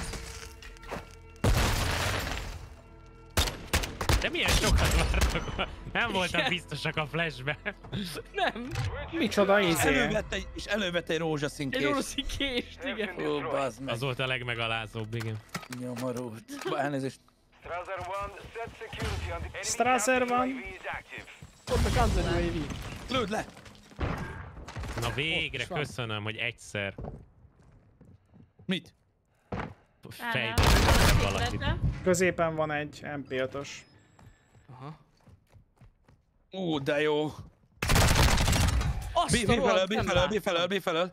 De milyen sokat vártok? Nem voltak Igen. biztosak a flashbe. Nem! Micsoda izé. Elővett egy, és elővett egy rózsaszín Egy kést. oroszi kést, igen. Ó, bazd meg. Az volt a legmegalázóbb, igen. Nyomorult. Ba, elnézést. Trazer one, set security on the enemy Strazer captain van. U A V is active. Ott a Kanzen U A V. Lőd le! Na végre, is van. köszönöm, hogy egyszer Mit? fejbe valakit. Középen van egy M P ötös. Aha. Ú, de jó. Azt B a felől, rohadt B nem felől, B láttam. felől, B felől.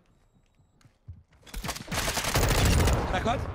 Meghalt?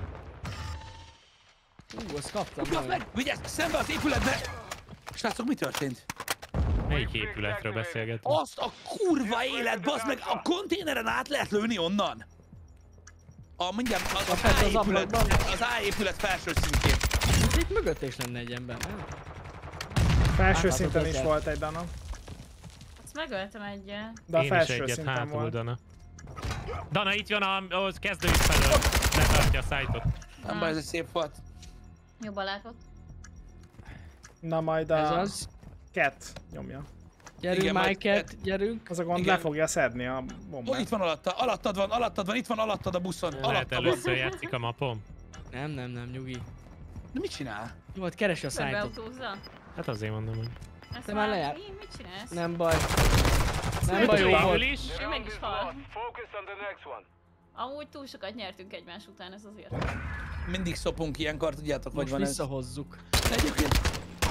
Ú, azt kaptam. Basz nagyon. meg! Vigyázz! Szembe az épületbe! Srácok, mi történt? Melyik épületről beszélgetünk? Azt a kurva élet, bazd meg! A konténeren át lehet lőni onnan! A, mindjárt, az, az, fent A az épület, ablakban. az A épület felső szintjén. Itt mögött is lenne egy ember, nem? Felső Átlátod szinten is őket. volt egy Dana. Azt megöltem egyel. De a Én is felső egyet szinten hátul, volt. Dana. Dana itt jön a, a kezdőjük felől. Letartja a szájtot. Nem baj, ez egy szép volt. Jobban látott. Na majd Ez a az. Cat nyomja. Gyerünk, Igen, majd- Mike-et, gyerünk. Az a gond Igen. le fogja szedni a Ó, bombát. itt van alatta, alattad van, alattad van, itt van alattad a buszon. Lehet Alattad van. először játszik a mapom. Nem, nem, nem, nyugi. De mit csinál? Jó, hát keresi a szájtot. Körbeautózza. Hát azért mondom, hogy... Ezt Te már lejár. Mi? Mit csinálsz? Nem baj. Nem Mit baj, jó végül volt. is? The Ő meg round is is hal. lost. Focus on the next one. Amúgy túl sokat nyertünk egymás után, ez azért. Mindig szopunk ilyenkor, tudjátok, hogy Most van ez. visszahozzuk. De egyébként...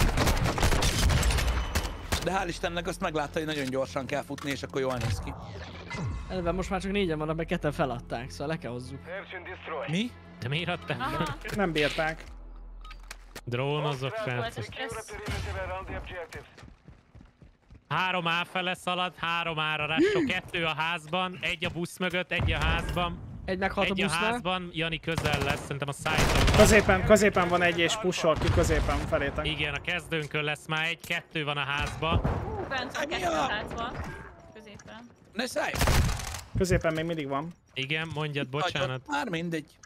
De hál' Istennek azt meglátta, hogy nagyon gyorsan kell futni, és akkor jól néz ki. Eleve most már csak négyen vannak, meg ketten feladták, szóval le kell hozzuk. Search and destroy. Mi? Te miért adtál? Aha. Nem bírták. Drónozok, All srácok. secure the perimeter around the objectives. Három A fele szalad, három ára rássó, kettő a házban, egy a busz mögött, egy a házban. Egy meghalt a Egy a busznál. házban, Jani közel lesz, szerintem a szájton. Középen, középen van egy és pushol ki középen felétek. Igen, a kezdőnkön lesz már egy, kettő van a házban. Hú, bent van kettő a házban. Középen. Ne szállj! Középen még mindig van. Igen, mondjad, bocsánat. Már mindegy.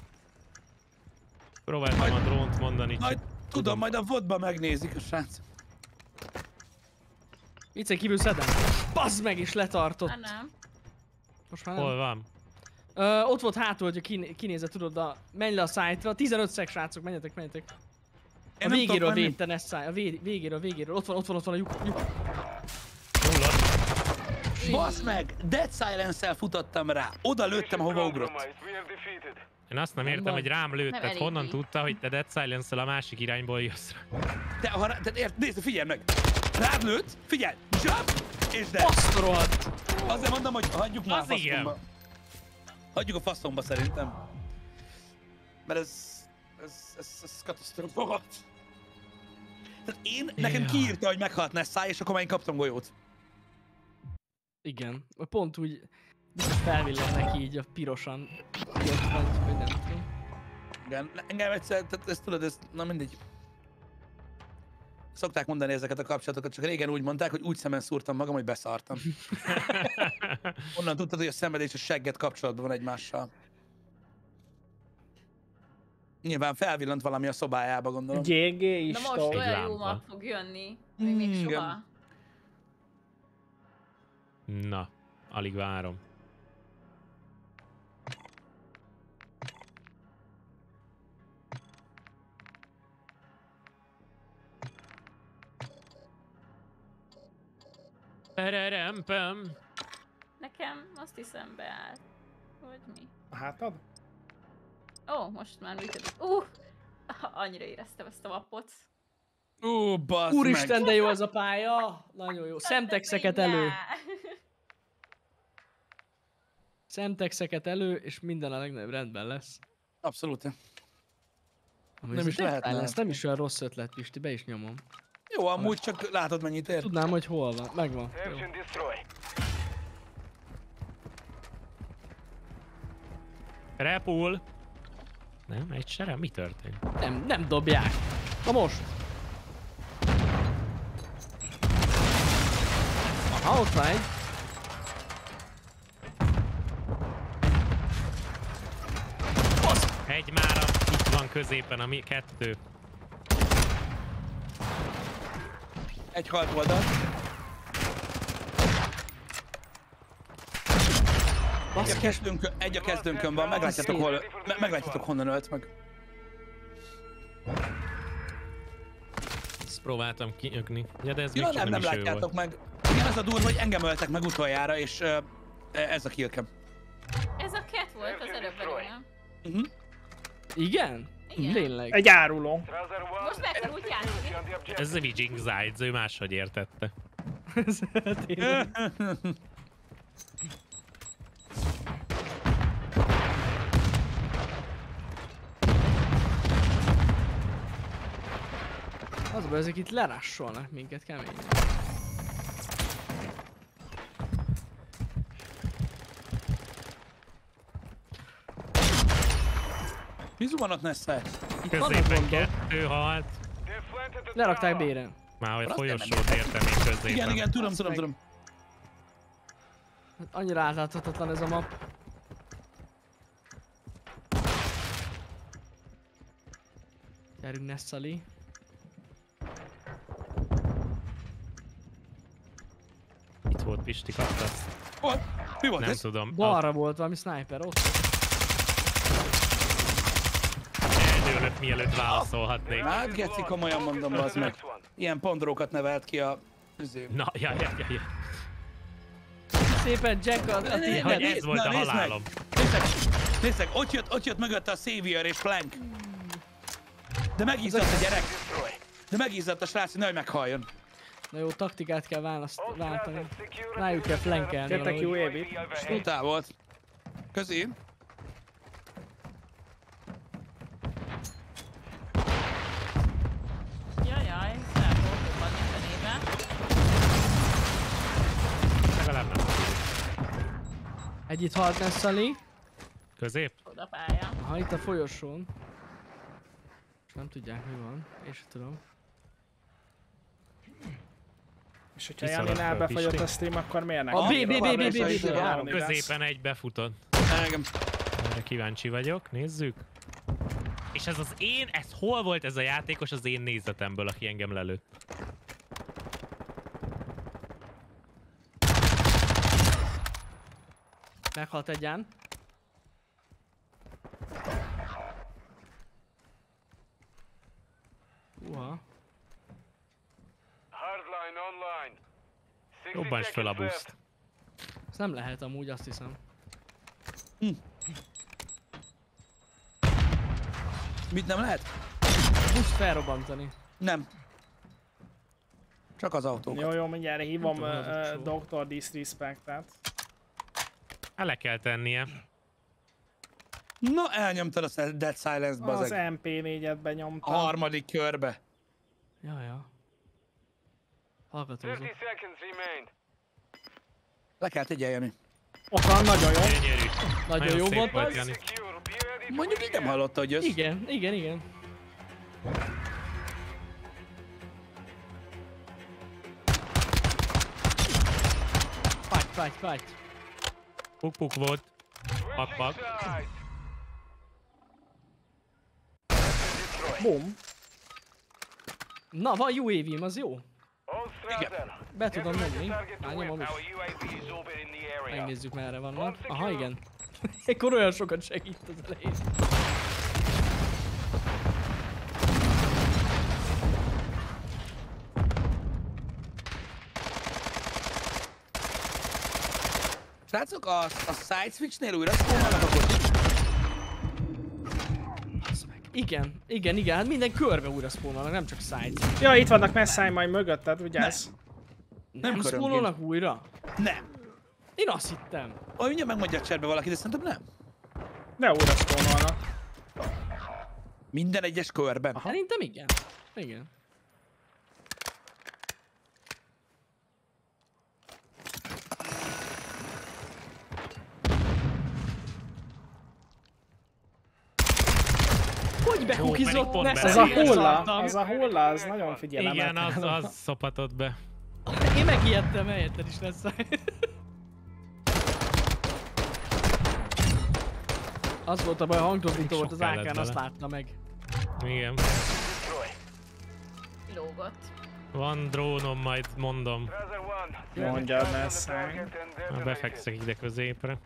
Próbáltam a drónt mondani, Majd csak tudom, majd a vodba megnézik a srác. Viccen kívül szedem. Bazd meg is letartott. Hát nem. Most már nem. hol van? Ö, ott volt hátul, hogy kiné kinézett, tudod, a... menj le a szájtra. tizenöt szeg, srácok, menjetek, menjetek. nem végéről tudok menni. védte Nessai, a vé- végéről, végéről. Ott van, ott van, ott van a lyuk. lyuk. Basz meg! Dead Silence-el futottam rá. Oda lőttem, ahova ugrott. Compromised. We are defeated. Én azt nem Nem értem, baj. hogy rám lőtt, Nem tehát elég honnan így. tudta, hogy te Dead Silence-el a másik irányból jössz rá. Te, ha, rá- tehát ért, nézd, figyelj meg! Rád lőtt, figyelj! Jump! És de. Azt a rohadt! Azért mondom, hogy hagyjuk már Az a igen. faszomba. Hagyjuk a faszomba szerintem. Mert ez... Ez, ez, ez katasztrófa volt. Tehát én, nekem Ja. kiírta, hogy meghalt Nessai, és akkor már én kaptam golyót. Igen, pont úgy felvillan neki így a pirosan. Kiadványt, hogy nem tudom. Igen, engem egyszer, tehát ezt tudod, ez, na mindegy. Szokták mondani ezeket a kapcsolatokat, csak régen úgy mondták, hogy úgy szemen szúrtam magam, hogy beszartam. Onnan tudtad, hogy a szenvedés és a segget kapcsolatban van egymással. Nyilván felvillant valami a szobájába, gondolom. gé gé Na is most top. olyan lámpa. jó map fog jönni. Még, még Mm, soha. igen. Na, alig várom. Pererempem. Nekem azt hiszem beállt. Hogy mi? A hátad? Ó, most már működik. Uh! Annyira éreztem ezt a mapot. Ú, bassz Úristen, meg. de jó ez a pálya! Nagyon jó. Szemtexeket elő. Szemtexeket elő, és minden a legnagyobb rendben lesz. Abszolút. Amúgy Nem ez is egy lehetne. pálya, Ez nem is olyan rossz ötlet, Pisti, be is nyomom. Jó, amúgy csak látod mennyit ér. Tudnám, hogy hol van. Megvan. Jó. Search and destroy. Repul. Nem, egy sere? Mi történt? Nem, nem dobják. Na most. Aha, ott van egy. Egy mára, itt van középen a mi kettő. Egy halt oldal. Egy a kezdőnkön, egy a kezdőnkön van, meglátjátok hol, me- meglátjátok honnan ölt meg. Ezt próbáltam kinyögni. Ja, de ez Ja, még csak nem, nem is ő látjátok volt. meg. Igen, az a durva, hogy engem öltek meg utoljára, és uh, ez a killkem. Ez a cat volt az előbb elő, nem? Uh-huh. Igen? Igen. Tényleg. Egy áruló. Brother one, Most megtanult játszani. on the objective. Ez a Viging Zides, ő máshogy értette. Tényleg. Az a baj, ezek itt lerássolnak minket kemény. Mi zuhanott Nessai? Itt vannak Középen gondok. kettő halt. They've planted the Lerakták tower. béren. Már hogy Azt folyosót értem én középen. Igen, igen, tudom, tudom, meg. tudom. Hát annyira átláthatatlan ez a map. Gyerünk Nessali. Itt volt Pisti, kaptasz? Hol? Mi volt Nem ez? tudom. Balra volt valami sniper ott. Eldőlök, mielőtt válaszolhatnék. Hát geci, komolyan mondom, az meg. Ilyen pondrókat nevelt ki a... üző. Na, ja, ja, ja, ja. Szépen Jack a... a Ne, ne, tiéd. ne, Hogy nézd, ez volt na, a nézd meg. halálom. Nézd meg, nézd meg, ott jött, ott jött mögötte a Savior és Flank. De megizzadt a gyerek. De megizzadt a srác, hogy nehogy meghalljon. Na jó, taktikát kell választ, All váltani. threats are secure. Rájuk kell flankelni Kértek jó valahogy. évit. Brutál volt. Közé. Jajjaj, fel volt jobban mindenébe. Legalább nem. Egy itt halt Nessali. Közép? Oda pálya. Ha itt a folyosón. És nem tudják mi van. Én sem tudom. És hogyha Kiszaladt Janinál fel, befagyott Pisti. a stream, akkor miért nem? A B, B, B, B, B, B, B, Három B. éves. Középen egy befutott. Engem. Erre kíváncsi vagyok, nézzük. És ez az én, ez hol volt ez a játékos az én nézetemből, aki engem lelőtt? Meghalt egyen. Húha. Robbants föl a buszt. Ez nem lehet amúgy, azt hiszem. Hm. Mit nem lehet? Buszt felrobbantani. Nem. Csak az autók. Jó, jó, mindjárt hívom tudom, az uh, szó. doktor Disrespect-et. El kell tennie. Na, elnyomtad a Dead Silence-t, Az bazeg. em pé négyet A benyomtam. harmadik körbe. Ja, ja. Hallgatózom. thirty seconds remain. Le kell tegye, Jani. Ott van, nagyon jó. Gyönyörű. Nagyon jó szép volt volt, az. Jani. Secure. Be ready for Mondjuk így nem impact. hallotta, hogy jössz. Igen, igen, igen. Fagy, fagy, fagy. Puk-puk volt. Pak-pak. Side. Bum. Na, van u á vé-m, az jó. All Strasser. Be tudom menni. Target Már to nyomom win. is. Our U A V is orbiting the area. Megnézzük merre vannak. Aha, igen. Ekkor olyan sokat segít az elején. Srácok, a, a side switchnél újra spawnolnak a kocsik? Igen, igen, igen, hát minden körbe újra spawnolnak, nem csak side. Ja, itt vannak messzáj majd mögötted, vigyázz. Nem, Nem nem körönként. spawnolnak újra? Nem. Én azt hittem. Ó, mindjárt megmondja a chatbe valaki, de szerintem nem. De újra spawnolnak. Minden egyes körben. Aha. Szerintem igen. Igen. Hogy pedig bekukizott pont messze? Az a Beszélj, hulla, az a hulla, az nagyon figyelemet. Igen, az, az szopatott be. Én megijedtem, helyetted is lesz. Az volt a baj, a hangtorzító volt az Sok kellett á kán, azt bele. látta meg. Igen. Lógott. Van drónom, majd mondom. Strasser one. Mondjad, Charge on the messzáj. target and Már detonate it. befekszek ide középre.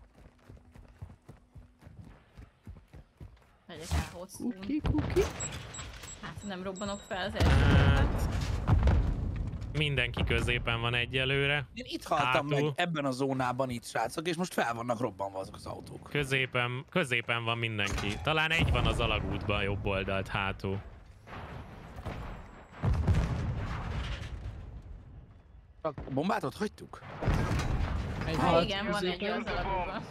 Megyek el hosszú. Kuki, kuki. Hát nem robbanok fel az első Hát. körben. Mindenki középen van egyelőre. Én itt haltam Hátul. meg ebben a zónában itt, srácok, és most fel vannak robbanva azok az autók. Középen, középen van mindenki. Talán egy van az alagútban, jobb oldalt, hátul. A bombát ott hagytuk? Egy Hát halt igen, van egy középen. az alapban.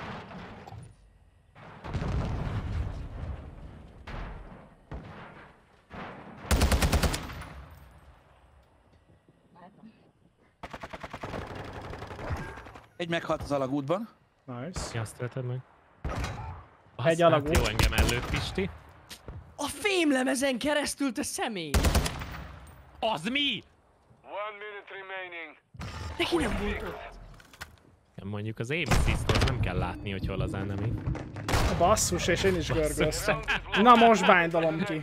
Egy meghalt az alagútban. Nice. Mi azt vetted meg? Egy Azt alagút. hát jó, engem előtt, Pisti. A fémlemezen keresztül, te személy! Az mi? One minute remaining. Neki nem volt ott. Nem, mondjuk az aim assist-ot nem kell látni, hogy hol az enemy. Basszus, és én is görgöztem. Na most bándalom ki.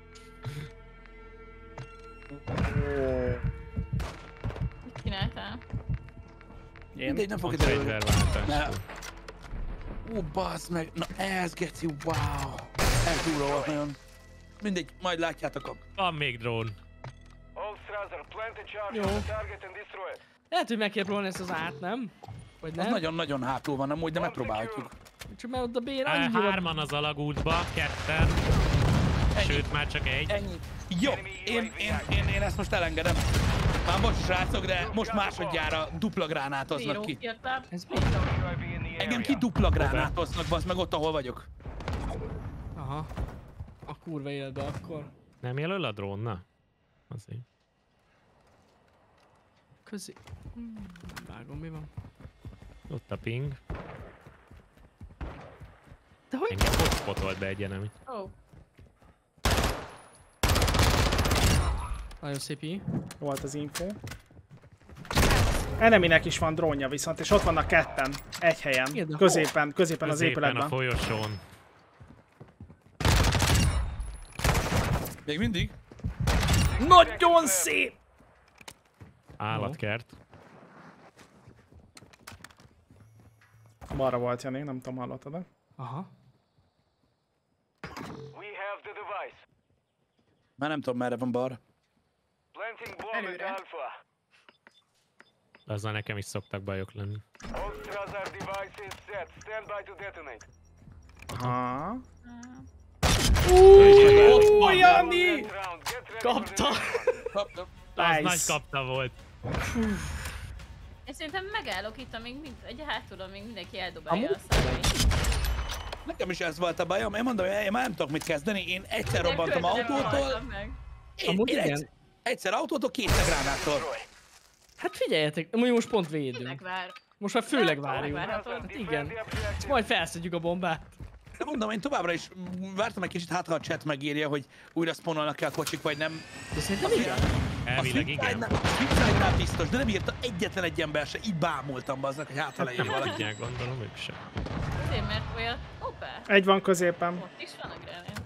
Mit csináltál? Én? Mindegy, nem fog Ott kiderülni. fegyverváltás. Ne. Ó, bazd meg. Na ez geci, wow. Ez durva volt nagyon. Mindegy, majd látjátok a... Van még drón. All Strasser, plant a charge Jó. on the target and destroy it. Lehet, hogy meg kell próbálni ezt az át, nem? Vagy Az nem? nagyon-nagyon hátul van amúgy, de megpróbálhatjuk. Csak mert ott a bér Á, annyira... Hárman az alagútba, ketten. Sőt, már csak egy. Ennyi. Jó, én, én, én, én ezt most elengedem. Már bocs, srácok, de most másodjára dupla gránátoznak Zero ki. írtál. Ez mi? U A V in the Engem area. ki dupla gránátoznak, bazd meg ott, ahol vagyok. Aha. A kurva életbe akkor. Nem jelöl a drón, na? Azért. Közé... Hmm, nem vágom, mi van? Ott a ping. De hogy? Engem ott spotolt be egy enemy. Ó, oh, Nagyon szép így. Volt az info. Eneminek is van drónja viszont, és ott vannak ketten. Egy helyen. Igen, de Középen, középen az Középen a épületben. folyosón. Még mindig? Nagyon szép! Állatkert. Balra volt Jani, nem tudom, hallottad-e? Aha. We have the device. Már nem tudom, merre van balra. Planting bomb at Előre. Alpha. Azzal nekem is szoktak bajok lenni. All Strasser device is set. Stand by to detonate. Ha. Ó, Jani! Round. Get ready Kapta! Kaptam. Az Nice. nagy kapta volt. Én szerintem megállok itt, amíg mind, egy hátulon még mindenki eldobálja Amúgy? a szarvait. Nekem is ez volt a bajom. Én mondom, hogy én már nem tudok mit kezdeni. Én egyszer robbantam autótól. Én, Amúgy én igen. egyszer, egyszer autótól, kétszer gránától. Hát figyeljetek, mondjuk most pont Tényleg védünk. vár. Most már főleg Nem, várjunk. megvárhatod. Hát igen. Ezt majd felszedjük a bombát. De mondom, én továbbra is vártam egy kicsit, hát ha a chat megírja, hogy újra spawnolnak el kocsik, vagy nem. De szerintem igen. Elvileg igen. A Flipside-nál biztos, de nem írta egyetlen egy ember se. Így bámultam bazzak, hogy hát ha leír Nem valaki. tudják, gondolom ők sem. Azért, mert olyat... Hoppá! Egy van középen. Ott is van a grenade.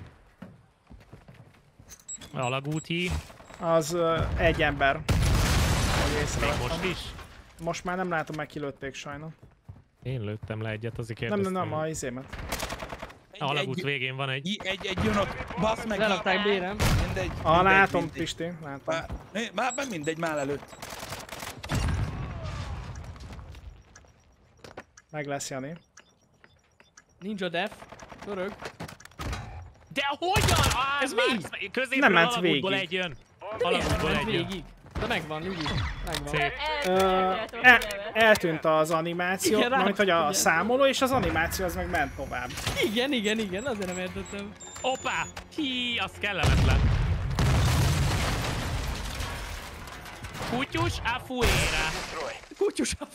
Alagúti, Az uh, egy ember. Hogy még észrevettem. most is. Most már nem látom, meg kilőtték sajnos. Én lőttem le egyet, azért Nem, kérdeztem. nem, nem, a izémet. Egy, Alagút egy, végén van egy. egy, egy jön ott, bassz meg. Lerakták bérem. Mindegy. Ah, mindegy, látom, mindegy. Pisti, látom. Már, már, már mindegy, már előtt. Meg lesz, Jani. Ninja def. Pörög. De hogyan? Ah, Ez már mi? Középről Nem ment alagútból végig. egy jön. De miért Alagútból ment egy jön. végig? De megvan, nyugi. Megvan. Szép. Ö, el, eltűnt az animáció, Igen, majd hogy a igen. számoló, és az animáció az meg ment tovább. Igen, igen, igen, azért nem értettem. Hoppá! Hi, az kellemetlen. Kutyus a fuera. Kutyus a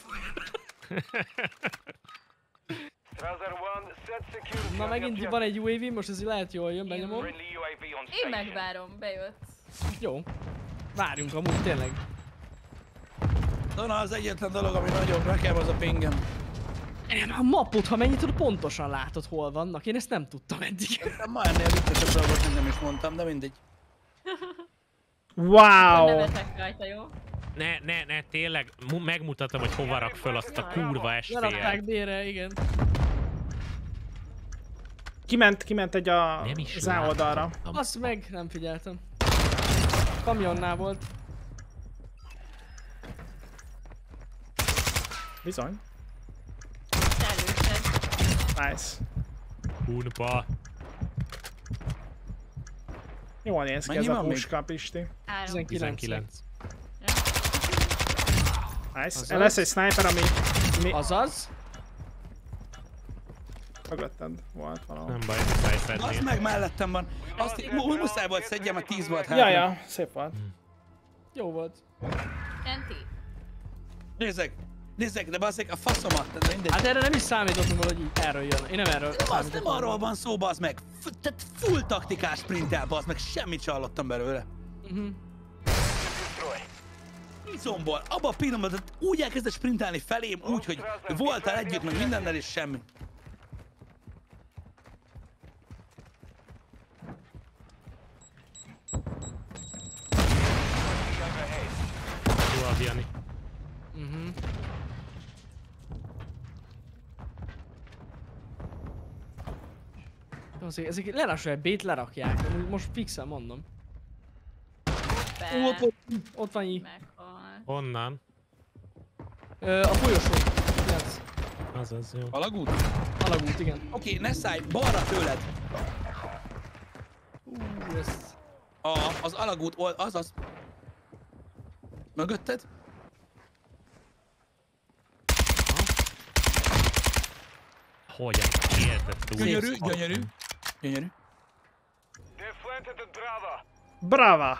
Strasser one, set security. Na on the megint objective. van egy u á vé, most ez lehet jól jön, benyomom. Friendly U A V on Én station. megvárom, bejött. Jó. Várjunk amúgy tényleg. Dona, az egyetlen dolog, ami nagyobb nekem, az a pingem. A mappot, ha mennyit tudod, pontosan látod, hol vannak. Én ezt nem tudtam eddig. Ma ennél viccesebb dolgot nem is mondtam, de mindegy. Wow! Nevetek rajta, jó? Ne, ne, ne, tényleg mu- megmutatom, hogy hova rak föl azt a kurva Lerakták estélyet. délre, igen. Kiment, kiment egy a Nem is zá oldalra. láttam. Azt meg nem figyeltem. Kamionnál volt. Bizony. Előszed. Nice. Kurva. Jól néz ki Mennyi ez a van még? puska, Pisti. Három. tizenkilenc. tizenkilenc. Nice. Azaz. Lesz egy sniper, ami mi... Azaz. mögötted volt valahol. Nem baj, muszáj Az szedni. meg mellettem van. Azt mu- muszáj volt szedjem, a tíz volt Ja, hátra. ja, szép volt. Jó volt. Tenti. Nézzek, nézzek, de bazzeg a faszomat, de mindegy. Hát erre nem is számítottunk, hogy így erről jön. Én nem erről Nem, az számítottam. nem arról van szó, bazd meg. F- tehát full taktikás sprintel, bazd meg. Semmit sem hallottam belőle. Mhm. Izomból, abba a pillanatban tehát úgy elkezdett sprintelni felém, úgy, hogy voltál együtt, meg mindennel és semmi. Jó a Jani. Mhm. Azért, ezek lelassulják, B-t lerakják. Amúgy most fixen mondom. Be. Ó, ott, ott, ott van így. Meghal. Honnan? Ö, a folyosó. kilenc. Azaz, jó. Alagút? Alagút, igen. Oké, ne szállj, balra tőled. Ú, ez... A, az alagút, old, azaz. Mögötted? Hogyan? Érted túl? Gyönyörű, gyönyörű. Gyönyörű. They planted at Brava. Brava!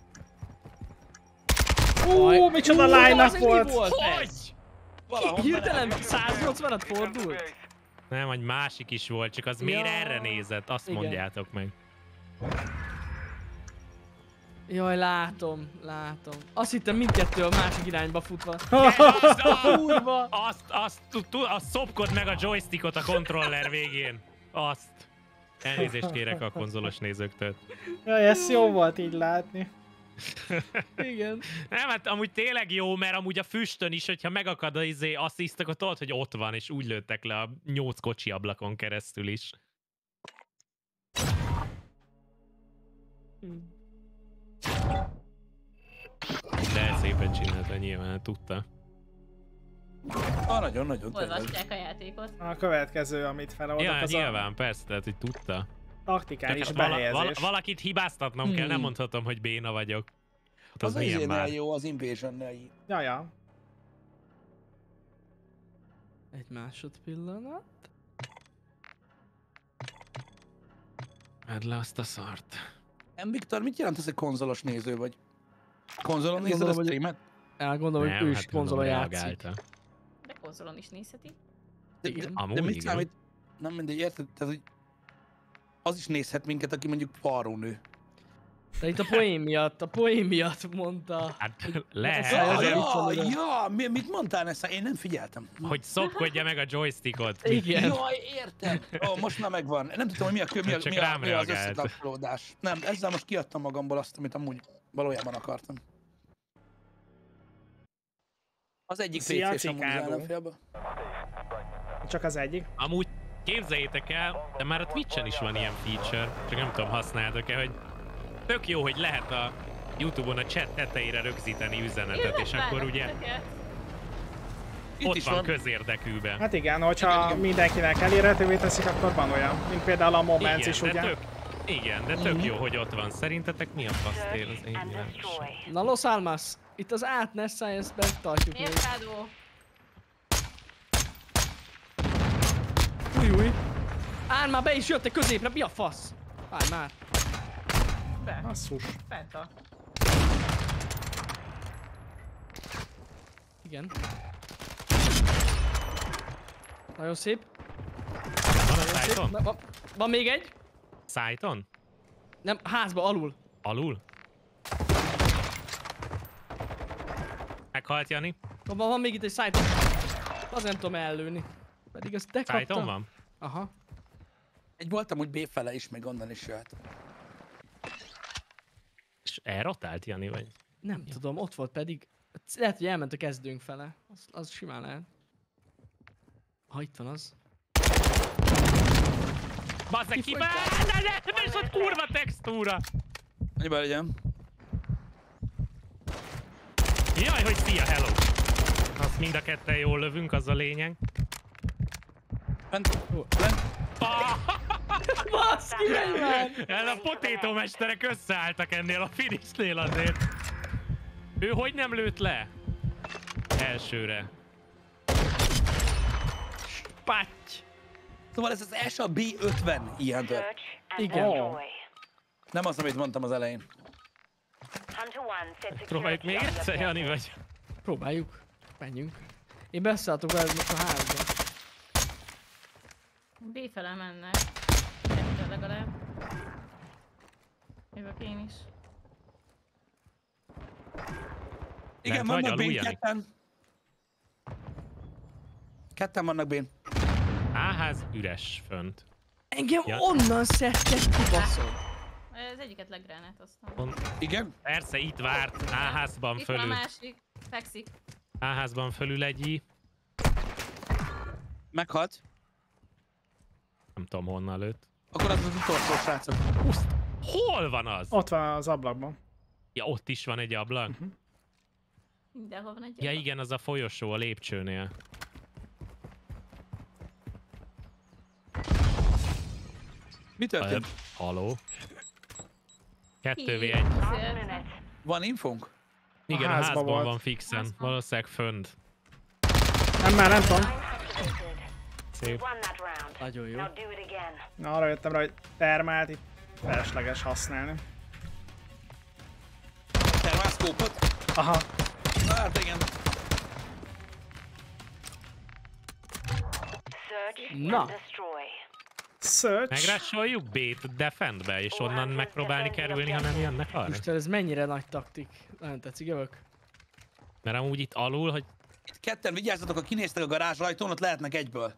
Aj. Ú, micsoda Ú, de line-up az mi volt! volt ez? Hogy? Valahol Hirtelen száznyolcvanat fordult? Nem, egy másik is volt, csak az miért Ja. erre nézett? Azt Igen. mondjátok meg. Jaj, látom, látom. Azt hittem mindkettő a másik irányba futva. Azt, azt, Kurva! azt, azt, tu- azt szopkod meg a joystickot a controller végén. Azt. Elnézést kérek a konzolos nézőktől. Jaj, ez jó volt így látni. Igen. Nem, hát amúgy tényleg jó, mert amúgy a füstön is, hogyha megakad az izé assziszt, akkor tudod, hogy ott van, és úgy lőttek le a nyolc kocsi ablakon keresztül is. De szépen csinálta, nyilván tudta. Ah, nagyon-nagyon. Olvasták a játékot. A következő, amit feloldok, Ja, az nyilván, persze, tehát hogy tudta. a taktikális Csak vala, behelyezés. vala, valakit hibáztatnom hmm. kell, nem mondhatom, hogy béna vagyok. Hát Az, az milyen izénél már? jó, az Invasion-nél így. Ja, ja. Egy másodpillanat. Vedd le azt a szart. M. Viktor, mit jelent ez, hogy konzolos néző vagy? Konzolon nézed a Gondolom, hogy- streamet? Elgondolom, hogy ő is konzolon játszik. reagálta. De konzolon is nézheti. De, Igen. de, de Amúgy mit igen. számít? Nem mindegy, érted? Tehát, hogy az is nézhet minket, aki mondjuk varrónő. De itt a poén miatt, a poén miatt mondta. Hát Ez lehet, Ja, Ja, azért azért, itt van ja, oda. ja, mi, mit mondtál, Nessa? Én nem figyeltem. hogy szopkodja meg a joystickot. Igen. Jaj, értem. Ó, most már megvan. Nem tudtam, hogy mi, a, kö- mi, a, Csak mi, a, rám mi az reagált. összekapcsolódás. Nem, ezzel most kiadtam magamból azt, amit amúgy valójában akartam. Az egyik Szia, pé cé-s amúgy az Chicago. ellenfélben. Csak az egyik. Amúgy képzeljétek el, de már a Twitch-en is van ilyen feature, csak nem tudom, használtok-e, hogy tök jó, hogy lehet a YouTube-on a chat tetejére rögzíteni üzenetet, és akkor ugye Itt ott is van van. közérdekűben. Hát igen, hogyha Igen, igen. mindenkinek elérhetővé teszik, akkor van olyan. Mint például a Moments Igen, is, de ugye? tök, igen, de tök jó, hogy ott van. Szerintetek mi a fasztér az Search én and világos? destroy. Na Los Almas, itt az át ne Science-ben tartjuk még. Érkádó. Új, új. Án már be is jöttek középre, mi a fasz? Várj már. Be. Asszus. Penta. Igen. Nagyon szép. Van a Szép. szájton? Na, van, van még egy? Szájton? Nem, házba, alul. Alul? Meghalt Jani? Van, van még itt egy szájton. Az nem tudom ellőni. Pedig azt te Szájton kaptam. van? Aha. Egy voltam úgy B fele is, még onnan is jöhet. És elrotált Jani, vagy? Nem tudom, ott volt pedig. Lehet, hogy elment a kezdőnk fele. Az, az simán lehet. Ha itt van az. Bazzeg ki, bár! De ez ott kurva textúra! Annyiban legyen. Jaj, hogy szia, hello! Azt mind a ketten jól lövünk, az a lényeg. Lent, lent. Ah! Baszki, menj már! Ez a potétomesterek összeálltak ennél a finishnél azért. Ő hogy nem lőtt le? Elsőre. Patty! Szóval ez az S a B ötven ilyen tör. Search and Igen. destroy. Nem az, amit mondtam az elején. Hunter one set Próbáljuk security még on the egyszer, Jani, objective. vagy? Próbáljuk. Menjünk. Én beszálltok vele most a házba. B fele mennek. Kettő legalább. Jövök én is. Igen, Lent vagy, vannak alul, bén, Jani? ketten. Ketten vannak bén. A-ház üres fönt. Engem Ja. onnan szedtek ki, baszod. Az egyiket legránát aztán. Pont- Igen? Persze, itt várt. A-házban Itt van a fölül. másik. Fekszik. A-házban fölül egy i. Meghalt. Nem tudom honnan lőtt. Akkor az az utolsó srácok. Uszt! Hol van az? Ott van az ablakban. Ja, ott is van egy ablak. Uh-huh. Mindenhol van egy Ja ablak. igen, az a folyosó a lépcsőnél. Mi történt? Haló? kettő vé Ki? egy. Last Azért. minute. Van infónk? Igen, a házba házban volt. van fixen. Házban. Valószínűleg fönt. Nem, már nem tudom. Time activated. Szép. Won that round. Nagyon jó. Now do it again. Na, arra jöttem rá, hogy termált itt felesleges használni. Termászkópot? Aha. Hát igen. Search Na. and destroy. Search. Megrásoljuk B-t defendbe, és onnan megpróbálni kerülni, ha nem jönnek arra. Isten, ez mennyire nagy taktik. Nagyon tetszik, jövök. Mert amúgy itt alul, hogy Itt ketten vigyázzatok, ha kinéztek a garázsrajtón, ott lehetnek egyből.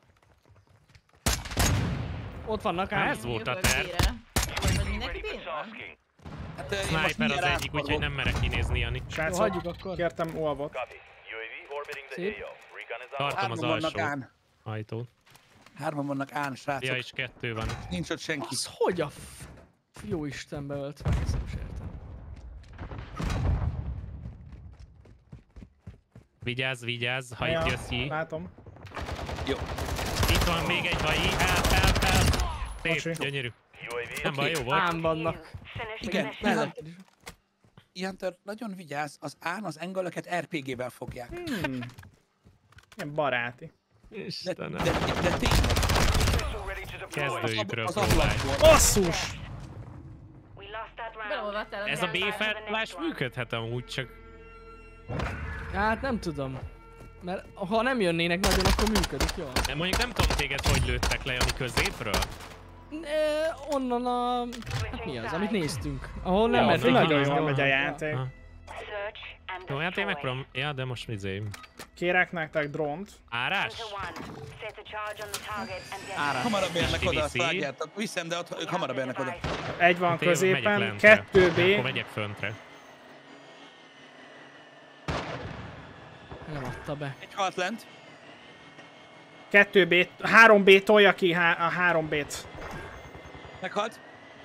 Ott vannak Á, ám. ez volt a Jövök terv. B-re. Vagy Ready mindenki for B-n van? tasking. Hát eh, én most sniper az mindjárt egyik, úgyhogy átforgok. nem merek kinézni, Jani. Jó, Srácok, hagyjuk akkor. kértem olvot. Copy. U A V orbiting the Szép. A O. Recon is on. Tartom az Hárman vannak alsó án. ajtót. Hárman vannak án, srácok. Ja, és kettő van. Nincs ott senki. Az hogy a f... Jó Istenbe ölt meg, ezt nem is értem. Vigyázz, vigyázz, ha Ja, itt jössz ki. látom. Jó. Itt van még egy vai. Help, help, help. Bocsi. Szép, gyönyörű. Nem baj, jó volt. Ám vannak. Igen, Mellett is. Hunter, nagyon vigyázz, az án az engölöket er pé gével fogják. Hmm. Ilyen baráti. De, Istenem. de, de tényleg. Kezdőjükről Az próbálj. ablakból. Basszus! We lost that round. Belolvattál Ez a downside to the next B-fertlás one. működhet amúgy, csak Hát nem tudom. Mert ha nem jönnének nagyon, akkor működik, jó? mondjuk nem tudom téged, hogy lőttek le, Jani, középről. E, onnan a... Hát mi az, amit néztünk. Ahol nem Ja, mentünk. Nagyon aha, jól aha. megy a játék. Aha. Search and Jó, hát én destroy. megpróbálom. Ja, de most izé. Kérek nektek drónt. Árás? Hunter one, set a charge on the target and get Árás. Hamarabb érnek Esti oda, azt viszi. vágjátok. Viszem, de ott ők hamarabb érnek oda. Egy van Hát én megyek középen, lentre. kettő Akkor B. megyek föntre. Nem adta be. Egy halt lent. Kettő B. Három B tolja ki há a három B-t. Meghalt.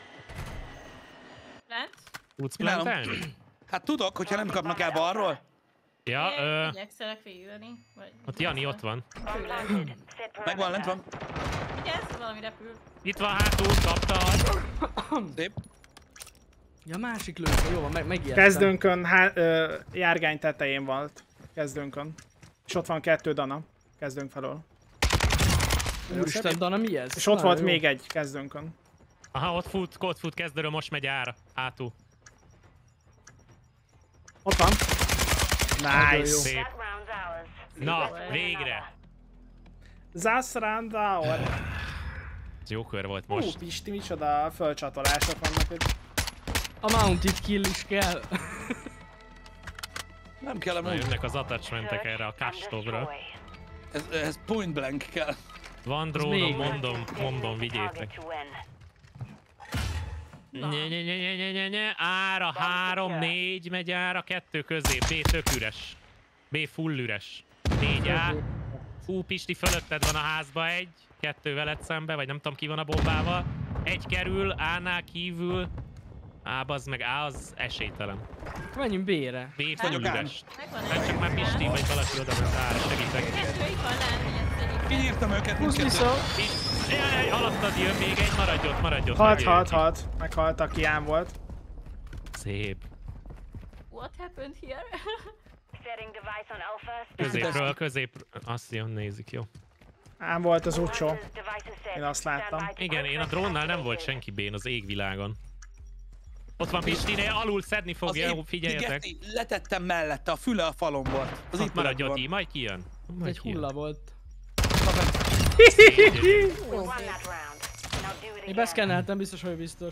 Lent? Tudsz Csinálom. plantelni? Hát tudok, hogyha nem kapnak el balról. Ja, ö, Igyekszelek végülni. Vagy ott Jani ott van. Főleg. Megvan, lent van. Vigyázz, valami repül. Itt van hátul, kaptad. Szép. Ja, másik lőke, jó van, meg, megijedtem. Kezdőnkön há ö, járgány tetején volt. Kezdőnkön. És ott van kettő Dana. Kezdőnk felől. Úristen, Dana, mi ez? És ott Na, volt jó. még egy kezdőnkön. Aha, ott fut, ott fut kezdőről, most megy ára. Hátul. Ott van. Nagyon jó. Nice. Szép. That round's ours. Na, végre. Zasrandauer. Ez jó kör volt Hú, most. Pisti, micsoda fölcsatolások vannak itt. A mounted kill is kell. Nem kell a Na, move. jönnek az attachmentek erre a kastovra. Ez, ez point blank kell. Van még drónom, van. mondom, mondom, vigyétek. Nye, nye, nye, nye, nye, nye, nye. Ára, három, négy megy ára, kettő közé, B tök üres. B full üres. Négy A. Fú, Pisti, fölötted van a házba egy, kettő veled szembe, vagy nem tudom ki van a bombával. Egy kerül, A-nál kívül. Á, bazd meg, A az esélytelen. Menjünk B-re. B Hát, full üres. Megvan Nem csak már Pisti, vagy valaki oda ment ára, segítek. Kettő itt van lent, vigyázz. Kinyírtam őket, Húsz mindkettőt. vissza. Pisti, jaj, alattad jön még egy, maradj ott, maradj ott. Halt, hagyj halt, jöjjön halt. Meghalt, aki ám volt. ki. Szép. What happened here? Setting device on Alpha. Középről, közép, azt jön, nézik, jó. Ám volt az Ucsó. Én azt láttam. Igen, én a drónnál nem volt senki bén az égvilágon. Ott van Pistinél, alul szedni fogja, jó, figyeljetek. Geszti, letettem mellette, a füle a falon volt. Az Ott itt maradj ott van. így, majd kijön. Ez Majd egy kijön. hulla volt. Én beszkenneltem, biztos, hogy biztos.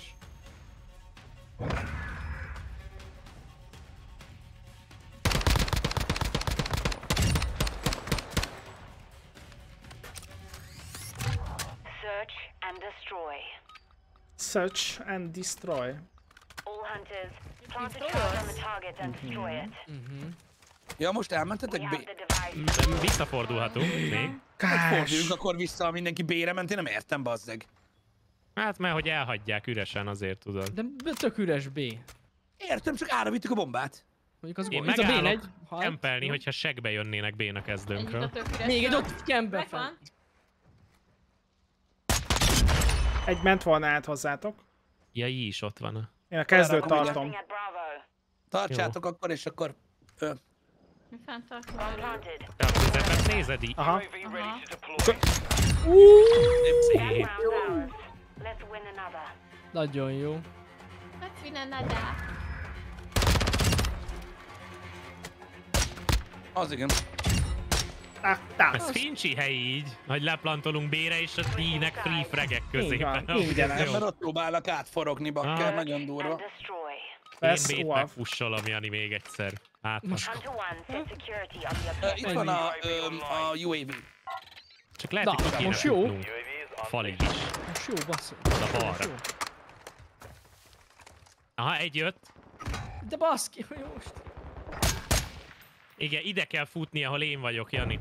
Search and destroy. Search and destroy. All hunters, plant a charge on the target and destroy it. Ja, most We elmentetek have B? the device. De visszafordulhatunk még. Hogy Kás. forduljunk akkor vissza, mindenki B-re ment, én nem értem, bazzeg. Hát mert hogy elhagyják üresen, azért tudod. De b- tök üres B. Értem, csak ára vittük a bombát. Mondjuk az Én gond. Ez a B megállok egy. Halt. kempelni, hogyha segbe jönnének B-n a Ennyit kezdőnkről. a tök üres Még egy kör. ott kembe fel. Megvan. Egy ment volna át hozzátok. Ja, így is ott van. Én a kezdőt Arra, tartom. Looking at Bravo. Tartsátok akkor, és akkor... Ö, Mi fent tartom Bomb előre? planted. Te a közepet nézed így. Aha. U A V ready to deploy. That Szép. round's ours. Let's win another. Nagyon jó. Let's win another. az igen. Ah, tá. Ez fincsi hely így, hogy leplantolunk B-re és a D-nek free fragek középen. van, ingyenes. Jó. Mert ott próbálnak átforogni, bakker, Ah. nagyon And durva. destroy. Én Vesz B-t U A V. megpussolom, Jani, még egyszer. Hát, Hunter one, set security on the Ö, objective. Itt van a, ö, a U A V. csak lehet, hogy Na, ki kéne most jó. futnunk. A falig is. Most jó, basszol. Oda balra. Most jó. Aha, egy jött. De baszki, hogy most. Igen, ide kell futni, ahol én vagyok, Jani.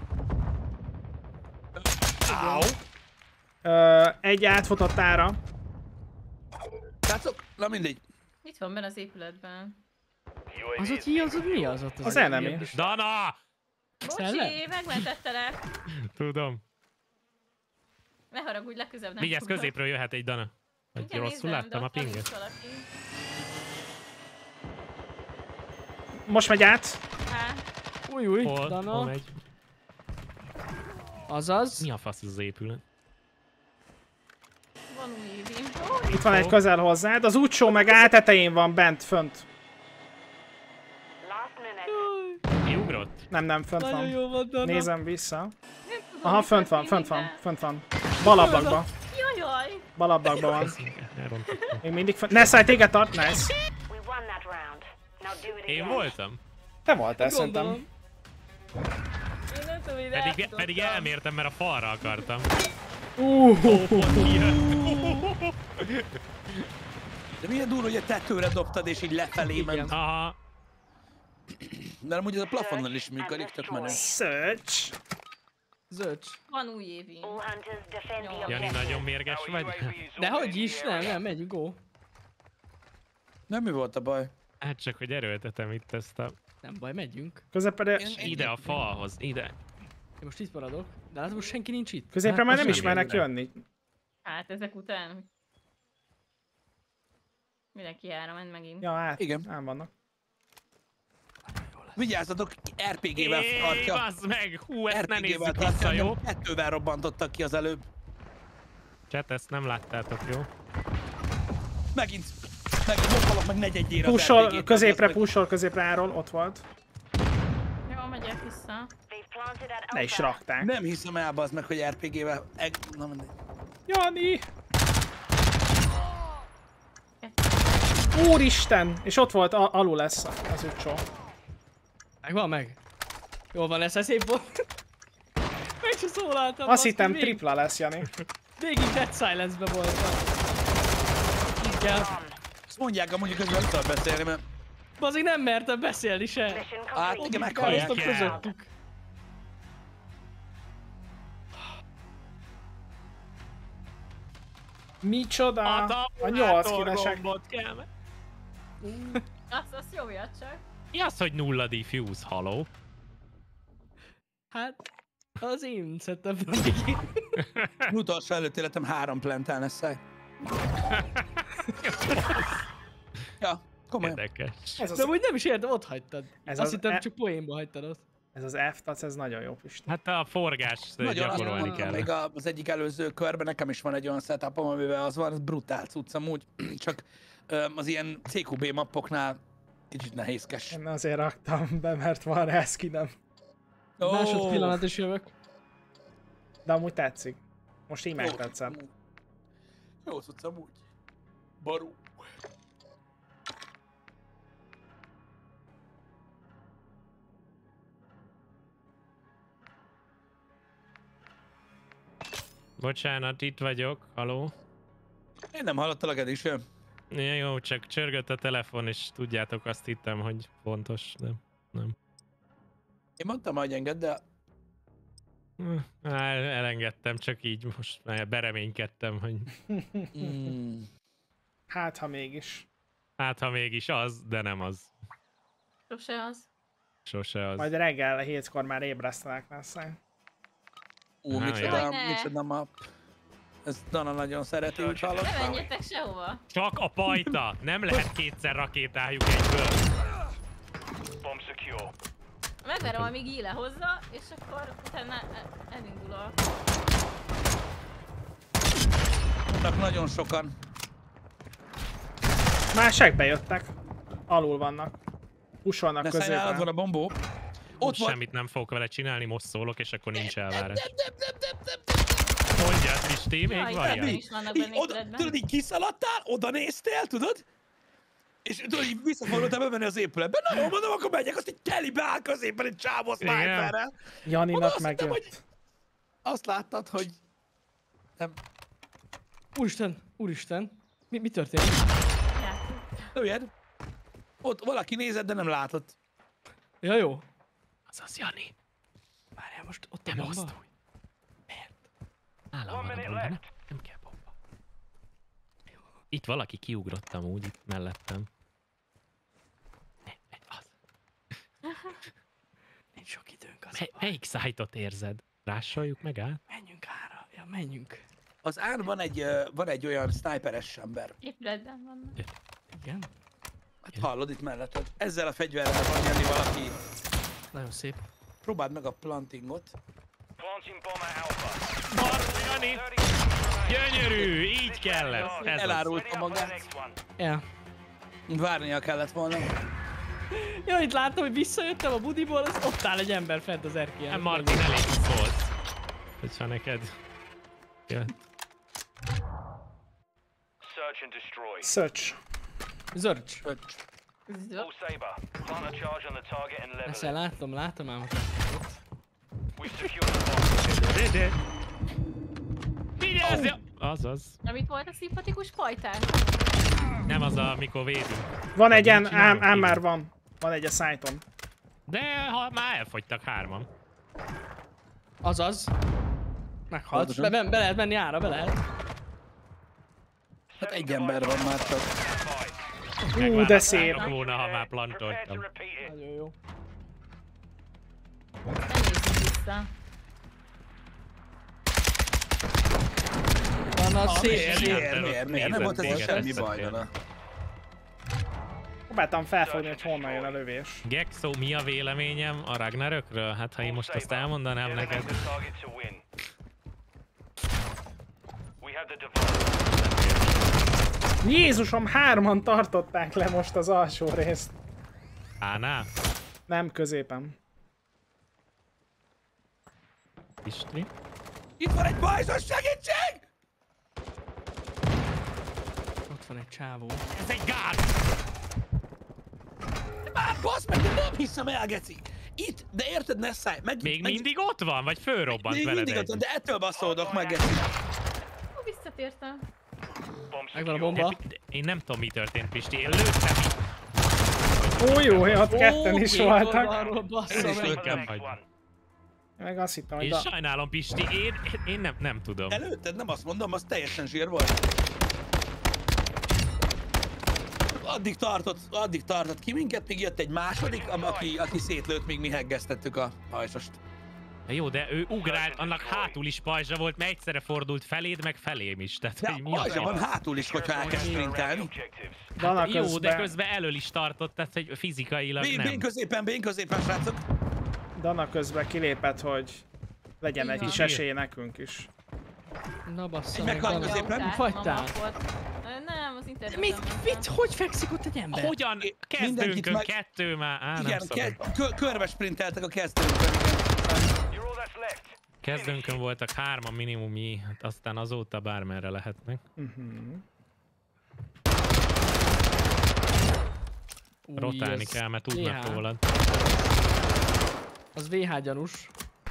Ö, egy átfutott ára. Látszok? Na mindegy. Mit van benne az épületben? Az ott, az ott mi az ott? Az enemy. érdekes. Dana! Szellem? Bocsi, megmentettelek. Tudom. Ne haragudj, legközelebb nem Vigyázz, foglak. középről jöhet egy Dana. Vagy Igen, rosszul nézem, láttam de a ott van pinget? is valaki. Most megy át. Há, Új, új, Hol? Hol Dana. megy? Azaz. Mi a fasz ez az épület? van új évi. Itt van egy közel hozzád. Az útsó meg átetején van bent, fönt. Last minute. Ki ugrott? Nem, nem, fönt Nagyon van. jó van, Dana. Nézem vissza. Nem tudom, Aha, mi fönt van, történik, fönt van, de- fönt van. Balablakba. Jajjaj. Balablakba van. Elrontottam. Még mindig fönt. Ne szállj, téged tart, nice. We won that round. Now do it Én again. voltam. Te voltál szerintem. Gondolom. Én nem tudom, én Pedig, elfutottam. pedig elmértem, mert a falra akartam. Uh, De milyen durva, hogy a tetőre dobtad, és így lefelé ment. Aha. De amúgy ez a plafonnal is működik, tök menő. Search. Zöcs. Van új évi. All hunters defend the Jani, Jani, objective. nagyon mérges Our vagy? U A V is De hogy orbiting is, the nem, area. nem, megyünk, go. Nem mi volt a baj? Hát csak, hogy erőltetem itt ezt a... Nem baj, megyünk. Közepere, Én- én- Ide a falhoz, ide. Én most itt maradok. De hát most senki nincs itt. középre Hát már nem most ismernek jövünk. jönni. Hát ezek után... Mindenki ára ment megint. Ja, hát. Igen. Ám vannak. Vigyázzatok, er pé gé-vel Éj, tartja. bazd meg! Hú, ezt er ne pé gé-vel nézzük vissza, tartja, jó? nem kettővel robbantottak ki az előbb. Chat, ezt nem láttátok, jó? Megint, megint hoppalok meg negyedjére az er pé Pushol, gét. középre, pushol, középre áról, ott volt. Jó, megyek vissza. They've planted at Le is Alpha. rakták. Nem hiszem el, bazd meg, hogy er pé gé-vel... Eg... Na mindegy. Jani! Úristen! És ott volt, a- alul lesz az utcsó. Megvan meg? Jól van, lesz, ez szép volt. Meg se szólaltam. Azt hittem végig- tripla lesz, Jani. Végig Dead Silence-be voltam. Így kell. Azt mondják amúgy, hogy közben nem tudod beszélni, mert... Bazzik nem mertem beszélni se. Mission Hát complete. igen, meghallják. Káosztok kell. közöttük. Micsoda? A A nyolc kinesek. gombot kell meg. Azt, azt jója csak. Mi az, hogy nulla diffuse, haló? Hát, az én szedtem fel még. Utolsó előtt életem három plantál neszek. Ja, komolyan. Érdekes. Ez az, De úgy nem is értem, ott hagytad. Ez Azt az hittem, e- csak poénba hagytad azt. ez az F-tac, ez nagyon jó, Pisti. Hát a forgás Nagyon azt gyakorolni mondtam, kell. még a- az egyik előző körben nekem is van egy olyan setupom, amivel az van, az brutál cucc amúgy, csak öm, az ilyen cé kú bé mappoknál kicsit nehézkes. Én azért raktam be, mert van rá skinem. Ó, Másod pillanat is jövök. De amúgy tetszik. Most így jó megtetszett. cucc amúgy. Jó cucc amúgy. Barú. Bocsánat, itt vagyok. Haló? Én nem hallottalak, ez is jön. Ja, jó, csak csörgött a telefon, és tudjátok, azt hittem, hogy fontos, de nem. Én mondtam, hogy engedd, de Hm, el- elengedtem, csak így most már bereménykedtem, hogy mm, Hát, ha mégis. hát ha mégis az, de nem az. Sose az. Sose az. Majd reggel hétkor már ébresztenek lesz. ú, Á, micsoda, jaj. Ne. micsoda map. Ezt Dana nagyon szereti, úgy Ne hallottam. menjetek sehova. Csak a pajta! Nem lehet kétszer rakétáljuk egyből. Bomb secure. Megverem, amíg így lehozza, és akkor utána e- elindulok. Vannak nagyon sokan. Mások bejöttek. Alul vannak. Pusolnak Ne szállj nálad van középen. a bombó. Ott volt. Semmit nem fogok vele csinálni, most szólok, és akkor nincs elvárás. Mondjad, Pisti, még Jaj, van nem ilyen? is vannak Így benne oda, épületben. tudod, így kiszaladtál, oda néztél, tudod? És tudod, így visszafordultál bemenni az épületbe. Na jó, mondom, akkor megyek, azt így telibe áll középen egy csávó sniperrel. Oda Janinak azt hittem, megjött. hogy azt láttad, hogy... Nem. Úristen, úristen. Mi, mi történik? Lőjed. Ott valaki nézett, de nem látott. Ja, jó. Azaz, Jani. Várjál most ott a Nem bomba. mozdulj. Miért? Nálam One van a minute bomba, nem, left. nem kell bomba. Itt valaki kiugrott amúgy, itt mellettem. Ne, ne, az. Nincs sok időnk, az Mely, melyik szájtot érzed? Rássoljuk meg át? Menjünk ára, ja, menjünk. Az án van egy, ö, van egy olyan sniperes ember. Épületben vannak. Igen? Hát hallod itt melletted. Ezzel a fegyverrel van jönni valaki. Nagyon szép. Próbáld meg a plantingot. Planting bomb at Alpha. Marci, Jani! Gyönyörű! Így kellett. Ez az. Elárulta magát. Ja. Várnia kellett volna. Ja, itt láttam, hogy visszajöttem a budiból, az ott áll egy ember fent az erkélyen. Nem, Martin, elég szólt. Hogyha neked jött. Search and destroy. Search. Zörcs. All Saber. Plant a charge on the target and level Ezt it. látom, látom ám. We've secured the bomb. De, de. Vigyázz! Azaz. Nem itt volt a szimpatikus pajtás? Nem az, amikor védünk. Van egy en, Mit ám, csinálunk? ám már van. Van egy a szájton. De ha már elfogytak hárman. Azaz. Meghalsz. Be, be, be lehet menni ára, be lehet. Hát egy ember van már csak. Ú, de szép. Megvárhatnának volna, ha már Prepare to plantoltam. repeat it. Nagyon jó. Nem nézzünk vissza. Van a szép miért, szép. Miért, miért, miért? Nem volt ez Téged semmi tetszett baj például. vele. Próbáltam felfogni, hogy honnan jön a lövés. Gexo, mi a véleményem a Ragnarökről? Hát ha én most azt elmondanám Eliminate neked. the target to win. We have the device. Jézusom, hárman tartották le most az alsó részt. Ánál? Nem, középen. Istri? Itt van egy bajzos segítség! Ott van egy csávó. Ez egy gát! Már basz meg, de nem hiszem el, geci! Itt, de érted, ne szállj, meg... Még meg, mindig ott van? Vagy fölrobbant Még veled mindig ott egy? van, de ettől baszódok meg, geci. Hú, visszatértem. Bomb Megvan a secured. bomba. Én nem tudom, mi történt, Pisti. Én lőttem itt. Ó, jó, ott ketten is két voltak. oldalról bassza Én is meg. lőttem. Next one. Meg azt hittem, hogy Én da... sajnálom, Pisti, én, én nem, nem tudom. Előtted, nem azt mondom, az teljesen zsír volt. Addig tartott, addig tartott ki minket, míg jött egy második, am- aki, aki szétlőtt, míg mi heggeztettük a pajzsost. Jó, de ő ugrált, annak hátul is pajzsa volt, mert egyszerre fordult feléd, meg felém is. Tehát, De hogy a mi a pajzsa van fasz? hátul is, hogyha elkezd sprintelni. Objectives. Dana Hát, jó, de közben, közben elől is tartott, tehát hogy fizikailag Bén, nem. bén középen, bén középen, srácok. Dana közben kilépett, hogy legyen egy Igen. kis esély nekünk is. Na bassza Egy meg. meghalt Dana. középen? Autás, Fagytál? mama volt. Ö, Nem, az internet. Mit, mit, hogy fekszik ott egy ember? Hogyan? Mindenkit Kezdőnkön meg- kettő már. Á, nem Igen, szabad. ke- kö- körbe sprinteltek a kezdőnkön, igen. You're all that's left. Kezdőnkön voltak hárman minimum i, hát aztán azóta bármerre lehetnek. Új, Rotálni ez kell, mert tudnak vé há. rólad. Az vé há gyanús.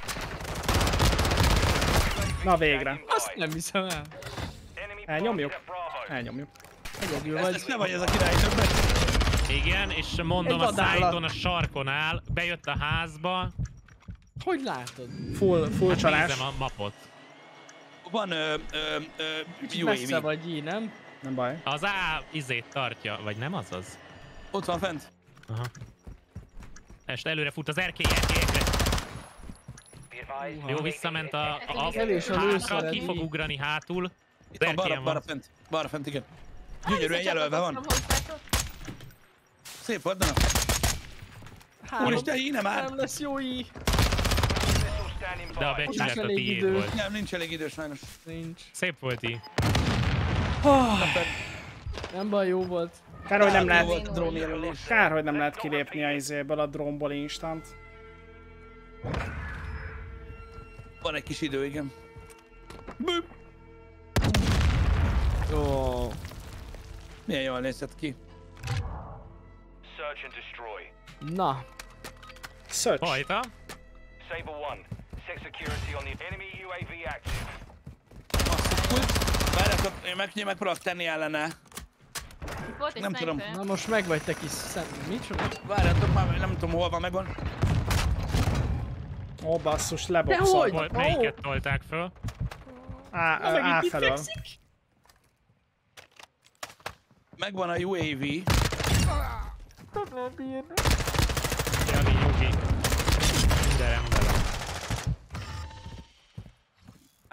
Na végre. Azt nem hiszem el. Enemy Elnyomjuk? planted at Bravo. Elnyomjuk. Egyedül Ezt, vagy. ezt nem vagy ez a király többet. Igen, és mondom, Egy a vadállat. szájton a sarkon áll, bejött a házba, Hogy látod? Full, full hát csalás. nézem a mapot. Van ö, ö, ö, Kicsit u á messze vé. vagy így, nem? Nem baj. Az A izét tartja, vagy nem az az? Ott van fent. Aha. Est előre fut az erkély, erkélyekre. Be advised, Jó, visszament a, a, a Elés a hátra, lőszere, ki fog így. ugrani hátul. Itt van, balra, Erkélyen balra van. fent. Balra fent, igen. Gyönyörűen jelölve van. Szép volt, de nem. Három. Úristen, így nem áll. Nem lesz jó így. Missile standing De a by. becsület a elég tiéd idő. volt. Nem, nincs elég idő sajnos. Nincs. Szép volt így. Nem baj, jó volt. Kár, hogy nem Jó lehet, volt a drón jelölés. kár, hogy nem lehet kilépni a izéből, a drónból instant. Van egy kis idő, igen. Jó. Milyen jól nézett ki. Search and destroy. Na. Search. Hajta. Saber one. Set security on the enemy U A V active. Azt a kult. Várjátok, én meg, megpróbálok tenni ellene. Volt egy Nem tudom. sniper. Na most meg vagy te kis szem... Micsoda? Várjátok, már nem tudom hol van, megvan. Ó, basszus, De leboxol. hogy? Volt, Ó. melyiket tolták föl? Á, Na, megint á itt felől. fekszik? Megvan a u á vé. Jani, Jogi. Minden rendben van.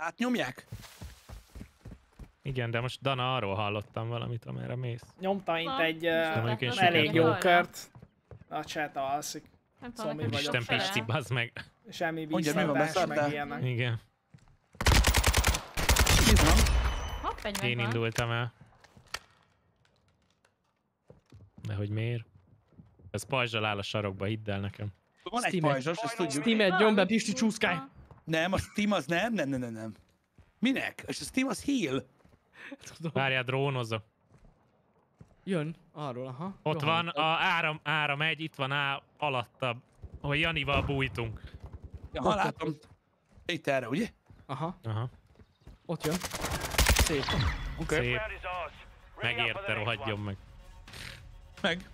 Átnyomják? Igen, de most Dana arról hallottam valamit, amerre mész. Nyomta itt Na, egy és uh, mondjuk én elég sokat jó hallom. kört. A chat alszik. Nem tudom, Szombi nekem vagyok. Isten sok Pisti, fele. bazd meg. Semmi Mondjad, mi van, vízszedás, meg beszartál? ilyenek. Igen, Mi van? Hopp, egy én megvan. indultam el. De hogy miért? Ez pajzsal áll a sarokba, hidd el nekem. Van egy Steam-et. pajzsos, ezt tudjuk. Steam-et, gyom be, Pisti, csúszkálj! Nem, a Steam az nem, nem, nem, nem, nem. Minek? És a Steam az heal. Tudom. Várjál, drónozok. Jön, arról, aha. Ott Jó, van, hallottam. a áram, áram egy, itt van á, alatta, ahol Janival bújtunk. Ja, ha látom. Itt erre, ugye? Aha, Aha, ott jön. Szép. Oké. szép. Round is ours. Ready up for Megérte, the next rohadjon one. meg. Meg.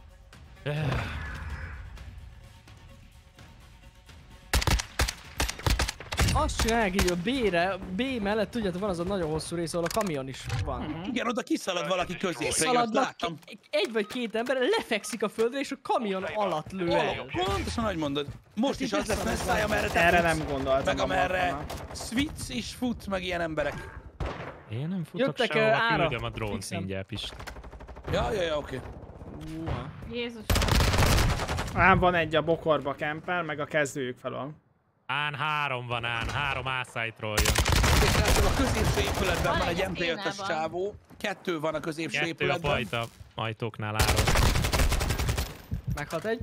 Azt csinálják így a B-re, B mellett tudjátok, van az a nagyon hosszú rész, ahol a kamion is van. Igen, oda kiszalad valaki középre, igen, azt Szaladnak, láttam. ki- egy vagy két ember lefekszik a földre, és a kamion alatt lő el. Pontosan, ahogy mondod. Most is az lesz beszarod messzáj, amerre te Erre futsz, nem gondoltam. meg a amerre Markona. Switch is fut, meg ilyen emberek. Én nem futok Jöttek, sehova, ö, ára. küldöm a drón Fixem. szintjel, Pisti. Ja, ja, ja, oké. Uha. Jézus. Ám van egy a bokorba kempel, meg a kezdőjük felől. Án három van, án három A-site-ról jön. És látom, a középső épületben Van van egy egy em pé ötös színában. csávó. Kettő van a középső Kettő a épületben. fajta ajtóknál áron. Meghalt egy.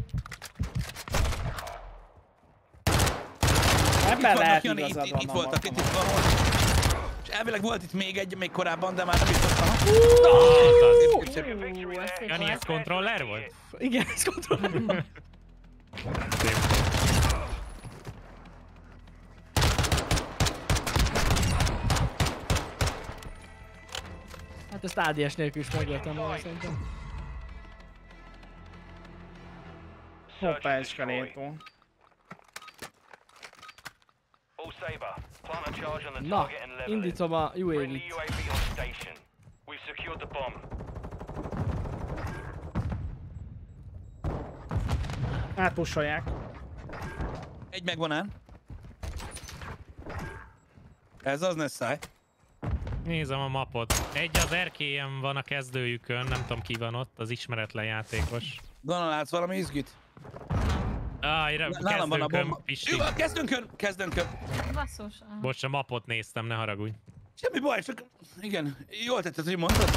Itt Ebben lehet vannak, Jani, itt, igazad itt, van itt a voltak, itt, Markona. itt van. És elvileg volt itt még egy, még korábban, de már nem biztos. Aha. Az az. Szép, szép. Ú, ez szép Jani, volt. ez kontroller volt? Igen, ez kontroll. Szép. Hát ezt á dé es nélkül is megöltem volna szerintem. Hoppá, egy skalétó. All Saber, plant a charge on the Na, target and level it. indítom a u á Bring the vé-t. U A V on station. We've secured the bomb. Átpusolják. Egy megvan ám. Ez az Nessai. Nézem a mapot. Egy az erkélyen van a kezdőjükön, nem tudom ki van ott, az ismeretlen játékos. Dana, látsz valami izgit? Ah, Nálam van a kezdőnkön, bomba. Pisti. Jó, kezdőnkön, kezdőnkön. Basszus. aha. Bocs, a mapot néztem, ne haragudj. Semmi baj, csak... Igen, jól tetted, hogy mondtad.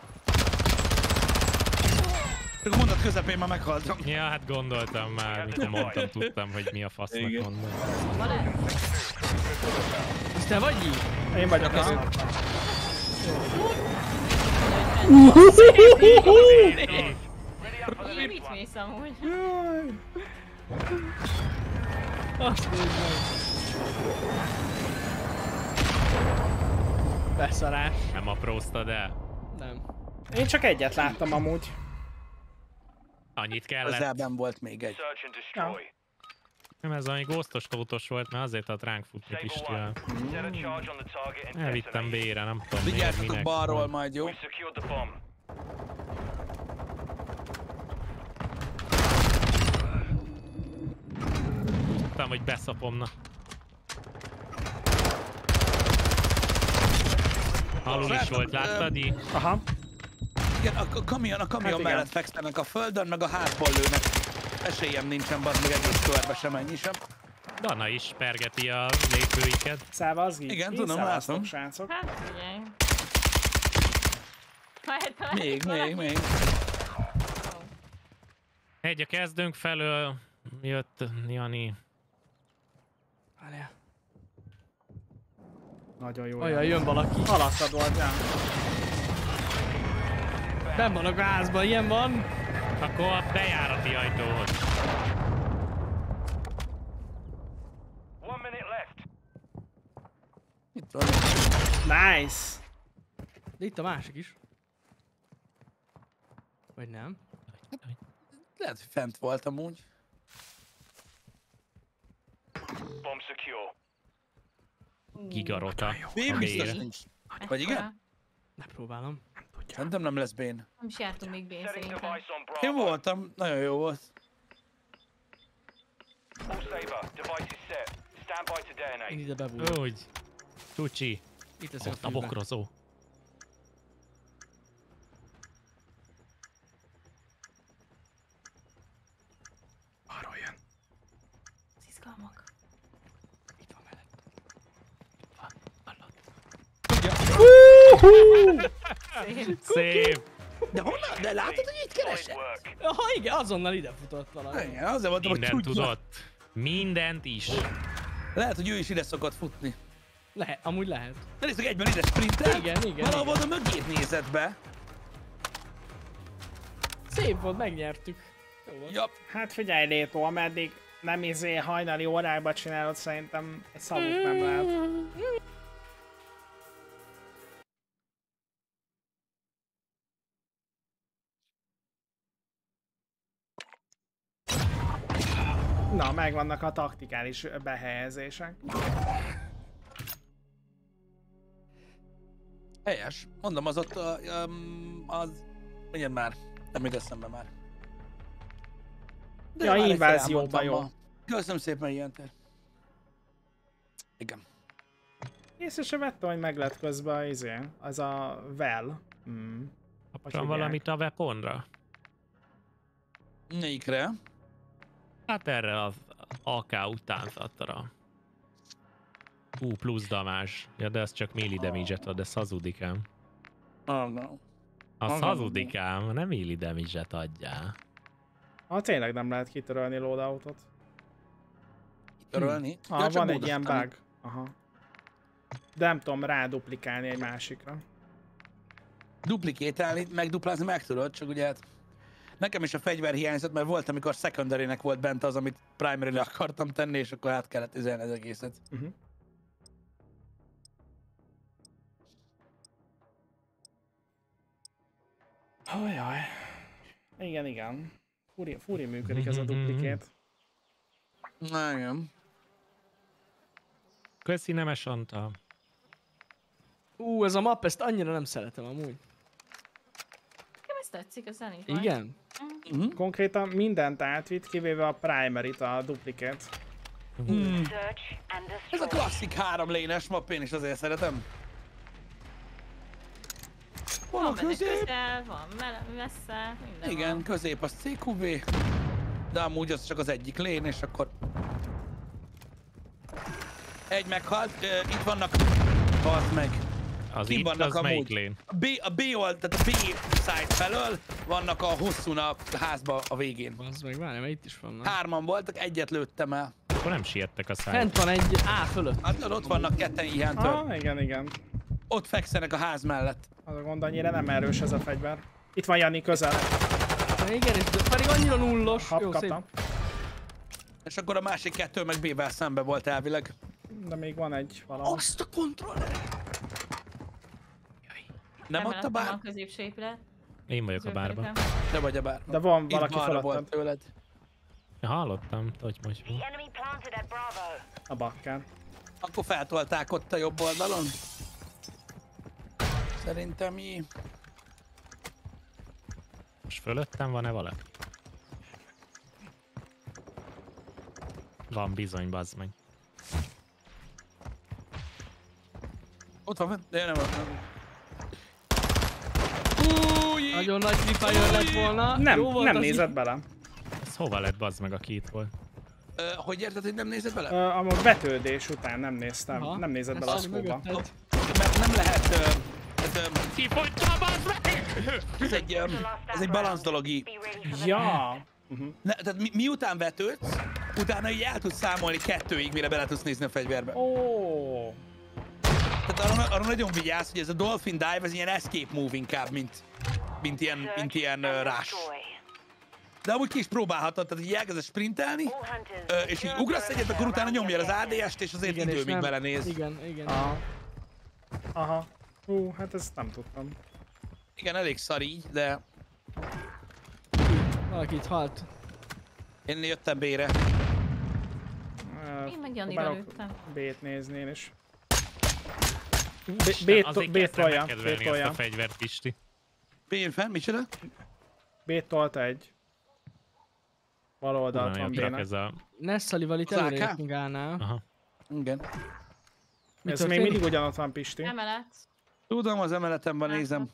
Csak a mondat közepén már meghaltam. Ja, hát gondoltam már, mikor mondtam, tudtam, hogy mi a fasznak Igen. mondom. Balázs? És te vagy így? Én vagyok Köszi. a... Ready up for the Így next mit one. mész amúgy? Azt nézd meg. Beszarás. Nem apróztad el? Nem. Én csak egyet láttam amúgy. Annyit kellett. Közelben volt még egy. Search and destroy. Nem, ez valami ghostos tótos volt, mert azért ad ránk futni Saber Pistivel. one, set a charge on the target and Elvittem detonate. B-re, nem tudom miért, Vigyázzatok minek. balról majd, jó? We've secured the bomb. Tudtam, hogy beszapomna. Alul is volt, láttad így? Aha. Igen, a, a kamion, a kamion Hát igen. mellett fekszenek a földön, meg a hátból lőnek. Esélyem nincsen, bazd meg egész körbe sem ennyi sem. Dana is pergeti a lépőiket. Szávazgi? Igen, Én tudom, szávaztok, látom. srácok. Hát figyelj. Lehet, lehet, Még, még, még. Egy a kezdőnk felől jött Jani. Várjál. Nagyon jó. Olyan, jön valaki. Alattad volt rám. Ben van a gázban, ilyen van. Akkor a bejárati ajtóhoz. One minute left. Itt van. Nice. De itt a másik is. Vagy nem? Lehet, hogy fent volt amúgy. Bomb secure. Gigarota. Bén a biztos B-re. nincs. Vagy igen? Megpróbálom. Szerintem nem lesz bén. Nem is jártunk még B Setting szerintem. device on Én Bravo. voltam, nagyon jó volt. All Saber, device is set. Stand by to detonate. Én ide bebújok. Úgy. Csúcsi. Itt leszek Ott a bokrozó. Arról jön. Izgalmak. Itt van mellett. Szép. Szép. De honnan? De látod, hogy itt keresett? Ha igen, azonnal ide futott valami. Hát, Igen, azért mondtam, hogy Mindent tudja. tudott. Mindent is. Lehet, hogy ő is ide szokott futni. Lehet, amúgy lehet. De nézzük, egyben ide sprintel. Igen, igen, Valahol a mögét nézett be. Szép volt, megnyertük. Jó volt. Ja, Hát figyelj, Létó, ameddig nem izé hajnali órákba csinálod, szerintem egy szavuk nem lehet. Na, megvannak a taktikális behelyezések. helyes. Mondom, az ott a, um, az... Mindjárt már. Nem még eszembe már. Ja, már egyszer invázióban elmondtam jó. ma. Köszönöm szépen, ilyen te. Igen. Észre se vettem, hogy meg lett közben izé, az a well. Hmm. Kapcsolom valamit a weaponra? Melyikre? Hát erre az á ká utánzatra. Ú, plusz damage. Ja, de ez csak melee damage-et ad, de hazudik ám. Oh, no. Az Maga- hazudik ám, nem melee damage-et adjál. Ha tényleg nem lehet kitörölni loadoutot. Kitörölni? Ah, Ja, csak van egy ilyen módosítani. bug. Aha. De nem tudom ráduplikálni egy másikra. Duplikétálni, megduplázni meg tudod, csak ugye hát nekem is a fegyver hiányzott, mert volt, amikor secondary-nek volt bent az, amit primary-re akartam tenni, és akkor át kellett üzelni az egészet. Uh-huh. Ajaj. Igen, igen. Furi, furi működik ez a duplikét. Na igen. Köszi, Nemes Antal. Ú, ez a map, ezt annyira nem szeretem amúgy. Nekem ez tetszik, ez nincs baj. Igen? Uh-huh. Konkrétan mindent átvitt, kivéve a primary-t, a duplikét. Mm. Search and Ez a destroy. klasszik három lénes map, én is azért szeretem. Van a Van benne közép. közel, van mele- messze, minden Igen, van. közép az cé kú vé. De amúgy az csak az egyik lén, és akkor... Egy meghalt, Ö, itt vannak... Halt meg. Az Kim itt, vannak az melyik amúgy? lén? A B, a B old, tehát a B side felől vannak a hosszún a házba a végén. Az meg, várj, mert itt is vannak. Hárman voltak, egyet lőttem el. Akkor nem siettek a szájt. Fent van egy A fölött. Hát ott vannak ketten ilyentől. Ah, igen, igen. Ott fekszenek a ház mellett. Az a gond, annyira nem erős ez a fegyver. Itt van Jani közel. Igen, és pedig annyira nullos. Hap, Jó, szép. kaptam. És akkor a másik kettő meg B-vel szembe volt elvileg. De még van egy valahol. Azt a kontroller! Nem ott a Emeleten bár? van a középső épület. Én vagyok a bárban. Te vagy a bár. De van Itt valaki balra volt feletted. tőled. Ja, hallottam, hogy most The enemy planted at Bravo. A bakkán. Akkor feltolták ott a jobb oldalon. Szerintem mi... most fölöttem van-e valaki? Van bizony, bazd meg. Ott van, de nem ott. Új! Nagyon nagy free fire lett volna. Nem, Jó volt nem az nézett így. bele. Ez hova lett, bazd meg, aki itt volt? Ö, hogy érted, hogy nem nézed bele? Ö, a vetődés után nem néztem. Aha. Nem nézett Ez bele a az szkóba. mögötted. Mert nem lehet... Ö, ez, ö, Kifogyta, bazd meg! ez egy, ö, ez egy balansz dologi. Be ready for the Ja. Uh-huh. Ne, tehát mi, miután vetődsz, utána így el tudsz számolni kettőig, mire bele tudsz nézni a fegyverbe. Ó. Tehát arra, arra nagyon vigyázz, hogy ez a Dolphin Dive, ez ilyen escape move inkább, mint, mint ilyen, mint search ilyen uh, and rush. destroy. De amúgy ki is próbálhatod, tehát így elkezdesz sprintelni, All hunters, ö, és így ugrasz egyet, akkor utána nyomja az á dé est, és azért Igen, idő, és míg nem- belenéz. Igen, igen. Aha. Aha. Hú, hát ezt nem tudtam. Igen, elég szar így, de Valaki itt halt. én jöttem B-re. Ö, Én meg Janival próbálok lőttem. B-t nézni én is. Isten, B-t azért B-t kezdtem tolja, megkedvelni B-t ezt a tolja. fegyvert, Pisti. B-n fenn, micsoda? B-t tolta egy. Bal oldalt Nagyon van csak B-nek. ez a... Nessalival itt Az á előre ká? jöttünk A-nál. Aha. Igen. Mi Ez még történik? mindig ugyanott van, Pisti. Emelet. Tudom, az emeletemben nézem.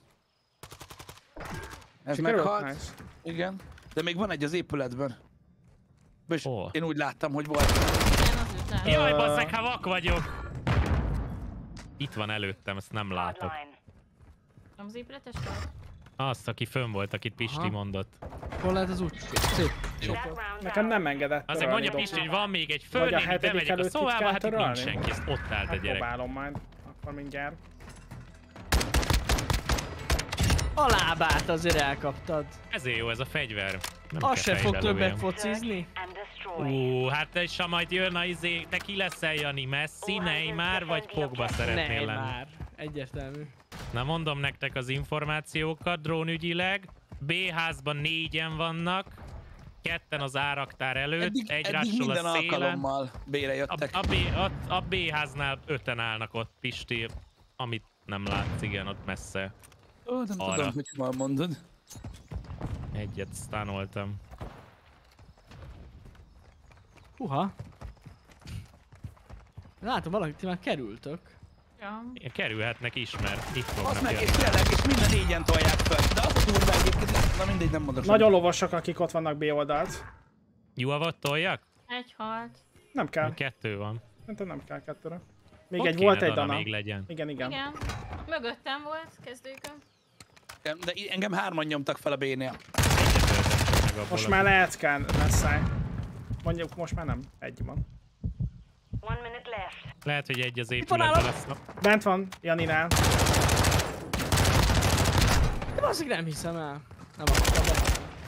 Ez Sikerült? meghalt. Nice. Igen. De még van egy az épületben. És Hol? én úgy láttam, hogy volt. Igen, az ütlen. Jaj, Ö, basszeg, ha vak vagyok! Itt van előttem, ezt nem látok. Hardline. Nem az épületes volt? Azt, aki fönn volt, akit Pisti Aha. mondott. Hol lehet az út? Szép. Jó. That round's Nekem out. nem engedett Azért törölni mondja Pisti, dobni. hogy van még egy Vagy a fölnéni, hetedik bemegyek a előtt itt szobába, kell hát itt nincs törölni? senki, ezt ott állt a Hát gyerek. próbálom majd. Akkor mindjárt. A lábát azért elkaptad. Ezért jó ez a fegyver. Nem Az kell se fog fejbe többet lőjem. focizni. And destroy. Ú, hát és ha majd jön a izé, te ki leszel, Jani? Messi, Neymar vagy Pogba szeretnél Ne lenni? már. Egyértelmű. Na mondom nektek az információkat drónügyileg. B házban négyen vannak, ketten az áraktár előtt, Eddig, egy eddig rással minden a szélen. alkalommal B-re A, jöttek. a, B, a, a B háznál öten állnak ott, Pisti, amit nem látsz, igen, ott messze. Ó, nem arra. tudom, hogy mal mondod. Egyet stánoltam. Huha. Látom, valaki ti már kerültök. Ja. Kerülhetnek is, mert itt Az fognak meg, jönni. és tényleg, és minden négyen tolják fel. De az a durva egyébként, na mindegy, nem mondok Nagyon lovasak, akik ott vannak B oldalt. Juhavat toljak? Egy halt. Nem kell. Kettő van. Szerintem nem kell kettőre. Még Ott egy kéne volt egy Dana Dana. még legyen. Igen, igen. Igen. Mögöttem volt, kezdőkön. sem. De engem hárman nyomtak fel a B-nél. Egyet öltem meg abból Most a- már lehet kell lesszáj. Mondjuk most már nem. Egy van. One minute left. Lehet, hogy egy az van épületben állam? lesz. Na, Bent van Janinál. De azért nem hiszem el. Nem akadtam be.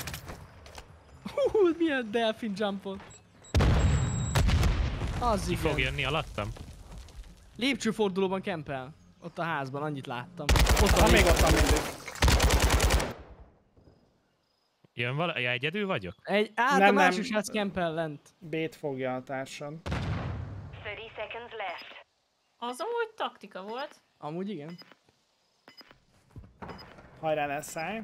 Hú, milyen delfin jumpot. Az ki fog igen. jönni alattam? Lépcsőfordulóban kempel. Ott a házban, annyit láttam. Ott Ha van még ott van mindig. Jön vala... Ja, egyedül vagyok? Egy át Nem, a nem. másik ház kempel lent. B-t fogja a társad. thirty seconds left. Az amúgy taktika volt. Amúgy igen. Hajrá lesszáj.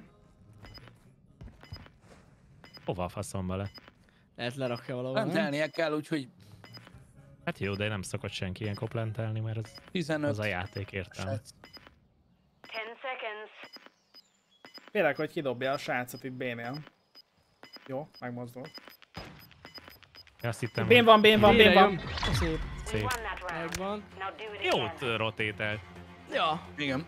Hova a faszomba le? Lehet lerakja valahol. Nem Nem? telnie kell, úgyhogy Hát jó, de nem szokott senki ilyen koplentelni, mert az, tizenöt. az a játék értelme. Ten seconds. Félek, hogy kidobja a srácot itt B-nél. Jó, megmozdult. Azt hittem, Bén van, bén van, bén Végre van. jön. Szép. We Szép. won that round. Megvan. Now do it again. Jót rotételt. Ja. Igen.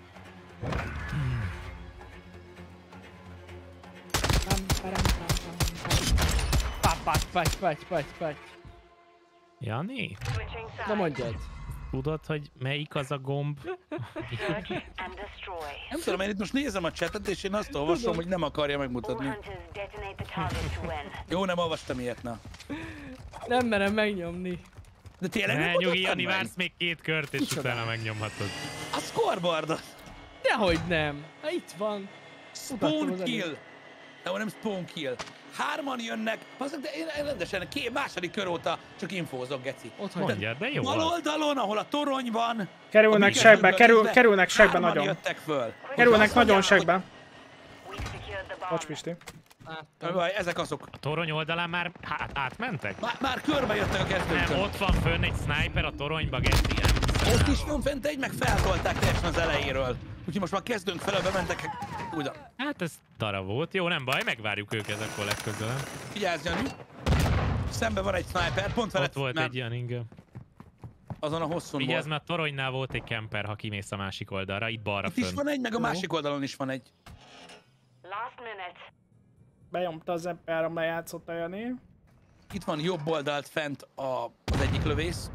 Paty, paty, paty, paty, paty. Jani, Switching Na sides. mondjad. tudod, hogy melyik az a gomb? Search and destroy. Nem tudom, én itt most nézem a chatet, és én azt olvasom, hogy nem akarja All megmutatni. hunters detonate the target to win. Jó, nem olvastam ilyet, na. Nem merem megnyomni. De tényleg Ne, nem nyugi, mutattad Jani, meg? vársz még két kört, és Micsoda? utána megnyomhatod. A scoreboardot! Dehogy nem. Hát itt van. Mutattam Spawn az kill! előbb. Nem, nem spawn kill. Hárman jönnek, bazdmeg, de én én rendesen két második kör óta csak infózok, geci. Ott hagy. Mondjad, de jó Bal az. oldalon, ahol a torony van, Kerülnek a segbe, mi kerül, kezünkből kerülnek nézve, segbe hárman nagyon. jöttek föl. Kerülnek Azt nagyon mondják, segbe. We've secured the Bocs, bomb. Pisti. hogy- Vaj, ezek azok. A torony oldalán már hát, átmentek? Már, már körbe jöttek a Nem, kezdőkön. ott van fönn egy sniper a toronyba, Geci, nem hiszem Ott el. is van fent egy, meg feltolták teljesen az elejéről. Úgyhogy most már kezdünk fel, bementek. Ugyan. Hát ez tara volt. Jó, nem baj, megvárjuk őket akkor legközelebb. Vigyázz, Jani. Szemben van egy sniper, pont veled. Ott volt már egy ilyen ingő. Azon a hosszún Vigyázz, volt. mert a toronynál volt egy camper, ha kimész a másik oldalra, itt balra Itt is fönn. van egy, meg a másik oldalon is van egy. Last minute. Benyomta az ember, lejátszott a Jani. Itt van jobb oldalt fent a, az egyik lövész.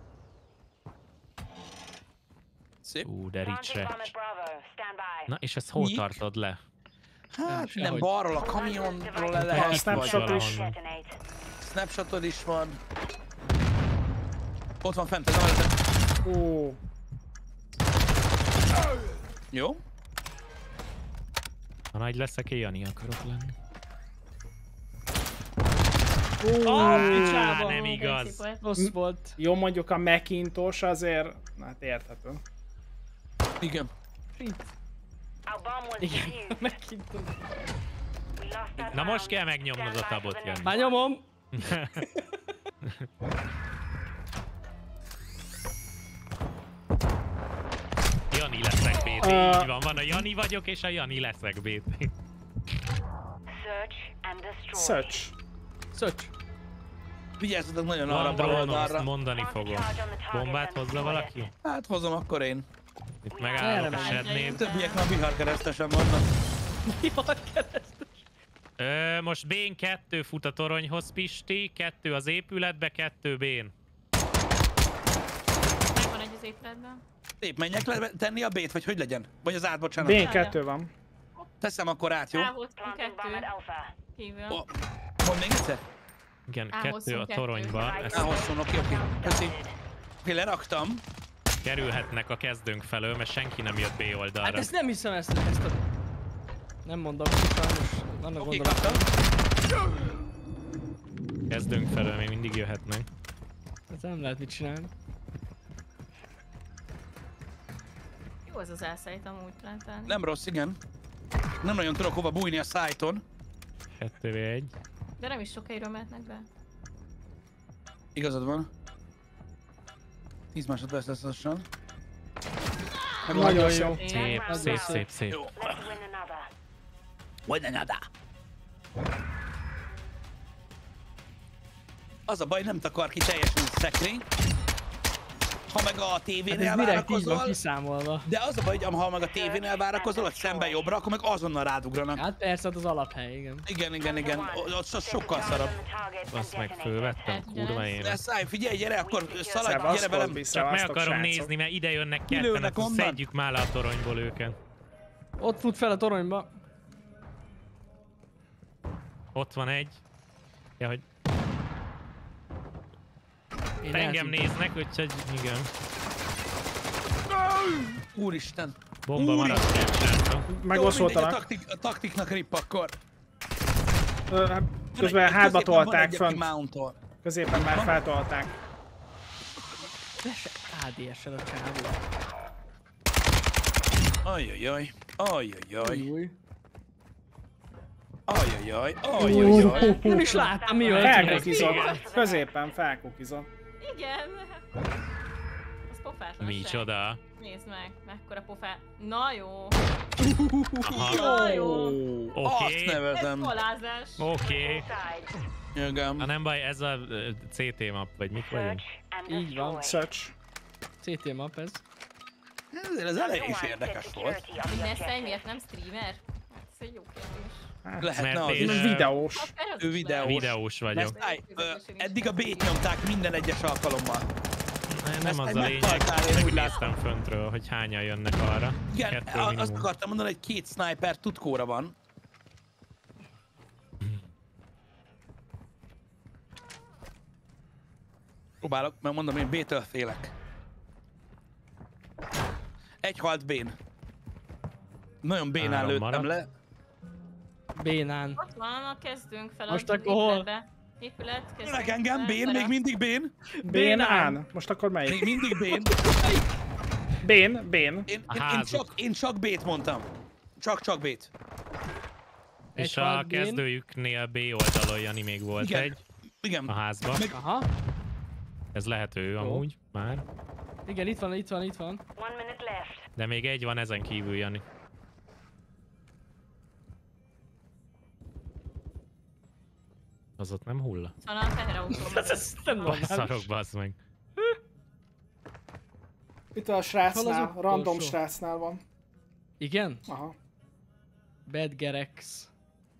Szép. Ú, de Launching ricsre. bomb at Bravo. Stand by. Na, és ezt hol Mi? tartod le? Hát sehogy. nem, balról a kamionról le A lehet. snapshot vagy is. Detonate. Snapshotod is van. Ott van fent, ez a mellett. Ó, Jó. Ha nagy leszek, én Jani akarok lenni. Ó, Á, picsába. nem Ó, igaz. basic volt. Rossz volt. jó, mondjuk a Macintosh azért, hát érthető. Igen. Our bomb was Igen, defused. megkintom. We lost that Na most round. kell megnyomnod a Stand by tabot, for the Jani. next Már nyomom. Jani leszek bé té. Uh, Így van, van a Jani vagyok, és a Jani leszek bé té. Search and destroy. Search. Search. Vigyázzatok nagyon arra Van bal drónom, oldalra. azt mondani fogom. Bombát hozza valaki? Hát hozom akkor én. Itt megállok a menj. sednél. Többiek már viharkeresztesen vannak. Mi van keresztül? Ö, most Bén kettő fut a toronyhoz, Pisti, kettő az épületbe, kettő Bén. Megvan egy az épületben. Szép, menjek le tenni a B-t, vagy hogy legyen? Vagy az át, bocsánat. B kettő van. Teszem akkor át, jó? Elhoztunk Planting bomb at kettő. Alpha. Kívül. Ó, mondd még egyszer? Igen, Elhozzunk kettő a kettőt. toronyba. Ezt Elhosszon, oké, oké. Köszi. Oké, leraktam. kerülhetnek a kezdőnk felől, mert senki nem jött B Hát oldalra. ezt nem hiszem, ezt, ezt a... Nem mondom, sajnos vannak Oké, gondolatok. kaptam. Kezdőnk felől még mindig jöhetnek. Ez nem lehet mit csinálni. Jó az az elszállít amúgy plantálni. Nem rossz, igen. Nem nagyon tudok hova bújni a szájton. kettő vé egy. De nem is sokáig mehetnek be. Igazad van. tíz másodperc lesz lassan. Nagyon jó. Szép, szép, szép, szép. Jó. Let's win another. Vagy ne nada. Az a baj, nem takar ki teljesen a szekrény. Ha meg a Hát tévénél ez direkt így van várakozol, kiszámolva. de az a baj, hogy ha meg a tévénél várakozol, hogy szembe jobbra, akkor meg azonnal rádugranak. Hát persze, hát az alaphely, igen. Igen, igen, igen. Az, az sokkal szarabb. Azt meg fölvettem, kurva én. De száj, figyelj, gyere, akkor szaladj, Szevasztok, gyere velem. Csak meg szevasztok, akarom srácok. nézni, mert ide jönnek Kilőnek ketten, akkor onnan? szedjük már le a toronyból őket. Ott fut fel a toronyba. Ott van egy. Ja, hogy Én engem elszíntem. néznek, úgyhogy igen. Úristen. Bomba Úri- maradt ilyen srácok. Jó, mindegy, a, Megoszoltanak. taktik, a taktiknak rip akkor. Ö, hát Közben Középen hátba van tolták egy, aki fönt. mountol. Középen már feltolták. á dé es-sel a csávó. Ajajaj, ajajaj, Új. ajajaj, ajajaj. Nem is láttam, mi volt. Felkukizott. Középen felkukizott. Igen. Az pofátlanság. Micsoda. Nézd meg, mekkora pofát. Na jó. Aha. Na jó. Azt Oké. Ez nevezem. falázás. Oké. Jögem. Ha nem baj, ez a ö, cé té map, vagy mik vagyunk? Search and Így van. destroy. Search. cé té map ez. Ezért ez elég is érdekes volt. Hogy Nessai miért nem streamer? Hát ez egy jó kérdés. Lehetne Mert az én- is. Videós. Akár az Ő is videós. lehet. Videós vagyok. Áj, ö, eddig a B-t nyomták minden egyes alkalommal. Nem ezt az a egy lényeg, meghaltál, én úgy megnéztem föntről, hogy hányan jönnek arra. Igen, Kettő a- azt minimum. akartam mondani, hogy két sniper tutkóra van. Próbálok, mert mondom, én B-től félek. Egy halt B-n. Nagyon B-nál Három lőttem maradt. le. Bénán. Ott van a kezdünk fel Most az akkor hol? épületbe. Épület, kezdünk Jönnek engem, fel, B-n, darab. még mindig B-n. Bén án. Most akkor Még melyik? mindig B-n. Bén, Bén. Én, én, A én, házuk. csak, én csak B-t mondtam. Csak-csak B-t. És Egy a halt bén. kezdőjüknél B oldalon Jani még volt Igen. egy Igen. a házban. Meg- Aha. Ez lehet ő amúgy már. Igen, itt van, itt van, itt van. One minute left. De még egy van ezen kívül, Jani. Az ott nem hulla? Van a teherautóban. Ez nem normális. Szarok, bassz meg. Itt a Hol az srácnál, utolsó? random srácnál van. Igen? Aha. Bad Gerex.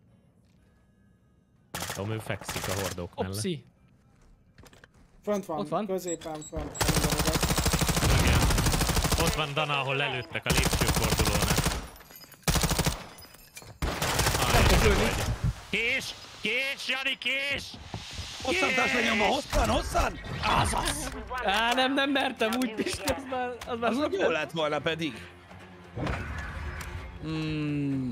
Nem tudom, ő fekszik a hordók mellett. Opsi. Fönt van, Ott van. középen, fönt. Mindenütt. Igen. Ott van Dana, ahol lelőttek a lépcsőfordulónál. Ah, kés! Kés, Jani, kés! Hosszan tarts lenyomva, hosszan, hosszan! Azaz! Á, nem, nem mertem úgy Pisti, az már, az már Az sok jó lett volna pedig. Mm.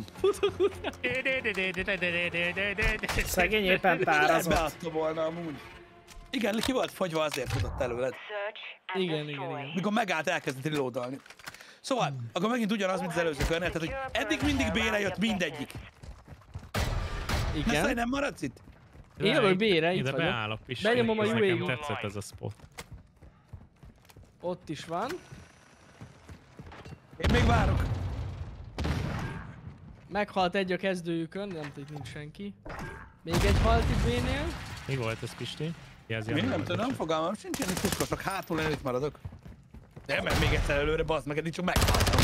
Szegény éppen tárazott. Beadta volna amúgy. Igen, ki volt fogyva, azért futott előled. Search and Igen, destroy. igen, igen. Mikor megállt, elkezdett reloadolni. Szóval, akkor megint ugyanaz, mint az előző körnél, tehát hogy eddig mindig B-re jött mindegyik. Messze Igen. nem maradsz itt? Én jövök B-re, itt Ide vagyok. beállok, Pisti. Benyomom a Ez U A nekem V-t. tetszett ez a spot. Ott is van. Én még várok. Meghalt egy a kezdőjükön, nem tudom, itt nincs senki. Még egy halt itt B-nél. Mi volt ez, Pisti? Jelzi, Én nem tudom, fogalmam sincsen, itt piskosok, hátul előtt maradok. Nem, mert még egyszer előre, bazd meg, eddig csak meghaltam.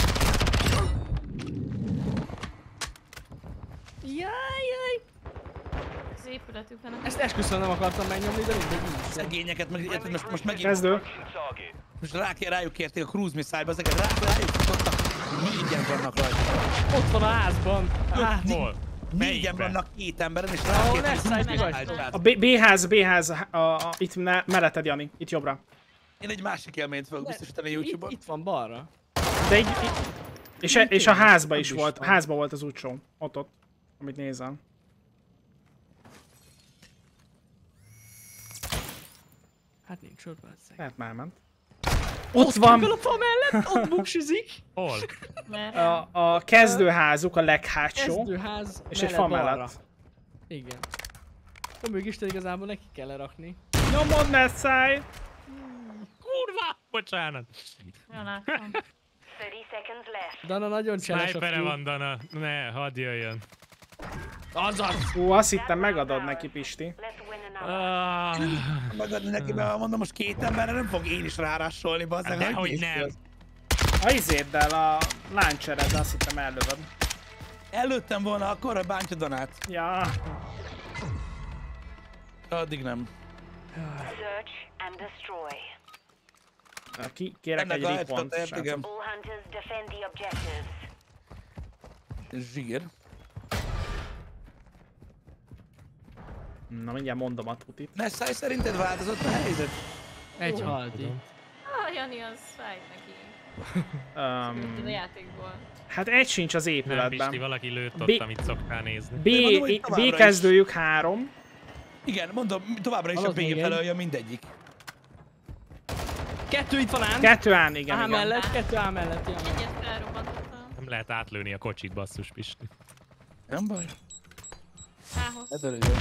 Jaj, jaj! Az épületükben nem... Ezt esküszöm nem akartam megnyomni, de mindegy így is. Szegényeket, meg, érted, most, most megint... Kezdő. Most rá, rájuk kérték a cruise missile-ba, ezeket rá, rájuk futottak. Négyen vannak rajta. Ott van a házban. Hát, hol? Négyen Melyikben? vannak két emberen, és Ahol rákérték lesz, a egy cruise vagy. missile-t. A B- B-ház, B-ház, a, a, itt ne, melletted, Jani, itt jobbra. Én egy másik élményt fogok biztosítani Itt, YouTube-on. itt van balra. De így, így és, e, és a házba is volt, a házba volt az útsó. Ott ott, amit nézel. Hát nincs ott, basszeg. Lehet már ment. Ott van! A fa mellett, ott buksizik. Hol? Mert... A, a kezdőházuk a leghátsó, Kezdőház és egy fa balra. mellett. Igen. De mégis igazából neki kell lerakni. Nyomod, ne szállj! Kurva! Bocsánat. Ja, látom. thirty seconds left. Dana nagyon cseles a Snipere fiú. van, Dana. Ne, hadd jöjjön. Azaz! Hú, azt hittem megadod neki, Pisti. Let's win another. Ah, Megadni neki, mert mondom, most két emberre nem fog én is rárásolni, bazzeg. dehogy nem. A izéddel, a launchereddel azt hittem ellövöd. Előttem volna, akkor a bántja Danát. Ja. Addig nem. Search and destroy. Ki, kérek Ennek egy a ripont. headshot, igen. All hunters defend the objectives. Zsír. Na mindjárt mondom a tutit. Nessai, szerinted változott a helyzet? Egy halt így. Ah, Jani, az fájt neki. Um, Tudod a játékból. hát egy sincs az nem, Pisti, épületben. valaki lőtt B- ott, amit szoktál nézni. B, Én mondom, hogy B továbbra is. kezdőjük három. Igen, mondom, továbbra is a Alatt még B egy. felől jön mindegyik. Kettő itt van ám. Kettő án, igen, A igen. mellett, kettő A mellett, ja. Egyet felrobbantottam. Nem lehet átlőni a kocsit, basszus, Pisti. Nem baj. Hához. Ez örülő.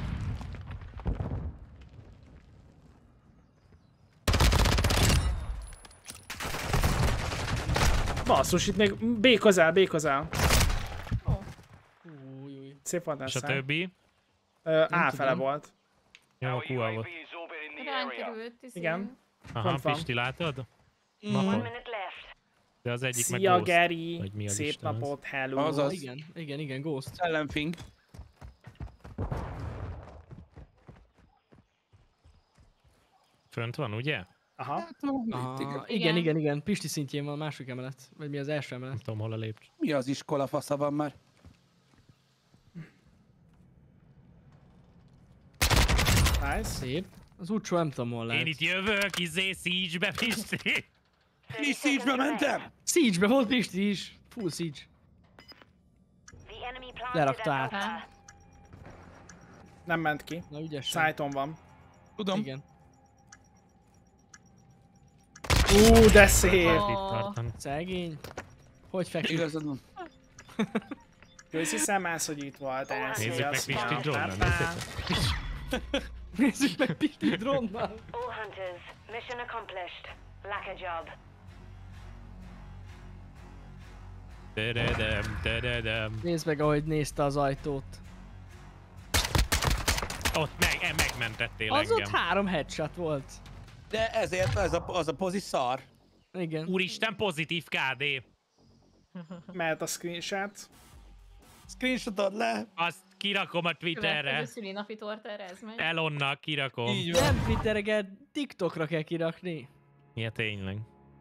Basszus, itt még B közel, B közel. Új, új. Szép volt És a Nessai. többi? Ö, A tudom. fele volt. Jó, Our Q U A V volt. is over in the Ránk area. került, izé. Igen. Aha, Pont van. Pisti, látod? One Makon. minute left. De az egyik meg Szia, Ghost. Geri! Vagy mi az Szép Isten az? napot, hello! Azaz. Igen, igen, igen, Ghost. Ellenfing. Fönt van, ugye? Aha. Aha, igen, igen, igen, Pisti szintjén van a második emelet. Vagy mi az első emelet. Nem tudom, hol a lépcső. Mi az iskola fasza van már? Nice. Szép. Az útsó nem tudom hol Én lehet. itt jövök, izé, Siege-be, Pisti. Mi Siege-be mentem? Siege-be volt Pisti is. Full Siege. The enemy planted Lerakta at át. Alpha. Nem ment ki. Na ügyesen. Szájton van. Tudom. Igen. Ú, de szép! Oh. Itt tartani. Szegény. Hogy fekszik? Igazad van. Köszi szemász, hogy itt volt. Nézzük meg Pisti drone-nal, Nézzük meg Pisti drónnal. All hunters, mission accomplished. Lack a job. Tadadam, tadadam. Nézd meg, ahogy nézte az ajtót. Ott meg, megmentettél Az ott engem. három headshot volt. De ezért az a, az a pozi szar. Igen. Úristen, pozitív ká dé. Mehet a screenshot. Screenshotod le. Azt kirakom a Twitterre. Következő szülinapi tortára ez megy. Elonnak kirakom. Így van. Nem Twitterre kell, TikTokra kell kirakni. Ja, tényleg.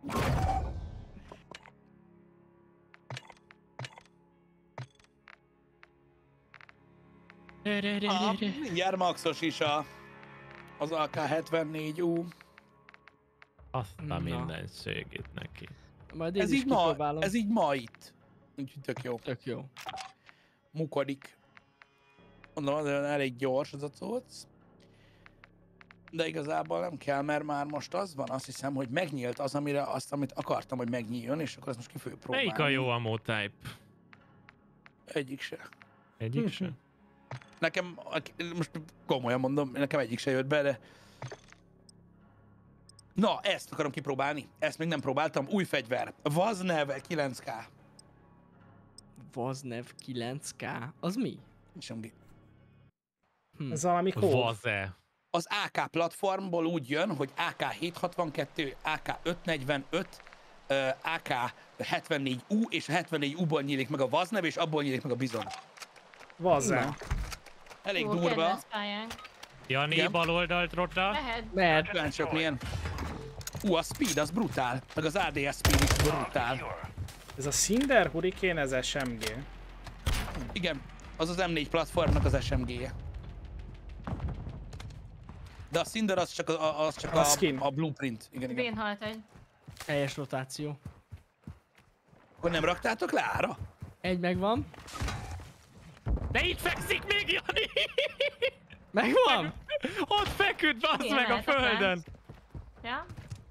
Ah, mindjárt maxos is a, az á ká hetvennégy U. Azt a Na. mindenségét neki. Majd én Ez is így, ma, kipróbálom. ez így ma itt. Úgyhogy tök jó. Tök jó. Mukodik. Mondom, azért elég gyors az a cucc. De igazából nem kell, mert már most az van, azt hiszem, hogy megnyílt az, amire azt, amit akartam, hogy megnyíljon, és akkor azt most ki fogjuk próbálni. Melyik a jó ammo type? Egyik se. Egyik sem? Nekem, most komolyan mondom, nekem egyik se jött be, de Na, ezt akarom kipróbálni. Ezt még nem próbáltam. Új fegyver. Vaznev kilenc ká. Vaznev kilenc ká? Az mi? Semmi. Hm. Ez valami kód. Vaze. Az á ká platformból úgy jön, hogy á ká hétszázhatvankettő, á ká ötszáznegyvenöt, á ká hetvennégy u, és a hetvennégy u-ból nyílik meg a Vaznev, és abból nyílik meg a Bizon. Vazzel. Elég Ó, durva. kedvenc pályánk. Jani, Igen. bal oldalt rotta. Mehet. Mert Kíváncsiak milyen. Ú, a speed az brutál. Meg az á dé es speed is brutál. Ez a Cinder Hurricane, ez es em gé. Igen, az az em négy platformnak az es em gé-je. De a Cinder az csak a, az csak A a, skin. a blueprint. Igen, igen. Bén halt egy. helyes rotáció. Hogy nem raktátok le ára? Egy megvan. De itt fekszik még, Jani! Megvan? Ott feküdt, bazd Igen, meg a lehet a földön! Ja?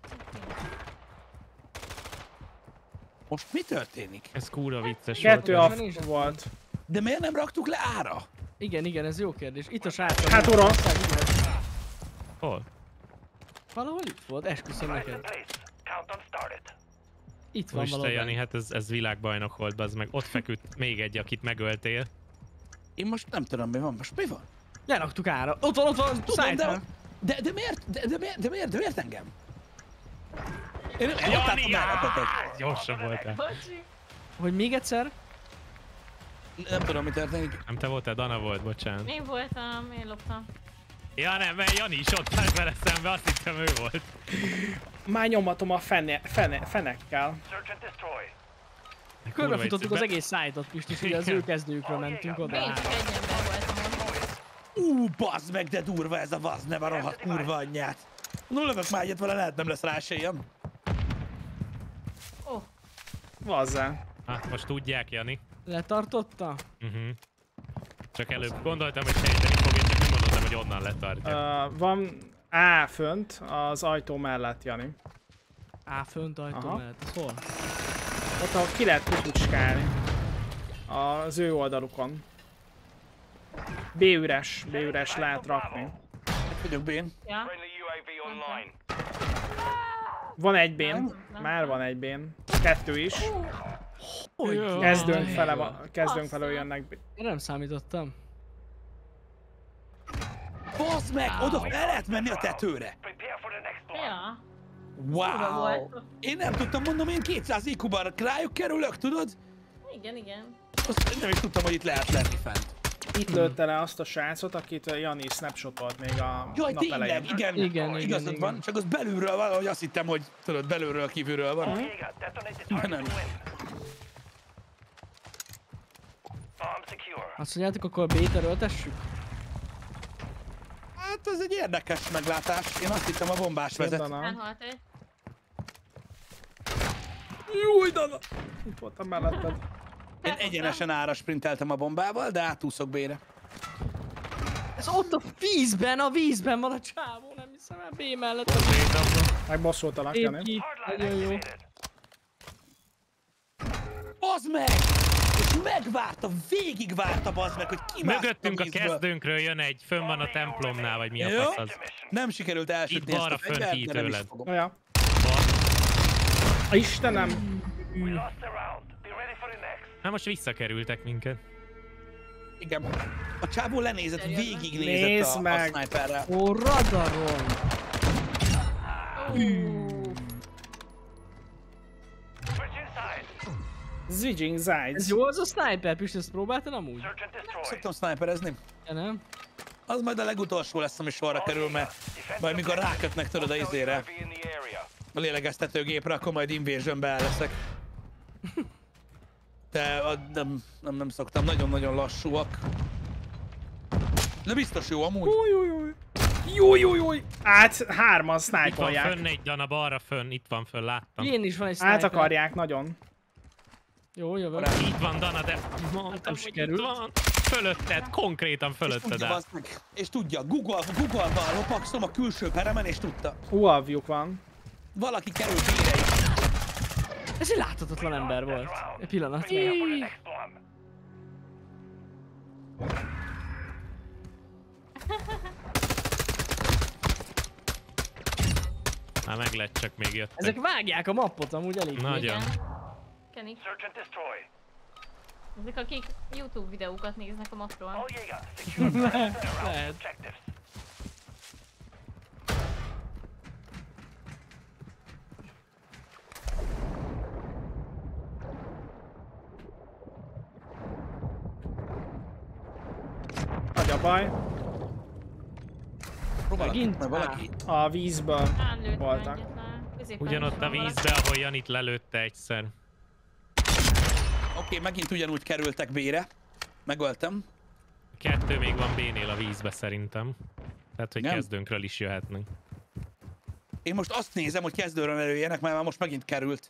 Most mi történik? Ez kurva vicces Kettő volt. off volt. De miért nem raktuk le ára? Igen, igen, ez jó kérdés. Itt a srác. Hát ura! Hol? Valahol itt volt, esküszöm neked. Countdown started. Itt van Úristen, valahol. Jani, hát ez, ez világbajnok volt, bazd meg. Ott feküdt még egy, akit megöltél. Én most nem tudom mi van. Most mi van? Leraktuk ára. Ott van, ott van, Tudom, de, szájtán. de, de miért? De, de, miért? De miért? De miért engem? Én nem Jani, láttam el. gyorsan voltál. Bocsi. Hogy még egyszer? Nem tudom mi történik. Nem te voltál, Dana volt, bocsánat. Én voltam, én loptam. Ja nem, mert Jani is ott állt vele szembe, azt hittem ő volt. Már nyomatom a fene, fene, fenekkel. Search and destroy. Körbefutottuk az Be- egész szájtot, Pistis, ugye az ő kezdőkről mentünk oda. Én csak egy ember voltam ott. Ú, bazd meg, de durva ez a Vaznev, a rohadt kurva anyját. No, lövök már egyet vele, lehet nem lesz rá esélyem. Ó, Vazzel. Hát most tudják, Jani. Letartotta? Uh-huh. Csak előbb gondoltam, hogy sejteni fog, és csak nem gondoltam, hogy onnan letartja. Uh, van A fönt, az ajtó mellett, Jani. Á, fönt ajtó Aha. mellett. Ez hol? Ott, ahol ki lehet kukucskálni. Az ő oldalukon. B üres, B üres lehet rakni. Itt vagyok bén. ja. Friendly u á vé online. Van egy bén, már van egy bén. Kettő is. Hogy? Kezdőnk fele, va- kezdőnk Bassza. felől jönnek. Én nem számítottam. Bazd meg, oda el lehet menni a tetőre. Prepare for the next one. Ja. Wow. volt. Én nem tudtam, mondom, én kétszáz i kú-ban rájuk kerülök, tudod? Igen, igen. Azt nem is tudtam, hogy itt lehet lenni fent. Itt lőtte le azt a srácot, akit Jani snapshotolt még a Jaj, nap tényleg, elején. igen, Igen, igen, igazad igen. van, csak az belülről valahogy azt hittem, hogy tudod, belülről kívülről van. Jaeger, detonate the Nem. target to win. Bomb secure. Azt mondjátok, akkor a B-t erőltessük? Hát ez egy érdekes meglátás. Én azt hittem, a bombás vezet. Dana. Elhalt egy. Júj, Dana! Itt voltam melletted. Én egyenesen ára sprinteltem a bombával, de átúszok B-re. Ez ott a vízben, a vízben van a csávó, nem hiszem el, B mellett a Megbosszoltalak, Jani. B. Nagyon jó. Bazd meg! És megvárta, végigvárta, bazd meg, hogy kimászott Mögöttünk a vízből. kezdőnkről jön egy, fönn van a templomnál, vagy mi a Jó. fasz az. Nem sikerült elsütni Itt ezt a balra fönt fegyvert, ki de nem is tőled. fogom. Na ja. Bal. Istenem! We lost the round. Be ready for the next. Hát most visszakerültek minket. Igen. A csávó lenézett, végignézett Nézd a, a meg! sniperrel. Ó, radaron! Switch inside. Ziging Ez Zajc. jó az a sniper, Pisti, ezt próbáltad amúgy? Search and destroy. Szoktam sniperezni. Ja, nem? Az majd a legutolsó lesz, ami sorra kerül, mert majd mikor rákötnek tudod a izére, U á vé in the area. a lélegeztetőgépre, akkor majd invasionbe el leszek. De a, nem, nem, nem szoktam, nagyon-nagyon lassúak. De biztos jó amúgy. Júj, júj, júj! Át hárman Itt van sniperják. fönn egy Dana, balra fönn, itt van fönn, láttam. Én is van egy sniper. Át akarják nagyon. Jó, jövök. Itt van Dana, de mondtam, hogy sikerült. itt van. Fölötted, konkrétan És fölötted tudja, áll. bazd meg. És tudja, Google, Google-val lopakszom a külső peremen, és tudta. Huavjuk van. Valaki kerül bére is. Ez egy láthatatlan ember volt. Egy pillanat. Prepare for the next one. Már meg lett, csak még jöttek. Ezek vágják a mappot amúgy elég. Nagyon. Kenny. Search and destroy. Ezek akik YouTube videókat néznek a mapról. All Jaeger, secure the perimeter around Lehet. objectives. Nagy a baj. Próbálok, Megint? mert valaki... A vízből Rálőttem voltak. egyetlen. Középen Ugyanott is a van valaki. vízbe, ahol Janit lelőtte egyszer. Oké, okay, megint ugyanúgy kerültek B-re. Megöltem. Kettő még van B-nél a vízbe szerintem. Tehát, hogy Nem. kezdőnkről is jöhetnek. Én most azt nézem, hogy kezdőről előjjenek, mert már most megint került.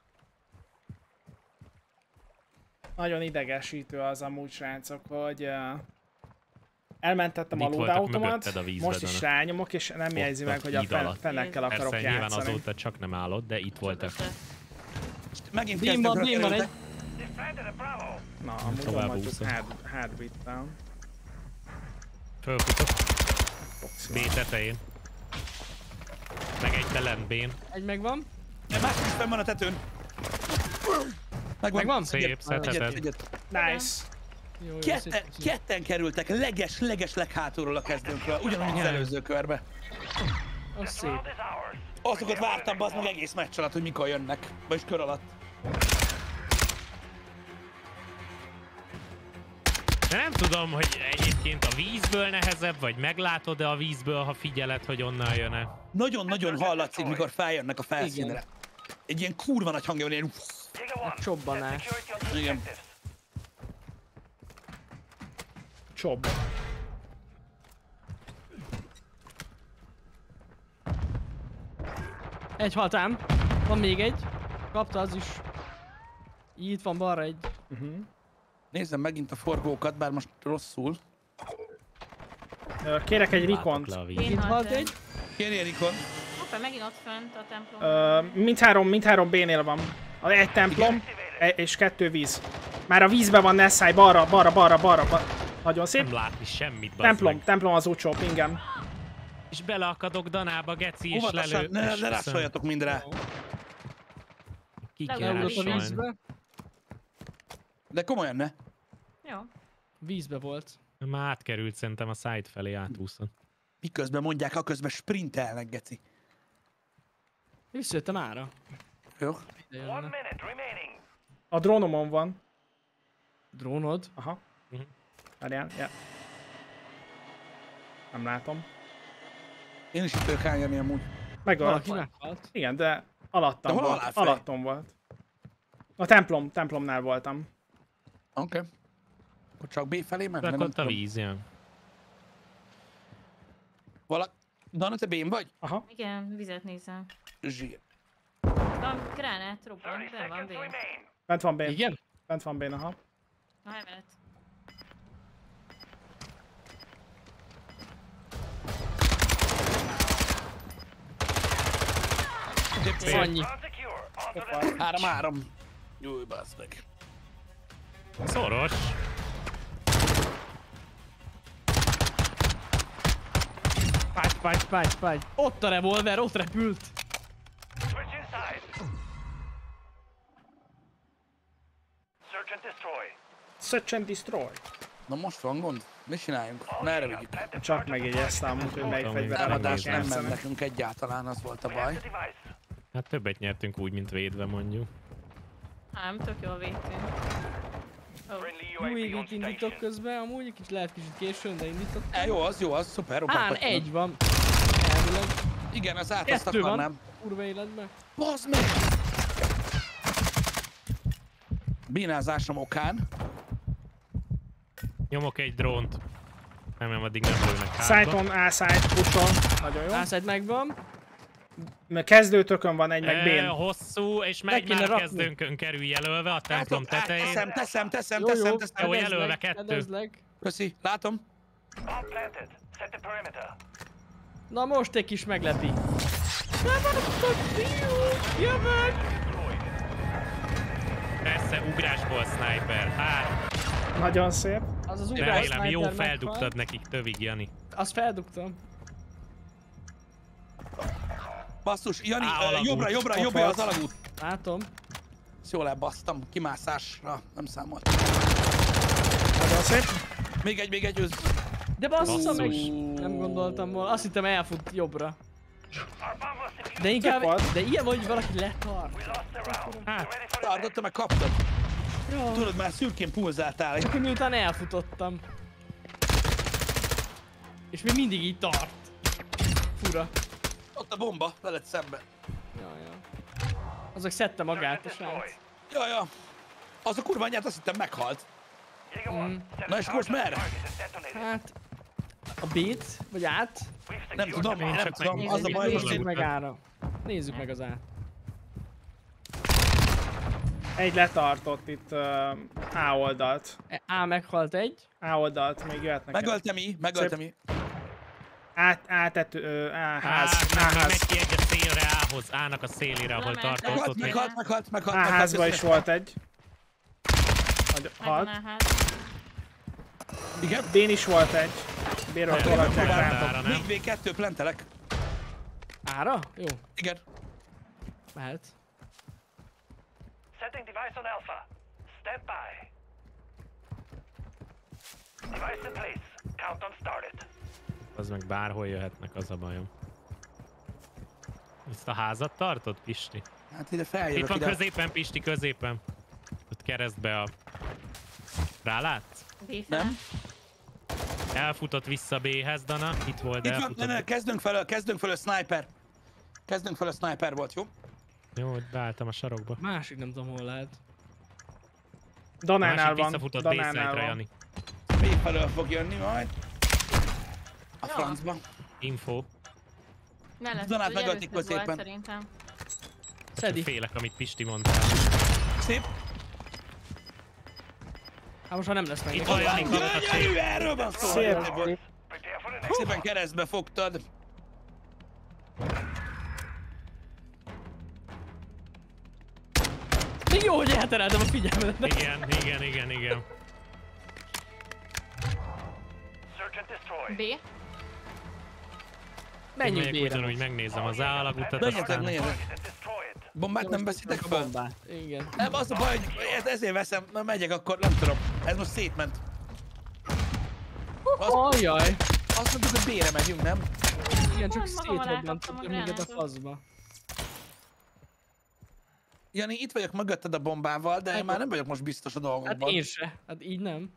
Nagyon idegesítő az amúgy, srácok, hogy uh, elmentettem a Itt voltak loadoutomat, mögötted a vízbe, most is Dana. rányomok, és nem jegyzi meg, hogy a híd fen alatt. fenekkel akarok Persze, nyilván játszani. azóta csak nem állott, de itt voltak. Megint Bim van, kezdőkről bim van kerültek. egy. They've planted a Bravo. Na, amúgy Tovább majd úszom. hard, hard vittem. Fölfutott. B tetején. Meg egy telen B-n. Egy megvan. Másik is fenn van a tetőn. Megvan. Megvan? Szép, Egyet, szedheted. egyet. Nice. Jó, jó, Ketten, szép, szép. ketten kerültek leges, leges leghátulról a kezdőnkről, ugyanúgy az előző körbe. Az szép. Round is ours. Azokat vártam, az meg egész meccs alatt, hogy mikor jönnek. Vagyis kör alatt. De nem tudom, hogy egyébként a vízből nehezebb, vagy meglátod-e a vízből, ha figyeled, hogy onnan jön-e. Nagyon-nagyon hallatszik, mikor feljönnek a felszínre. Igen. Egy ilyen kurva nagy hangja van, ilyen... Jaeger one. Csobbanás. Security on the Igen. objectives. Csobb. Egy haltám. Van még egy. Kapta az is. Itt van balra egy. Uh-huh. Nézzem megint a forgókat, bár most rosszul. Ö, Kérek egy Látok rikont. le a víz. Én Itt halt haltam. egy. Kérj Erikon. Hoppá, megint ott fönt a templom. Ö, Mindhárom, mindhárom B-nél van. A- Egy templom e- és kettő víz. Már a vízben van, ne szállj, balra, balra, balra, balra. ba- Nagyon szép. Nem látni semmit, bazd Templom, meg. templom az úcsó, pingem. És beleakadok Danába, geci, és Óvatosan, lelő. ne, és ne viszont rásoljatok mindre. Ki kell Legugrott Leugrott a rásolni. vízbe. De komolyan ne. Jó. Vízbe volt. Már átkerült szerintem a side felé átúszott. Miközben mondják, a közben sprintelnek, geci. Visszajöttem ára. Jó? Ide One jönne. minute remaining. A drónomon van. Drónod. Aha. Mhm. Várjál, ja. Nem látom. Én is itt tudok állni amúgy. Megölt. Valaki meghalt. Igen, de alattam De hol volt. aláfej? Alattom volt. A templom, templomnál voltam. Oké. Okay. Akkor csak B felé ment? Csak Nem ott a tudom. víz, jön. Vala... Dana, te B-n vagy? Aha. Igen, vizet nézem. Zsír. Van gránát, robban, thirty ben van seconds bén. remain. Bent van bén. Igen? Bent van bén, aha. A hemet. Annyi. Ground secure. On to the Három-három. Júj, bassz meg. Szoros. Fágy, fágy, fágy, fágy. Ott a revolver, ott repült. switch inside. Search and destroy. Search and destroy. Na most van gond? Mit csináljunk? Merre vigyük? Plant the Csak megjegyeztem, hogy melyik Tudom, fegyverrel akarok Támadás nem ment játszani. nekünk egyáltalán, az volt a Plant baj. the device. Hát többet nyertünk úgy, mint védve mondjuk. Nem, tök jól védtünk. Ó, Friendly U A Jó V on égét indítok station. közben, amúgy egy kicsit lehet kicsit későn, de indítok. E, jó az, jó az, szuper, Hán, robbantok. egy van. Elvileg. Igen, az át azt Kettő van. akarnám. Kurva életben. Bazd meg! Bénázásom okán. Nyomok egy drónt. Remélem, addig nem lőnek hátba. Szájton, A-side, pushol. Nagyon jó. Ászád megvan. Mert kezdőtökön van egy, meg Ö, bén. hosszú, és Be megy kéne már a rakni. kezdőnkön kerül jelölve a templom Látom, át, tetején. Teszem, teszem, teszem, Jó, teszem, jó. teszem. Jó, Fedezd jelölve meg, kettő. fedezlek. Köszi, látom. Bomb planted. Set the perimeter. Na most egy kis meglepi. Jövök! Jövök! Persze, ugrásból sniper. Hát, Nagyon szép. Az az ugrás remélem, jó sniper feldugtad meghalt. nekik tövig, Jani. Azt feldugtam. Basszus, Jani, Á, ö, alagút. jobbra, jobbra, Ott jobbra az volt. alagút. Látom. Ezt jól elbasztam, kimászásra nem számolt. Nagyon szép. Még egy, még egy őz. De bassza meg! Basszus. Nem gondoltam volna. Azt hittem elfut jobbra. Our bomb was defused. De inkább... volt. De ilyen vagy, valaki letart. We lost the round. Hát. Get ready for the next. Tartotta, meg kaptad. Jó. Tudod, már szürkén pulzáltál. Csak hogy miután elfutottam. És még mindig így tart. Fura. Ott a bomba, veled szembe. Ja, ja. Azok szedte magát a srác. Ja, ja. Az a kurva anyját azt hittem meghalt. Jaeger Mm. one, send Na a és charge most on the merre? target and detonate it. Hát... A B-t? Vagy át? We've Nem secured tudom, the én bomb. nem tudom. Az a Nézzük, baj, nézzük hogy meg ára. Nézzük meg az át. Egy letartott itt uh, A oldalt. A meghalt egy. A oldalt még jöhet nekem. megöltem i, megöltem i. Át, átető, á, ház, Hát, á, meg megy ház. ki egy a szélre, ához, ának a szélére, ahol Lement. tartott. Meghalt, Ott még- meghalt, meghalt, meghalt, Á, meghalt. házba is volt egy. Nagy- Halt. Megvan a ház. Igen. Bén is volt egy. Béről Nem, tolhatják nem rátok. próbáltam. nem? négy vé kettő plantelek. Ára? Jó. Igen. Mehet. Setting device on Alpha. Stand by. Device in place. Countdown started. Az meg bárhol jöhetnek, az a bajom. Ezt a házat tartod, Pisti? Hát ide Itt feljövök van ide. középen, Pisti, középen. Ott keresztbe a... Rálátsz? B-fele. Nem. Elfutott vissza B-hez, Dana. Itt volt, Itt van, elfutott. ne, ne, kezdünk felől, kezdünk felől, sniper. Kezdünk felől, sniper volt, jó? Jó, hogy beálltam a sarokba. Másik nem tudom hol lehet. Danánál Másik van. visszafutott Danánál B-site-re, van. Jani. B felől fog jönni majd. A Jó. francba. Info. Mellett, Danát ugye megölték először volt középen. szerintem. Szedi. Félek, amit Pisti mondtál. Szép. Hát most már nem lesz meg. Itt neki. van Jani, kapott a Jaj, szép. erről van szó. Szép. Szép volt. Prepare for the next. Szépen keresztbe fogtad. Még jó, hogy eltereltem a figyelmet. Igen, igen, igen, igen. Search and destroy. B. Menjünk Megyek B-re. ugyanúgy megnézem az állagútat, Menjetek, aztán... menjetek. Target and destroy it. Bombát nem veszitek fel? Bombát. Igen. Nem, az a baj, hogy ez- ezért veszem, na megyek akkor, nem tudom. Ez most szétment. Azt, Ajjaj. azt mondtuk, hogy B-re megyünk, nem? Igen, csak Magammal szétrobbantottak elkaptam a minket a gránátot. faszba. Jani, itt vagyok mögötted a bombával, de én már nem vagyok most biztos a Hát dolgokban. én se. Hát így nem.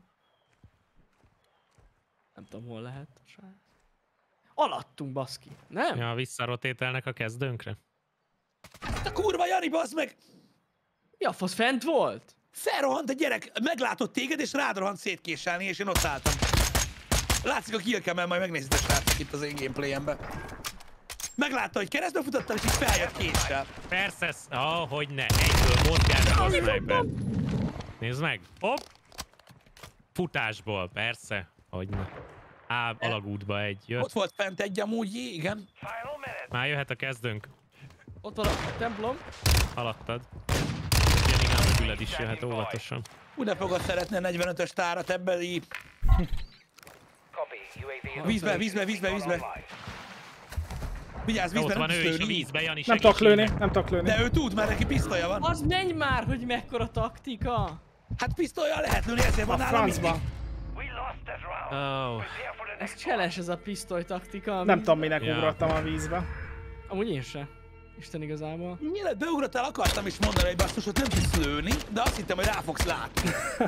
Nem tudom hol lehet. Srác. Alattunk, baszki. Nem? Ja, visszarotételnek a kezdőnkre. A kurva Jani, bazd meg! Mi a fasz, fent volt? Felrohant a gyerek, meglátott téged, és rád rohant szétkéselni, és én ott álltam. Látszik a killcam-en, majd megnézitek srácok itt az én gameplayemben. Meglátta, hogy keresztbe futottam, és így feljött késsel. Persze, oh, hogy ne, egyből mozgásból a sniper. Nézd meg, hopp! Futásból, persze, hogy ne. Á, alagútba egy jött. Ott volt fent egy amúgy, igen. Final minute. Már jöhet a kezdőnk. Ott van a templom. Alattad. Janinál mögüled is jöhet óvatosan. Úgy ne fogod szeretni a negyvenötös tárat ebben így. Copy. U A V is Vízbe, vízbe, vízbe, vízbe. online. Vigyázz, Ott vízbe, nem van ő tudsz is a lőni. vízbe, Jani, Nem segíts tudok lőni, innen. nem tudok lőni. De ő tud, mert neki pisztolya van. Az menj már, hogy mekkora taktika. Hát pisztolya lehet lőni, ezért A van nálam mindig. francba. We lost that round. Oh. Prepare for the Ez next one. cseles ez a pisztoly taktika. ami- Nem tudom, minek Ja. ugrottam a vízbe. Amúgy én se. Isten igazából. Mielőtt beugrottál, akartam is mondani, hogy basszusot nem tudsz lőni, de azt hittem, hogy rá fogsz látni.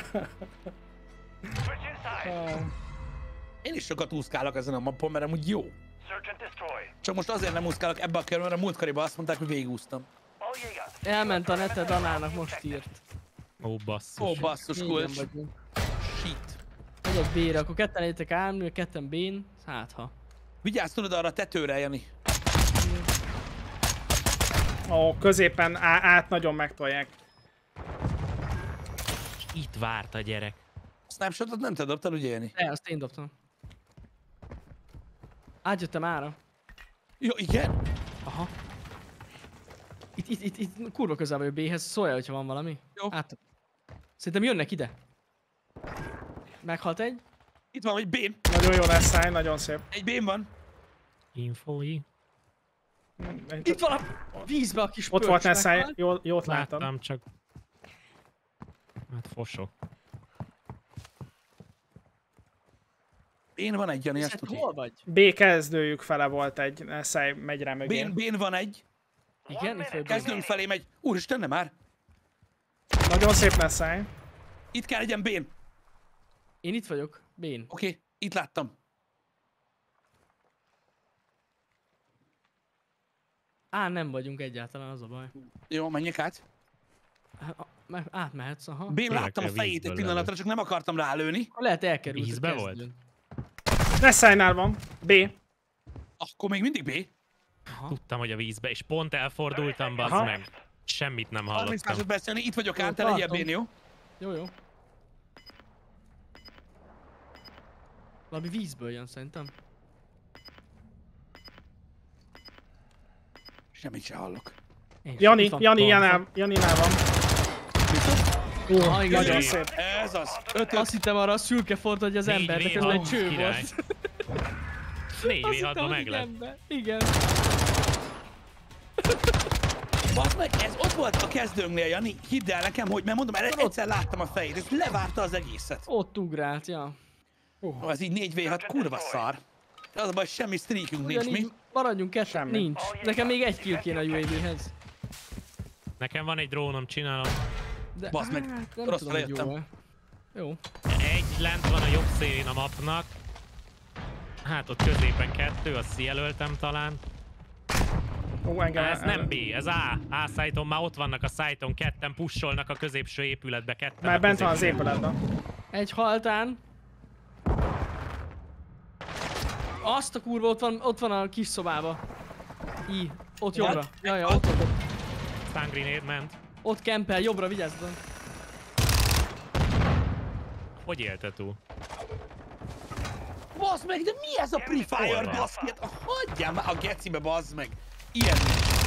Switch inside. Én is sokat úszkálok ezen a mappon, mert amúgy jó. Search and destroy. Csak most azért nem úszkálok ebbe a körbe, mert a múltkoriban azt mondták, hogy végigúsztam. All Jaeger. Elment a nete, Danának most írt. Ó, basszus. Ó, basszus, Négyen kulcs. vagyunk. Shit. Megyek B-re, akkor ketten legyetek A-n, ketten B-n. Hát ha. Vigyázz, tudod arra a tetőre, Jani. Ó, középen á- át nagyon megtolják. Itt várt a gyerek. Snapshotot nem te dobtál, ugye, Jani? De, azt én dobtam. Átjöttem ára. Jó, igen? Aha. Itt, itt, itt, itt kurva közel vagyok B-hez, szólja, hogyha van valami. Jó. Át. Szerintem jönnek ide. Meghalt egy. Itt van, egy bén. Nagyon jó lesz száj, nagyon szép. Egy bén van. Infoi. Itt van a vízbe a kis Ott volt pörcs Nessai, meghalt. jól, jót láttam. Láttam, csak... Hát fosok. Én van egy, Jani, ezt Szed, tudni. hol vagy? B kezdőjük fele volt egy, Nessai megy rá mögé. Bén, Bén van egy. Igen, itt vagy. Kezdőnk felé megy. Úristen, nem már. Nagyon szép Nessai. Itt kell legyen Bén. Én itt vagyok, Bén. Oké, okay, itt láttam. Á, nem vagyunk egyáltalán, az a baj. Jó, menjek át. Á, me- Átmehetsz, aha. Bén Tényleg láttam a kell fejét egy vízből pillanatra, lelő. csak nem akartam rálőni. Lehet elkerült Vízbe a volt? kezdőn. Nessai-nál van. B. Akkor még mindig B. Tudtam, hogy a vízbe, és pont elfordultam, bazd Aha. meg. Semmit nem harminc hallottam. másodperc, Jani, itt vagyok Jó, át, te legyél látom. Bén, jó? Jó, jó. Valami vízből jön szerintem. Semmit se hallok. Én sem. Jani, Itt van Jani, balra. Janál, Janinál van. Ah, igen, Nagyon igen. szép. Ez az. Ötöt. Azt hittem arra a szürke fort, hogy az Négy ember, de vé közben egy hat, cső király. volt. négy Azt vé hittem, hatban hogy meg lett. ember. Igen. Bazd meg, ez ott volt a kezdőnknél, Jani. Hidd el nekem, hogy mert mondom, erre egyszer láttam a fejét, ez levárta az egészet. Ott ugrált, ja. Ó, ez így négy vé hat kurva szar. De az a baj, semmi streakünk nincs, mi? Ugyanígy maradjunk ketten. Semmi. Nincs. Nekem még egy kill kéne a u á vé-hez. Nekem van egy drónom, csinálom. De Baszd meg, hát, nem rosszul tudom, hogy jöttem. jó-e. Jó. Egy lent van a jobb szélén a mapnak. Hát ott középen kettő, azt jelöltem talán. Ó, engem, Ez nem B, ez A. A szájton már ott vannak a szájton, ketten pusholnak a középső épületbe, ketten Már a bent van az középső- épületben. Egy haltán. Azt a kurva, ott van, ott van a kis szobába. I. Ott jobbra. Ja, ja, ott, ott, ott. Stun grenade ment. Ott kempel, jobbra, vigyázz be. Hogy élte túl? Bazd meg, de mi ez a Free Fire, Hol van? baszki? Hagyjál már a gecibe, bazd meg. Ilyen nincs.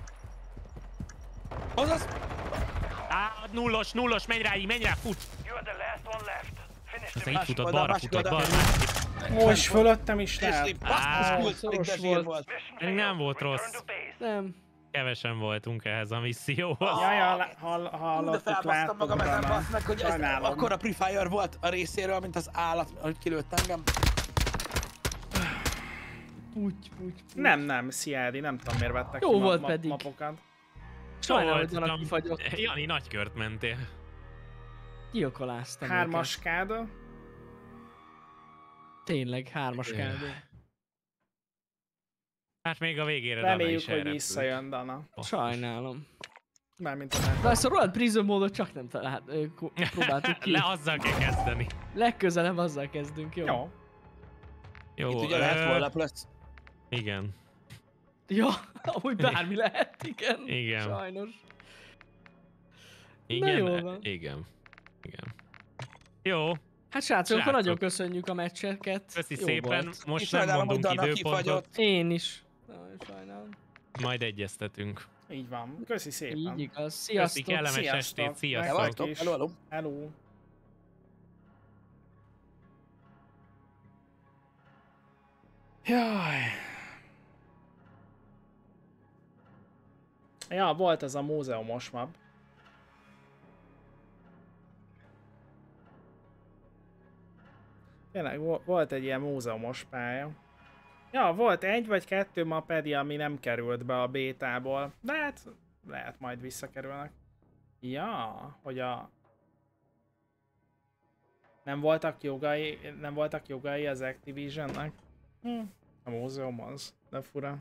Azaz, Á, nullos, nullos, menj rá, így, menj rá, fut! You are the last one left. Finish Ez the így Másik futott, oldal, balra másik futott, oldal. balra. Ó, és fölöttem is és lehet. így basszus Á, kult, szoros de volt. volt. Még nem volt rossz. Nem. Kevesen voltunk ehhez a misszióhoz. Ja, ja, lá- hall, Ú, de hallottuk, felbasztam láttuk magam ezen, utána. bassz meg, hogy ez Sajnálom. akkora Free Fire volt a részéről, mint az állat, hogy kilőtt engem. Úgy, úgy, úgy. Nem, nem, Sziádi, nem tudom miért vettek Jó ki ma- volt ma- pedig. mapokat. Sajnálom, hogy Voltam. van, aki fagyott. Jani, nagykört mentél. Gyilkoláztam Hármas őket. káda. Tényleg, hármas Jaj. kádó. Hát még a végére Dana Reméljük, is hogy elrepült. visszajön Dana. Sajnálom. Mármint a nem. De ezt a Roland Prison módot csak nem talált, ö, ko- próbáltuk ki. Le, azzal kell kezdeni. Legközelebb azzal kezdünk, jó? Jó. Jó, Itt ugye ö, lehet holnap lesz. Igen. Ja, amúgy bármi lehet, igen. Igen. Sajnos. Igen. jól van. Igen. Igen. Jó, Hát srácok, akkor Srácok. nagyon köszönjük a meccseket. köszi Jó szépen. volt. Most És nem sajnálom, hogy mondunk Dana időpontot, kifagyott. Én is. Nagyon sajnálom. majd egyeztetünk. Így van. Köszi szépen. Így igaz. Köszi, Sziasztok. kellemes Sziasztok. estét, Meg sziasztok. vagytok. Hello, hello. Hello. Jaj. Ja, volt ez a múzeumos map. Tényleg vo- volt egy ilyen múzeumos pálya. Ja, volt egy vagy kettő ma pedig, ami nem került be a bétából. De hát lehet majd visszakerülnek. Ja, hogy a... Nem voltak jogai, nem voltak jogai az Activisionnek? Hm. A múzeum az, de fura.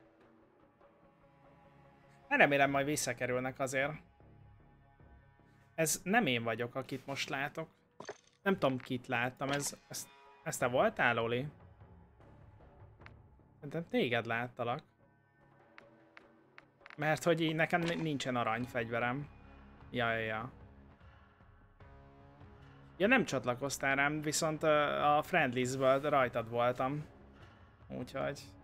Remélem majd visszakerülnek azért. Ez nem én vagyok, akit most látok. Nem tudom, kit láttam, ez, ez, ez te voltál, Oli? De téged láttalak. Mert hogy így nekem nincsen aranyfegyverem. Ja, ja, ja. Ja, nem csatlakoztál rám, viszont a Friendlies-ből rajtad voltam. Úgyhogy...